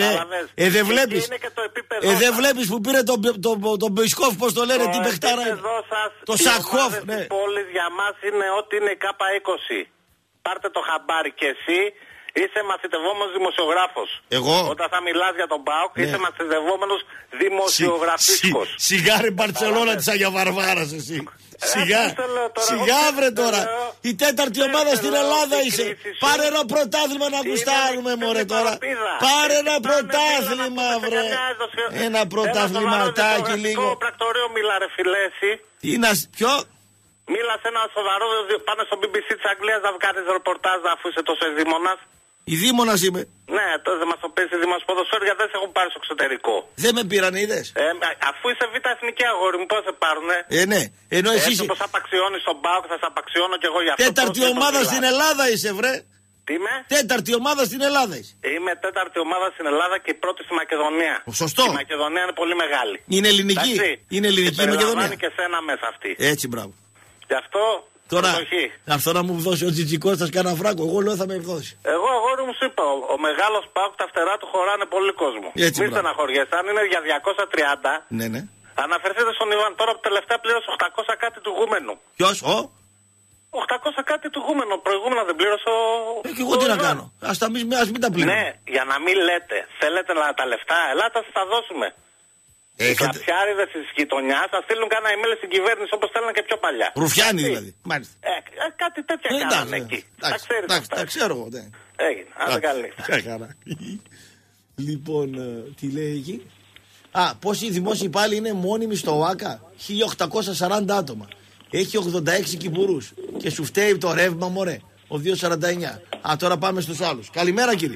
δεν βλέπεις που πήρε τον Μπισκόφ, πώς το λένε, τι παιχτάρα είναι. Το Σακχόφ, ναι. Η πόλη για μας είναι ό,τι είναι η ΚΑΠΑ 20. Πάρτε το χαμπάρι και εσύ είσαι μαθητευόμενος δημοσιογράφος. Εγώ. Όταν θα μιλάς για τον ΠΑΟΚ είσαι μαθητευόμενος δημοσιογραφίσκος. Σιγάρι Μπαρτσελώνα της Αγία Βαρβάρας εσύ. Σιγά βρε τώρα. Η 4η ομάδα στην Ελλάδα είσαι. Πάρε ένα πρωτάθλημα να γουστάρουμε μωρέ τώρα. Πάρε ένα πρωτάθλημα βρε. Ένα πρωταθληματάκι λίγο. Πρακτορείο μίλα ρε φιλέση. Ποιο? Μίλα σε ένα σοβαρό, πάνε στο BBC της Αγγλίας να κάνεις ρεπορτάζ αφού είσαι τόσο δήμονας. Η δήμονας είμαι. Ναι, τώρα δεν μας το πες η Δήμος Ποδοσφαίρου γιατί δεν σε έχουν πάρει στο εξωτερικό. Δεν με πήραν, είδες. Αφού είσαι β' εθνική αγόρι μου, πώς σε πάρουνε. Ναι. Ενώ εσύ. Πώς απαξιώνεις τον ΠΑΟΚ, θα σε απαξιώνω κι εγώ για αυτό. 4η ομάδα στην Ελλάδα είσαι, βρε. Τι είμαι? 4η ομάδα στην Ελλάδα είσαι. Είμαι 4η ομάδα στην Ελλάδα και 1η στη Μακεδονία. Σωστό. Η Μακεδονία είναι πολύ μεγάλη. Είναι ελληνική. Είναι ελληνική η Μακεδονία. Και σένα μέσα αυτή. Έτσι, μπράβο. Γι' αυτό. Τώρα, αυτό να μου δώσει ο Τζιτζικώστας κανένα φράγκο. Εγώ λέω θα με δώσει. Εγώ αγόρι μου σου είπα, ο μεγάλος ΠΑΟΚ τα φτερά του χωράνε πολύ κόσμο. Μην στεναχωριέσαι, αν είναι για 230. Ναι. Αναφερθείτε στον Ιβάν, τώρα που τελευταία πλήρωσε 800 κάτι του γούμενου. Ποιος, 800 κάτι του γούμενου, προηγούμενα δεν πλήρωσε ο. Και εγώ τι να κάνω, ας μην τα πληρώνω. Ναι, για να μην λέτε, θέλετε να τα λεφτά, ελάτε θα τα δώσουμε. Οι κλαψιάριδες της γειτονιάς θα στείλουν κάνα email στην κυβέρνηση όπως στέλνουν και πιο παλιά. Ρουφιάνοι δηλαδή. Μάλιστα. Κάτι τέτοια κάνανε εκεί. Τα ξέρω εγώ. Έγινε. Άντε καλή νύχτα. Λοιπόν, τι λέει εκεί. Πόσοι δημόσιοι υπάλληλοι είναι μόνιμοι στο ΟΑΚΑ? 1840 άτομα. Έχει 86 κυπουρούς. Και σου φταίει το ρεύμα, μωρέ. Ο 249. Τώρα πάμε στους άλλους. Καλημέρα κύριε.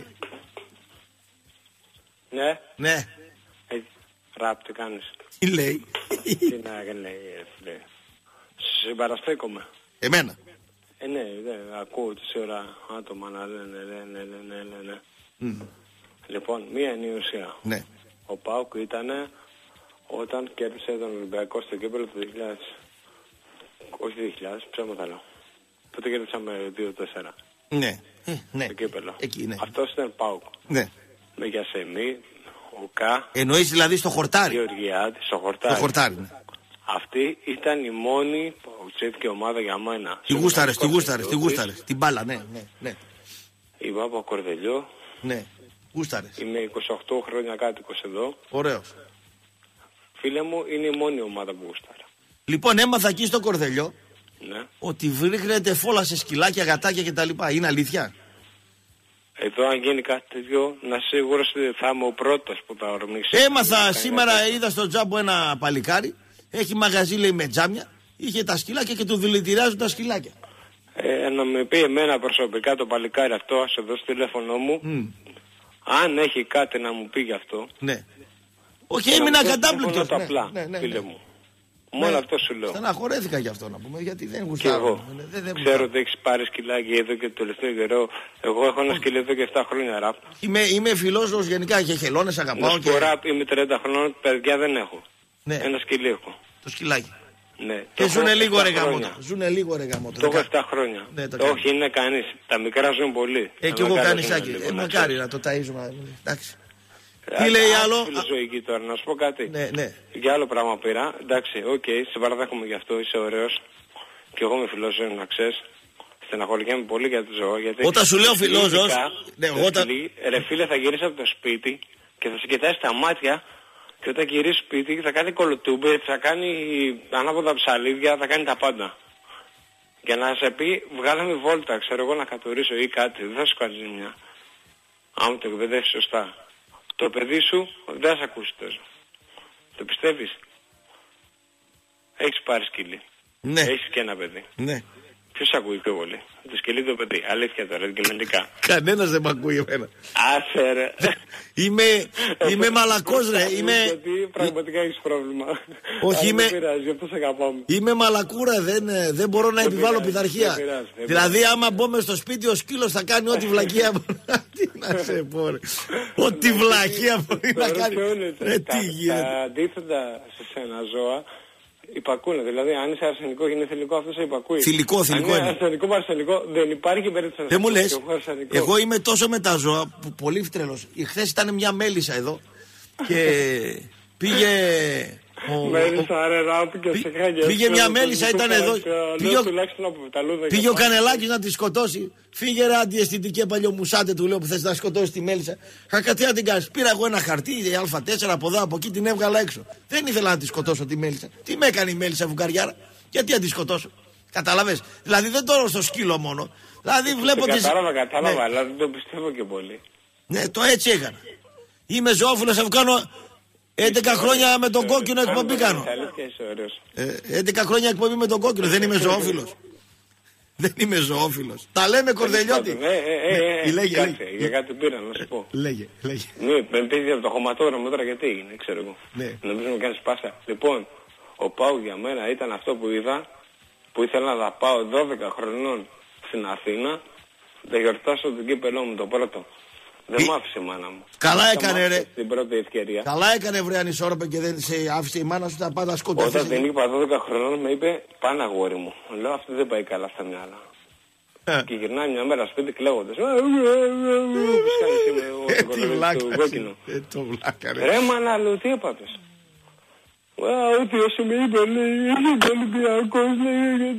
Ναι. Ραπ, τι κάνεις? Τι λέει? Τι να λέει, συμπαραστέκομαι. Εμένα? Ναι, ακούω τόση ώρα άτομα να λένε. Λοιπόν, μία είναι η ουσία. Ναι. Ο ΠΑΟΚ ήταν όταν κέρδισε τον Ολυμπιακό στο κύπελλο του 2000. Όχι 2000, ψέματα λέω. Τότε κέρδισαμε 2-4. Ναι. Το κύπελλο. Εκεί, ναι. Αυτός ήταν Πάοκ. Ναι. Με Γιασεμί, ο Κα. Εννοείς δηλαδή στο χορτάρι? Γεωργιάδη, στο χορτάρι. Στο χορτάρι, ναι. Αυτή ήταν η μόνη παουτσέτικη ομάδα για μένα. Τη γούσταρες. Την μπάλα, ναι. Είμαι από Κορδελιό. Ναι. Γούσταρες. Είμαι 28 χρόνια κάτοικος εδώ. Ωραίος. Φίλε μου, είναι η μόνη ομάδα που γούσταρα. Λοιπόν, έμαθα εκεί στο Κορδελιό, ναι, ότι βρίσκεται φόλα σε σκυλάκια, γατάκια κτλ. Είναι αλήθεια? Εδώ αν γίνει κάτι τέτοιο, να σίγουρος ότι θα είμαι ο πρώτος που θα ορμήσει. Έμαθα σήμερα, είδα στο τζάμπο ένα παλικάρι. Έχει μαγαζί, λέει, με τζάμια. Είχε τα σκυλάκια και του δηλητηριάζουν τα σκυλάκια. Να με πει εμένα προσωπικά το παλικάρι αυτό, ας εδώ στο τηλέφωνο μου. Αν έχει κάτι να μου πει γι' αυτό. Ναι. Όχι, έμεινα κατάπληκτος. Ναι, φίλε μου. Μόνο αυτό σου λέω. Στεναχωρέθηκα γι' αυτό να πούμε, γιατί δεν Και γουστάρω. εγώ. Ξέρω ότι έχεις πάρει σκυλάκι εδώ και το τελευταίο καιρό. Εγώ έχω ένα σκυλί εδώ και 7 χρόνια ραπ. Είμαι φιλόσοφος γενικά και χελώνες αγαπάω. Να σου πω ραπ, είμαι 30 χρονών, παιδιά δεν έχω. Ναι. Ένα σκυλί έχω. Το σκυλάκι. Ναι. Και ζουνε λίγο ρε γαμότο. Ζουνε λίγο ρε γαμότο. Το έχω 7 χρόνια. Ναι, όχι, είναι κανείς. Τα μικρά ζουν πολύ. Και εγώ κανισάκι. Μακάρι να το ταΐζουμε. Εντάξει. Τι λέει άλλο. Φιλοζωική τώρα, να σου πω κάτι. Ναι. Για άλλο πράγμα πήρα. Εντάξει, σε παραδέχομαι γι' αυτό, είσαι ωραίος. Και εγώ είμαι φιλόζωος, να ξέρεις. Στεναχωριέμαι πολύ για τη ζωή. Γιατί όταν σου λέω φιλόζωος. Ρε φίλε, θα γυρίσει από το σπίτι και θα σε κοιτάει στα μάτια. Και όταν γυρίσει σπίτι θα κάνει κολοτούμπε, θα κάνει ανάποδα ψαλίδια, θα κάνει τα πάντα. Για να σε πει, βγάλαμε βόλτα, ξέρω εγώ, να κατουρίσω ή κάτι. Δεν θα σου κάνει ζημιά. Αν το εκπαιδεύσεις σωστά. Το παιδί σου δεν θα σε ακούσει τόσο. Το πιστεύεις? Έχεις πάρει σκυλί. Ναι. Έχεις και ένα παιδί. Ναι. Ποιος ακούει πιο πολύ? Το σκυλί το παιδί. Αλήθεια τώρα, δικαιωματικά. Κανένας δεν μ' ακούει εμένα. Άσε ρε. Είμαι μαλακός ρε. Γιατί πραγματικά έχεις πρόβλημα. Όχι, δεν πειράζει, αυτό σε αγαπάμε. Είμαι μαλακούρα, δεν μπορώ να επιβάλλω πειθαρχία. Δηλαδή άμα μπούμε στο σπίτι ο σκύλος θα κάνει ό,τι βλακεία. Τι να σε πω ρε. Ό,τι βλακεία μπορεί να κάνει. Τι γίνεται. Τα αντίθετα σε σένα ζώα υπακούνε. Δηλαδή, αν είσαι αρσενικό και είναι θηλυκό, αυτό σε υπακούει. Θηλυκό είναι. Αν είναι αρσενικό με αρσενικό, δεν υπάρχει περίπτωση. Δεν μου λες, εγώ είμαι τόσο με τα ζώα που πολύ τρελός. Χθες ήταν μια μέλισσα εδώ και πήγε. Μέλισσα, ρε ράπ και σε χάγε. Πήγε μια μέλισσα, ήταν εδώ. Πήγε ο Κανελάκης να τη σκοτώσει. Φύγε ρε αντιαισθητική παλιομουσάτε, του λέω, που θες να σκοτώσει τη μέλισσα. Κάτι να την κάνεις. Πήρα εγώ ένα χαρτί Α4 από εδώ, από εκεί, την έβγαλα έξω. Δεν ήθελα να τη σκοτώσω τη μέλισσα. Τι με έκανε η μέλισσα φουκαριάρα? Γιατί να τη σκοτώσω? Καταλαβες. Δηλαδή δεν τώρα στο σκύλο μόνο. Δηλαδή βλέπω τις... Κατάλαβα, αλλά δεν το πιστεύω και πολύ. Ναι, το έτσι έκανα. Είμαι ζωόφιλος, θα κάνω 11 χρόνια με τον κόκκινο εκπομπή κάνω. 11 χρόνια εκπομπή με τον κόκκινο, δεν είμαι ζωόφιλος. Δεν είμαι ζωόφιλος. Τα λέμε Κορδελιώτη. Λέγε. Για κάτι πήρα να σου πω. Λέγε. Με πήγε από το χωματόδρομο τώρα, γιατί έγινε, ξέρω εγώ. Νομίζω να κάνεις πάσα. Λοιπόν, ο Πάου για μένα ήταν αυτό που είδα, που ήθελα να πάω 12 χρονών στην Αθήνα, να γιορτάσω τον κύπελό μου το πρώτο. Δεν μ' άφησε η μάνα μου. Καλά έκανε ρε. Στην πρώτη ευκαιρία. Καλά έκανε βρε ανισόρροπε και δεν σε άφησε η μάνα σου, τα πάντα σκοτωθείς. Όταν την είπα 12 χρονών με είπε πάνε αγόρι μου. Λέω αυτό δεν πάει καλά στα μυαλά. Και γυρνάει μια μέρα σπίτι κλαίγοντας. Πώς κάνεις είμαι το κόκκινο. Ρε μαναλού τι έπαθες? Ό,τι όσο με είπε λέει είναι Ολυμπιακός λέει.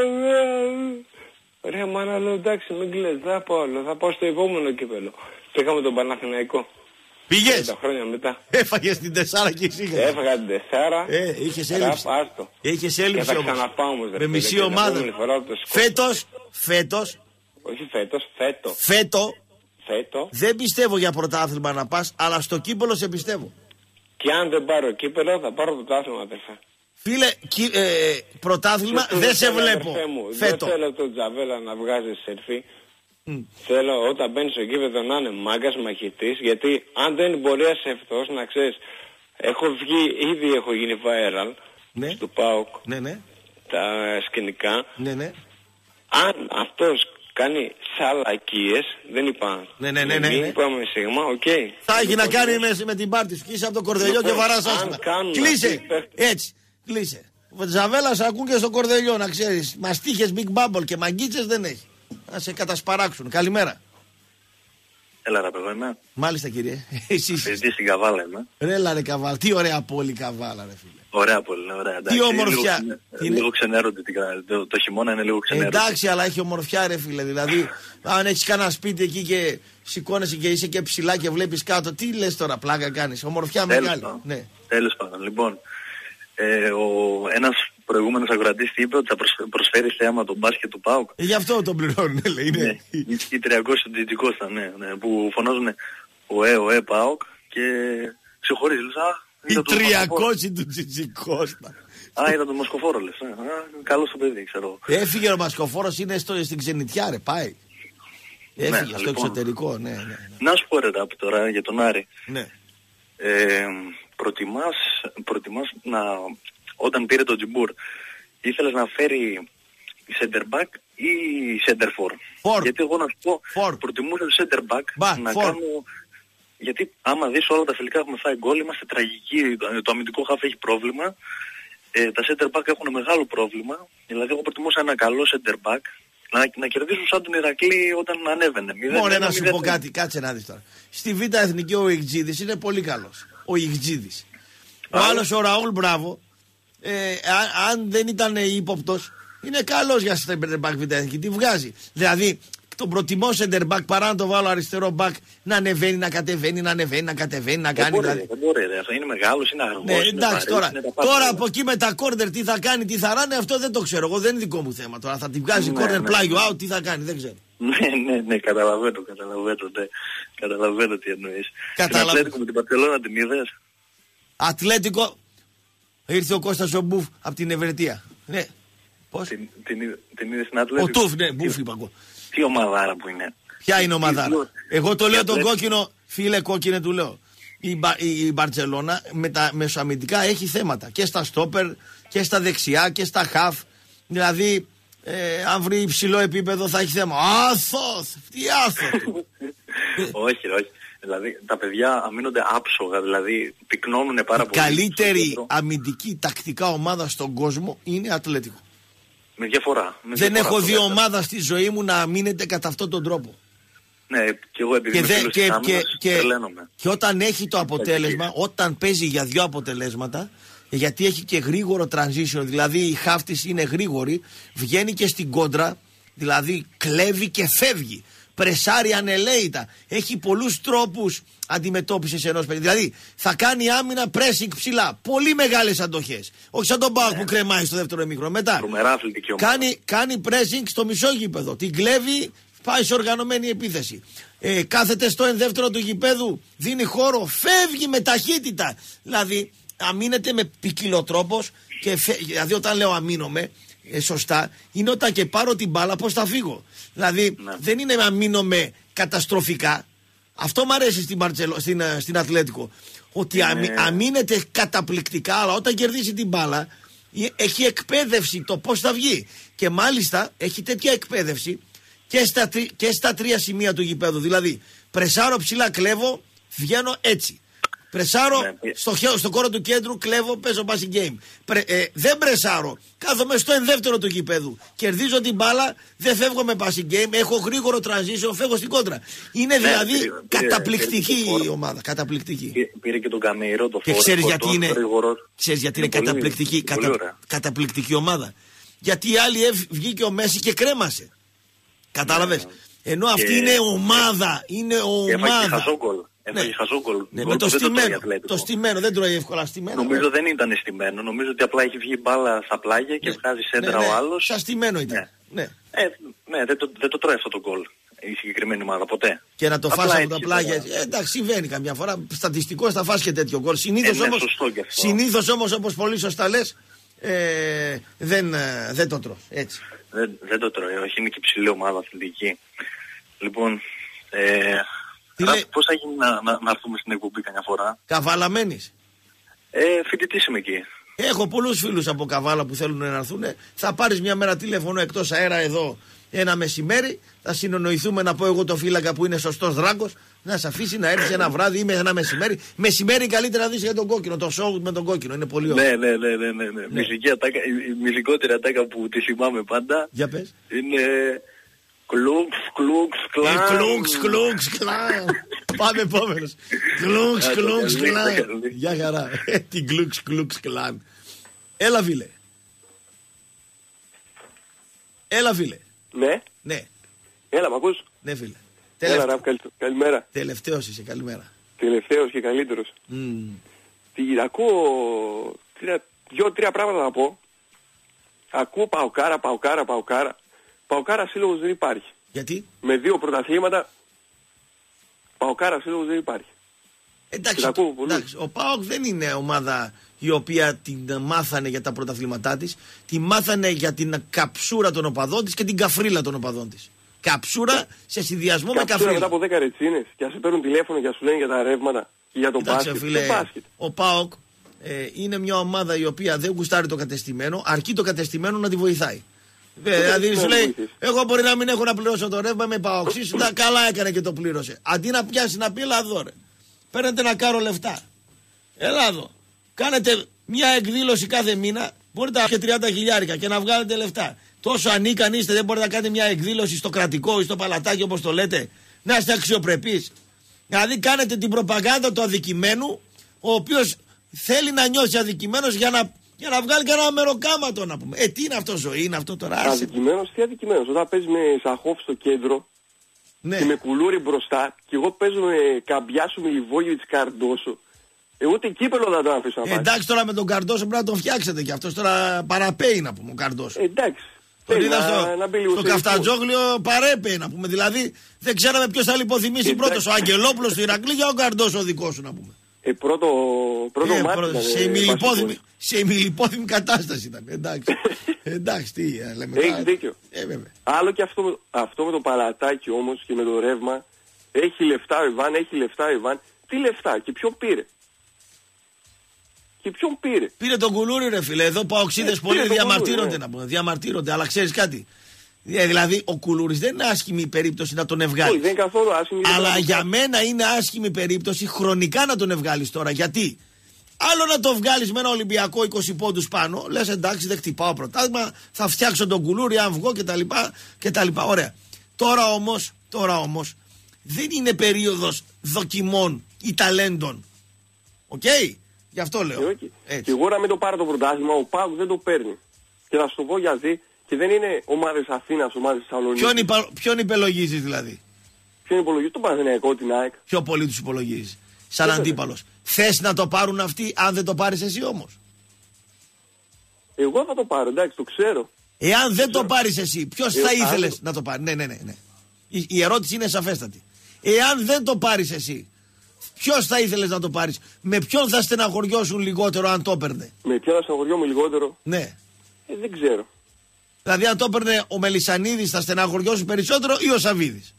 Ρε μαναλού εντάξει μην κλαις, θα πάω στο επόμενο κύπελο. Πήγαμε τον Παναθηναϊκό. Πήγες? 10 χρόνια μετά. Έφαγες την 4 και εσύ. Έφαγα την 4. Είχες έλλειψη. Είχες έλλειψη. Και θα ξαναπάω όμως. Με μισή ομάδα. Φέτος. Όχι φέτος, φέτο. Δεν πιστεύω για πρωτάθλημα να πας, αλλά στο κύπελο σε πιστεύω. Και αν δεν πάρω κύπελο θα πάρω πρωτάθλημα αδερφέ. Φίλε, πρωτάθλημα δεν σε βλέπω. Δεν θέλω τον Τζαβέλα να βγάζει σερφί. Θέλω όταν μπαίνει στο γήπεδο να είναι μάγκας μαχητής, γιατί αν δεν μπορεί να είσαι αυτός, να ξέρεις, ήδη έχω γίνει viral του ΠΑΟΚ, τα σκηνικά. Αν αυτός κάνει σαλακίες, δεν είπα. Είπαμε σίγμα, οκ. Θα έχει να κάνει με την πάρτι σου, είσαι από το Κορδελιό και βαράς άσχημα. Κλείσε, έτσι, κλείσε. Ο Τζαβέλας ακούν και στο Κορδελιό, να ξέρεις. Μαστίχες Big Bubble και μαγκίτσες δεν έχει. Να σε κατασπαράξουν. Καλημέρα. Έλα ρε παιδό είμαι. Μάλιστα κύριε. Εσείς. Παιδί στην Καβάλα είμαι. Ρέλα ρε Καβάλα. Τι ωραία πόλη Καβάλα ρε φίλε. Ωραία πόλη, ωραία. Τι ομορφιά. Λίγο ξενέρωτη. Το χειμώνα είναι λίγο ξενέρωτη. Εντάξει, αλλά έχει ομορφιά ρε φίλε. Δηλαδή αν έχεις κανένα σπίτι εκεί και σηκώνεσαι και είσαι και ψηλά και βλέπεις κάτω. Τι λες τώρα, πλάκα κάνεις? Ομορφιά μεγάλη. Ναι. Τέλος πάντων. Λοιπόν, ένας προηγούμενος ακροατής είπε ότι θα προσφέρει θέαμα τον μπάσκετ του ΠΑΟΚ. Γι' αυτό τον πληρώνουν, λέει. Ναι. Οι 300 δυτικός ήταν, ναι, που φωνάζουν ΟΕ ΠΑΟΚ και ξεχωρίζει. Οι 300 του Τζιτζικώστα. Είδα τον Μασκοφόρο λες. Καλώς το παιδί, ξέρω. Έφυγε ο Μασκοφόρος, είναι στην ξενιτιά ρε, πάει. Έφυγε στο εξωτερικό, ναι. Να σου πω ρε Ραπ τώρα για τον Άρη. Ναι. Προτιμάς να, όταν πήρε τον Τζιμπούρ, ήθελες να φέρει center back ή center for? Γιατί εγώ να σου πω, προτιμούσα το center back να κάνω... Γιατί άμα δεις όλα τα φιλικά έχουμε φάει γκολ, είμαστε τραγικοί, το αμυντικό χάφ έχει πρόβλημα, τα center back έχουν μεγάλο πρόβλημα, δηλαδή εγώ προτιμούσα ένα καλό center back, να κερδίσουν σαν τον Ηρακλή όταν ανέβαινε. Μόνο να σου πω κάτι, κάτσε να δεις τώρα. Στη Β' Εθνική ο Ιγτζίδης είναι πολύ καλός. Ο Ιγτζίδης. Ο άλλος ο Ραούλ, μπράβο, αν δεν ήταν ύποπτος, είναι καλός για center back Β' Εθνική, τη βγάζει. Δηλαδή, τον προτιμώ center back παρά να το βάλω αριστερό back να ανεβαίνει, να κατεβαίνει, να ανεβαίνει, να κατεβαίνει, να κάνει. Δεν μπορεί, αυτό είναι μεγάλος, είναι αργός. Ναι, εντάξει, τώρα από εκεί με τα κόρνερ τι θα κάνει, τι θα ράνε, αυτό δεν το ξέρω. Εγώ δεν είναι δικό μου θέμα. Τώρα θα την βγάζει κόρνερ πλάγιο out, τι θα κάνει, δεν ξέρω. Ναι, καταλαβαίνω τι εννοείς. Την Ατλέτικο με την Μπαρσελόνα την είδες? Ατλέτικο, ήρθε ο Κώστας ο Μπουφ από την Ευρετία. Ναι. Πώς? Την είδες στην Ατλέτικο? Ο Τουφ, ναι, Μπουφ είπα εγώ. Τι ομαδάρα που είναι. Ποια είναι ομαδάρα? Εγώ το λέω τον κόκκινο, φίλε κόκκινε του λέω. Η Μπαρτσελώνα με τα μεσοαμυντικά έχει θέματα. Και στα στόπερ και στα δεξιά και στα χαφ. Δηλαδή, αν βρει υψηλό επίπεδο θα έχει θέμα. Άθος! Τι άθος! Όχι. Δηλαδή τα παιδιά αμήνονται άψογα, δηλαδή πυκνώνουν πάρα πολύ. Η καλύτερη αμυντική τακτικά ομάδα στον κόσμο είναι Ατλέτικο. Με διαφορά. Δεν έχω δει ομάδα στη ζωή μου να αμήνεται κατά αυτόν τον τρόπο. Ναι, και εγώ επειδή και όταν έχει το αποτέλεσμα, όταν παίζει για δύο αποτελέσματα, γιατί έχει και γρήγορο transition, δηλαδή η χάφτης είναι γρήγορη, βγαίνει και στην κόντρα, δηλαδή κλέβει και φεύγει. Πρεσάρει ανελαίητα. Έχει πολλούς τρόπους αντιμετώπισης ενός παιχνιδιού. Δηλαδή θα κάνει άμυνα pressing ψηλά. Πολύ μεγάλες αντοχές. Όχι σαν τον Πάοκ που κρεμάει στο δεύτερο ημίχρονο. Μετά κάνει pressing στο μισό γήπεδο. Την κλέβει, πάει σε οργανωμένη επίθεση. Κάθεται στο ενδεύτερο του γηπέδου, δίνει χώρο, φεύγει με ταχύτητα. Δηλαδή αμήνεται με ποικιλοτρόπος. Δηλαδή όταν λέω αμήνομαι, σωστά, είναι όταν και πάρω την μπάλα πώς θα φύγω. Δηλαδή δεν είναι αμήνομαι καταστροφικά. Αυτό μου αρέσει στην Ατλέτικο. Ότι αμήνεται καταπληκτικά, αλλά όταν κερδίσει την μπάλα έχει εκπαίδευση το πώς θα βγει. Και μάλιστα έχει τέτοια εκπαίδευση και στα τρία σημεία του γηπέδου. Δηλαδή πρεσάρω ψηλά, κλέβω, βγαίνω έτσι. Πρεσάρω στο κόρο του κέντρου, κλέβω, παίζω passing game. Δεν πρεσάρω. Κάθομαι στο ενδεύτερο του γηπέδου. Κερδίζω την μπάλα, δεν φεύγω με passing game. Έχω γρήγορο transition, φεύγω στην κόντρα. Είναι δηλαδή καταπληκτική η ομάδα. Καταπληκτική. Πήρε και τον Καμέιρο, το και ξέρεις γιατί είναι, είναι καταπληκτική, καταπληκτική ομάδα. Γιατί η άλλη βγήκε ο Μέση και κρέμασε. Κατάλαβες. Ενώ αυτή είναι ομάδα. Είναι ομάδα. Έφαγε χαζόγκολ. Ναι, με το στημένο, δεν τρώει εύκολα στημένο. Νομίζω δεν ήταν στημένο. Νομίζω ότι απλά έχει βγει μπάλα στα πλάγια και βγάζει σέντρα ο άλλος. Σαν στημένο ήταν. Ναι, δεν το τρώει αυτό το γκολ η συγκεκριμένη ομάδα ποτέ. Και να το φας από τα πλάγια. Εντάξει, συμβαίνει καμιά φορά. Στατιστικώς θα φας και τέτοιο γκολ. Συνήθως όμως, όπως πολύ σωστά λες, δεν το τρως. Έτσι. Δεν το τρώει. Όχι, είναι και ψηλή ομάδα αθλητική. Λοιπόν. Πώς θα γίνει να έρθουμε στην εκπομπή καμιά φορά? Καβάλα μένεις? Φοιτητής είμαι εκεί. Έχω πολλούς φίλους από Καβάλα που θέλουν να έρθουν. Θα πάρεις μια μέρα τηλέφωνο εκτός αέρα εδώ ένα μεσημέρι. Θα συνονοηθούμε, να πω εγώ το φύλακα που είναι σωστός δράγκος, να σε αφήσει να έρθεις ένα βράδυ ή με ένα μεσημέρι. Μεσημέρι καλύτερα να δεις για τον κόκκινο. Το show με τον κόκκινο είναι πολύ ωραίο. Ναι. Η μυζικότερη ατάκα που τη θυμάμαι πάντα. Για πες. Είναι... Κλούξ κλάν. Πάμε επόμενος. Κλούξ κλάν. Γεια χαρά. Την κλούξ κλάν. Έλα φίλε. Ναι. Έλα, μ' ακούς? Ναι φίλε. Έλα Ραφ, καλημέρα. Τελευταίος είσαι, καλημέρα. Τελευταίος και καλύτερος. Ακούω 2-3 πράγματα να πω. Ακούω Παοκάρα. Παοκάρα σύλλογος δεν υπάρχει. Γιατί? Με 2 πρωταθλήματα Παοκάρα σύλλογος δεν υπάρχει. Εντάξει, ο ΠΑΟΚ δεν είναι ομάδα η οποία την μάθανε για τα πρωταθλήματά της. Τη μάθανε για την καψούρα των οπαδών της και την καφρίλα των οπαδών της. Καψούρα σε συνδυασμό με καψούρα καφρίλα. μετά από 10 ρετσίνες και να σε παίρνουν τηλέφωνο και να σου λένε για τα ρεύματα και για τον μπάσκετ. Ο ΠΑΟΚ είναι μια ομάδα η οποία δεν γουστάρει το κατεστημένο, αρκεί το κατεστημένο να τη βοηθάει. Δηλαδή σου λέει, εγώ μπορεί να μην έχω να πληρώσω το ρεύμα, με παοξής, καλά έκανε και το πλήρωσε. Αντί να πιάσει να πει, έλα εδώ ρε, παίρνετε να κάνω λεφτά. Έλα εδώ, κάνετε μια εκδήλωση κάθε μήνα, μπορείτε να έχετε 30 χιλιάρικα και να βγάλετε λεφτά. Τόσο ανίκανοι είστε, δεν μπορείτε να κάνετε μια εκδήλωση στο κρατικό ή στο παλατάκι όπως το λέτε, να είστε αξιοπρεπείς. Δηλαδή κάνετε την προπαγάνδα του αδικημένου, ο οποίος θέλει να νιώσει αδικημένος για να βγάλει κανένα μεροκάματο να πούμε. Τι είναι αυτό, ζωή είναι αυτό τώρα. Αδικημένος, τι αδικημένος. Όταν παίζει με Σαχόφ στο κέντρο και με Κουλούρι μπροστά και εγώ παίζω με Καμπιάσου, με Λιβόγεβιτς, Καρντόσο. Ούτε κύπελο δεν το αφήσω να πάει. Εντάξει, τώρα με τον Καρντόσο πρέπει να τον φτιάξετε και αυτός τώρα παραπέει να πούμε ο Καρντόσο. Εντάξει. Τον είδα στο Καφτατζόγλιο παρέπαιε να πούμε. Δηλαδή δεν ξέραμε ποιος θα λιποθυμήσει πρώτος. Ο Αγγελόπουλος του Ηρακλή για ο Καρντόσο ο δικός σου να πούμε. Πρώτο μάτι σε ημιλιπόθυμη κατάσταση ήταν. Εντάξει, τι λέμε. Έχεις δίκιο. Άλλο και αυτό με το παλατάκι όμως και με το ρεύμα. Έχει λεφτά ο Ιβάν, Τι λεφτά και ποιον πήρε. Πήρε τον Κουλούρι ρε φίλε. Εδώ παοξίδες πολλοί διαμαρτύρονται να πούμε. Διαμαρτύρονται, αλλά ξέρεις κάτι. Δηλαδή ο Κουλούρης δεν είναι άσχημη περίπτωση να τον ευγάλεις. Όχι, δεν είναι καθόλου άσχημη. Αλλά για μένα είναι άσχημη περίπτωση χρονικά να τον ευγάλεις τώρα. Γιατί άλλο να το βγάλεις με ένα Ολυμπιακό 20 πόντους πάνω, λες εντάξει δεν χτυπάω πρωτάθλημα, θα φτιάξω τον Κουλούρι αν βγω κτλ. Ωραία. Τώρα όμως δεν είναι περίοδος δοκιμών ή ταλέντων. Οκ. Γι' αυτό λέω. Και εγώ να μην το πάρω το πρωτάθλημα, ο ΠΑΟΚ δεν το παίρνει. Και να σου το πω γιατί. Και δεν είναι ομάδες Αθήνας, ομάδες Θεσσαλονίκης. Ποιον υπολογίζεις δηλαδή? Ποιον υπολογίζεις? Το Παναθηναϊκό, την ΑΕΚ. Πιο πολύ τους υπολογίζεις. Σαν αντίπαλος. Θες να το πάρουν αυτοί αν δεν το πάρεις εσύ όμως? Εγώ θα το πάρω, εντάξει, το ξέρω. Εάν δεν το πάρεις εσύ, ποιος θα ήθελες να το πάρει? Ναι. Η ερώτηση είναι σαφέστατη. Εάν δεν το πάρεις εσύ, ποιος θα ήθελες να το πάρεις? Με ποιον θα στεναχωριώσουν λιγότερο αν το έπαιρνε? Με ποιον θα στεναχωριόμουν λιγότερο? Ναι. Δεν ξέρω. Δηλαδή αν το έπαιρνε ο Μελισσανίδης θα στεναχωριώσουν περισσότερο ή ο Σαβίδης?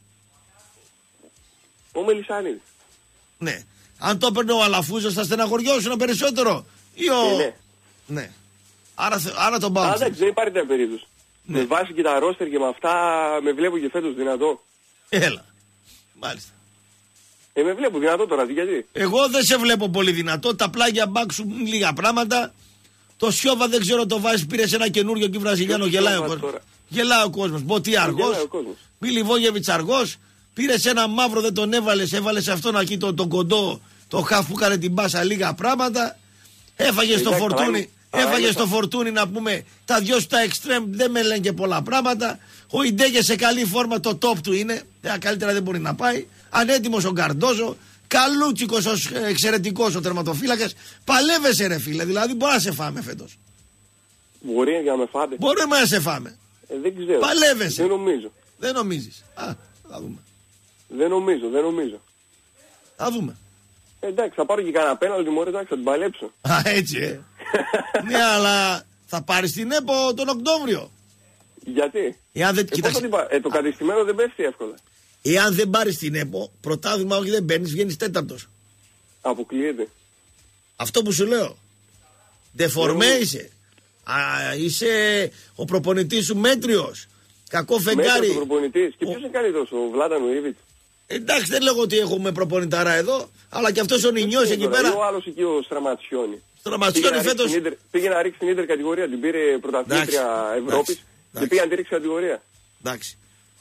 Ο Μελισσανίδης. Ναι. Αν το έπαιρνε ο Αλαφούζος θα στεναχωριώσουν περισσότερο ή ο... Ναι. Άρα τον πάω. Εντάξει, δεν υπάρχει τέτοια περίπτωση. Με βάση και τα ρόστερ και με αυτά με βλέπω και φέτος δυνατό. Έλα. Μάλιστα. Με βλέπω δυνατό τώρα, γιατί? Εγώ δεν σε βλέπω πολύ δυνατό. Τα πλάγια μπακ σου λίγα πράγματα. Το Σιώβα δεν ξέρω το βάζει, πήρε σε ένα καινούριο και Βραζιλιάνο, γελάει ο κόσμος. Γελάει ο κόσμος. Μποτί αργός. Μιλιβόγεβιτς αργός. Πήρε σε ένα μαύρο, δεν τον έβαλε σε αυτόν εκεί τον κοντό, το χαφ που έκανε την μπάσα λίγα πράγματα. Έφαγε στο φορτούνι. Έφαγε στο φορτούνι να πούμε. Τα δυο στα εξτρέμ δεν με λένε και πολλά πράγματα. Ο Ιντέγε σε καλή φόρμα, το top του είναι. Καλύτερα δεν μπορεί να πάει. Ανέτοιμος ο Γκαρντόζο. Καλούτσικος, εξαιρετικός ο τερματοφύλακας. Παλεύεσαι ρε φίλε, δηλαδή μπορεί να σε φάμε φέτος. Μπορεί να με φάτε. Μπορούμε να σε φάμε. Δεν ξέρω. Παλεύεσαι. Δεν νομίζω. Δεν νομίζεις. Θα δούμε. Δεν νομίζω. Θα δούμε. Εντάξει, θα πάρω και κανένα πέναλτι, μωρέ, εντάξει, θα την παλέψω. Έτσι, ναι, αλλά θα πάρεις την ΕΠΟ τον Οκτώβριο. Γιατί? Το κατεστημένο δεν πέφτει εύκολα. Εάν δεν πάρεις την ΕΠΟ, πρωτάθλημα όχι δεν παίρνεις, βγαίνεις τέταρτος. Αποκλείεται. Αυτό που σου λέω. Δεφορμέ είσαι. Είσαι ο προπονητής σου μέτριος. Κακό φεγγάρι. Μέτριος ο προπονητής. Και ποιος είναι καλύτερος, ο Βλάταν Ουίβιτς? Εντάξει, δεν λέγω ότι έχουμε προπονηταρά εδώ, αλλά και αυτός ο Νινιός εκεί πέρα. Ο άλλος εκεί ο Στραματσιόνι. Στραματσιόνι φέτος. Πήγε να ρίξει την Ίντερ κατηγορία, την πήρε πρωταθλήτρια Ευρώπης και πήγε να τη ρίξει κατηγορία. Εντάξει.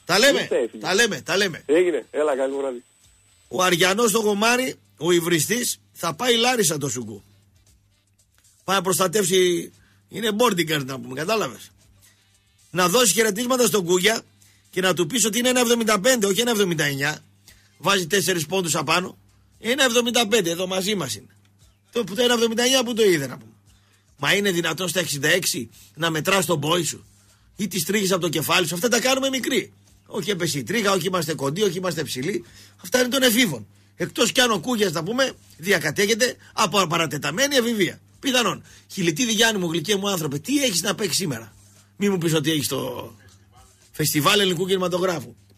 Τα λέμε. Έγινε. Έλα, καλή βράδυ. Ο Αριανός στο Γομάρι, ο υβριστής, θα πάει Λάρισα το Σουκού. Πάει να προστατεύσει, είναι boarding να πούμε, κατάλαβες. Να δώσει χαιρετίσματα στον Κούγια και να του πεις ότι είναι 1,75, όχι 1,79. Βάζει 4 πόντους απάνω. 1,75, εδώ μαζί μας είναι. Το 1,79 που το είδε να πούμε. Μα είναι δυνατόν στα 66 να μετράς τον πόη σου ή τις τρίχες από το κεφάλι σου? Αυτά τα κάνουμε μικροί. Όχι έπεσε η τρίχα, όχι είμαστε κοντοί, όχι είμαστε ψηλοί. Αυτά είναι των εφήβων. Εκτός κι αν ο Κούγιας να πούμε διακατέχεται από παρατεταμένη εφηβεία. Πιθανόν. Χιλιτίδη Γιάννη μου, γλυκέ μου άνθρωπε, τι έχεις να παίξεις σήμερα? Μη μου πεις ότι έχεις το φεστιβάλ ελληνικού κινηματογράφου.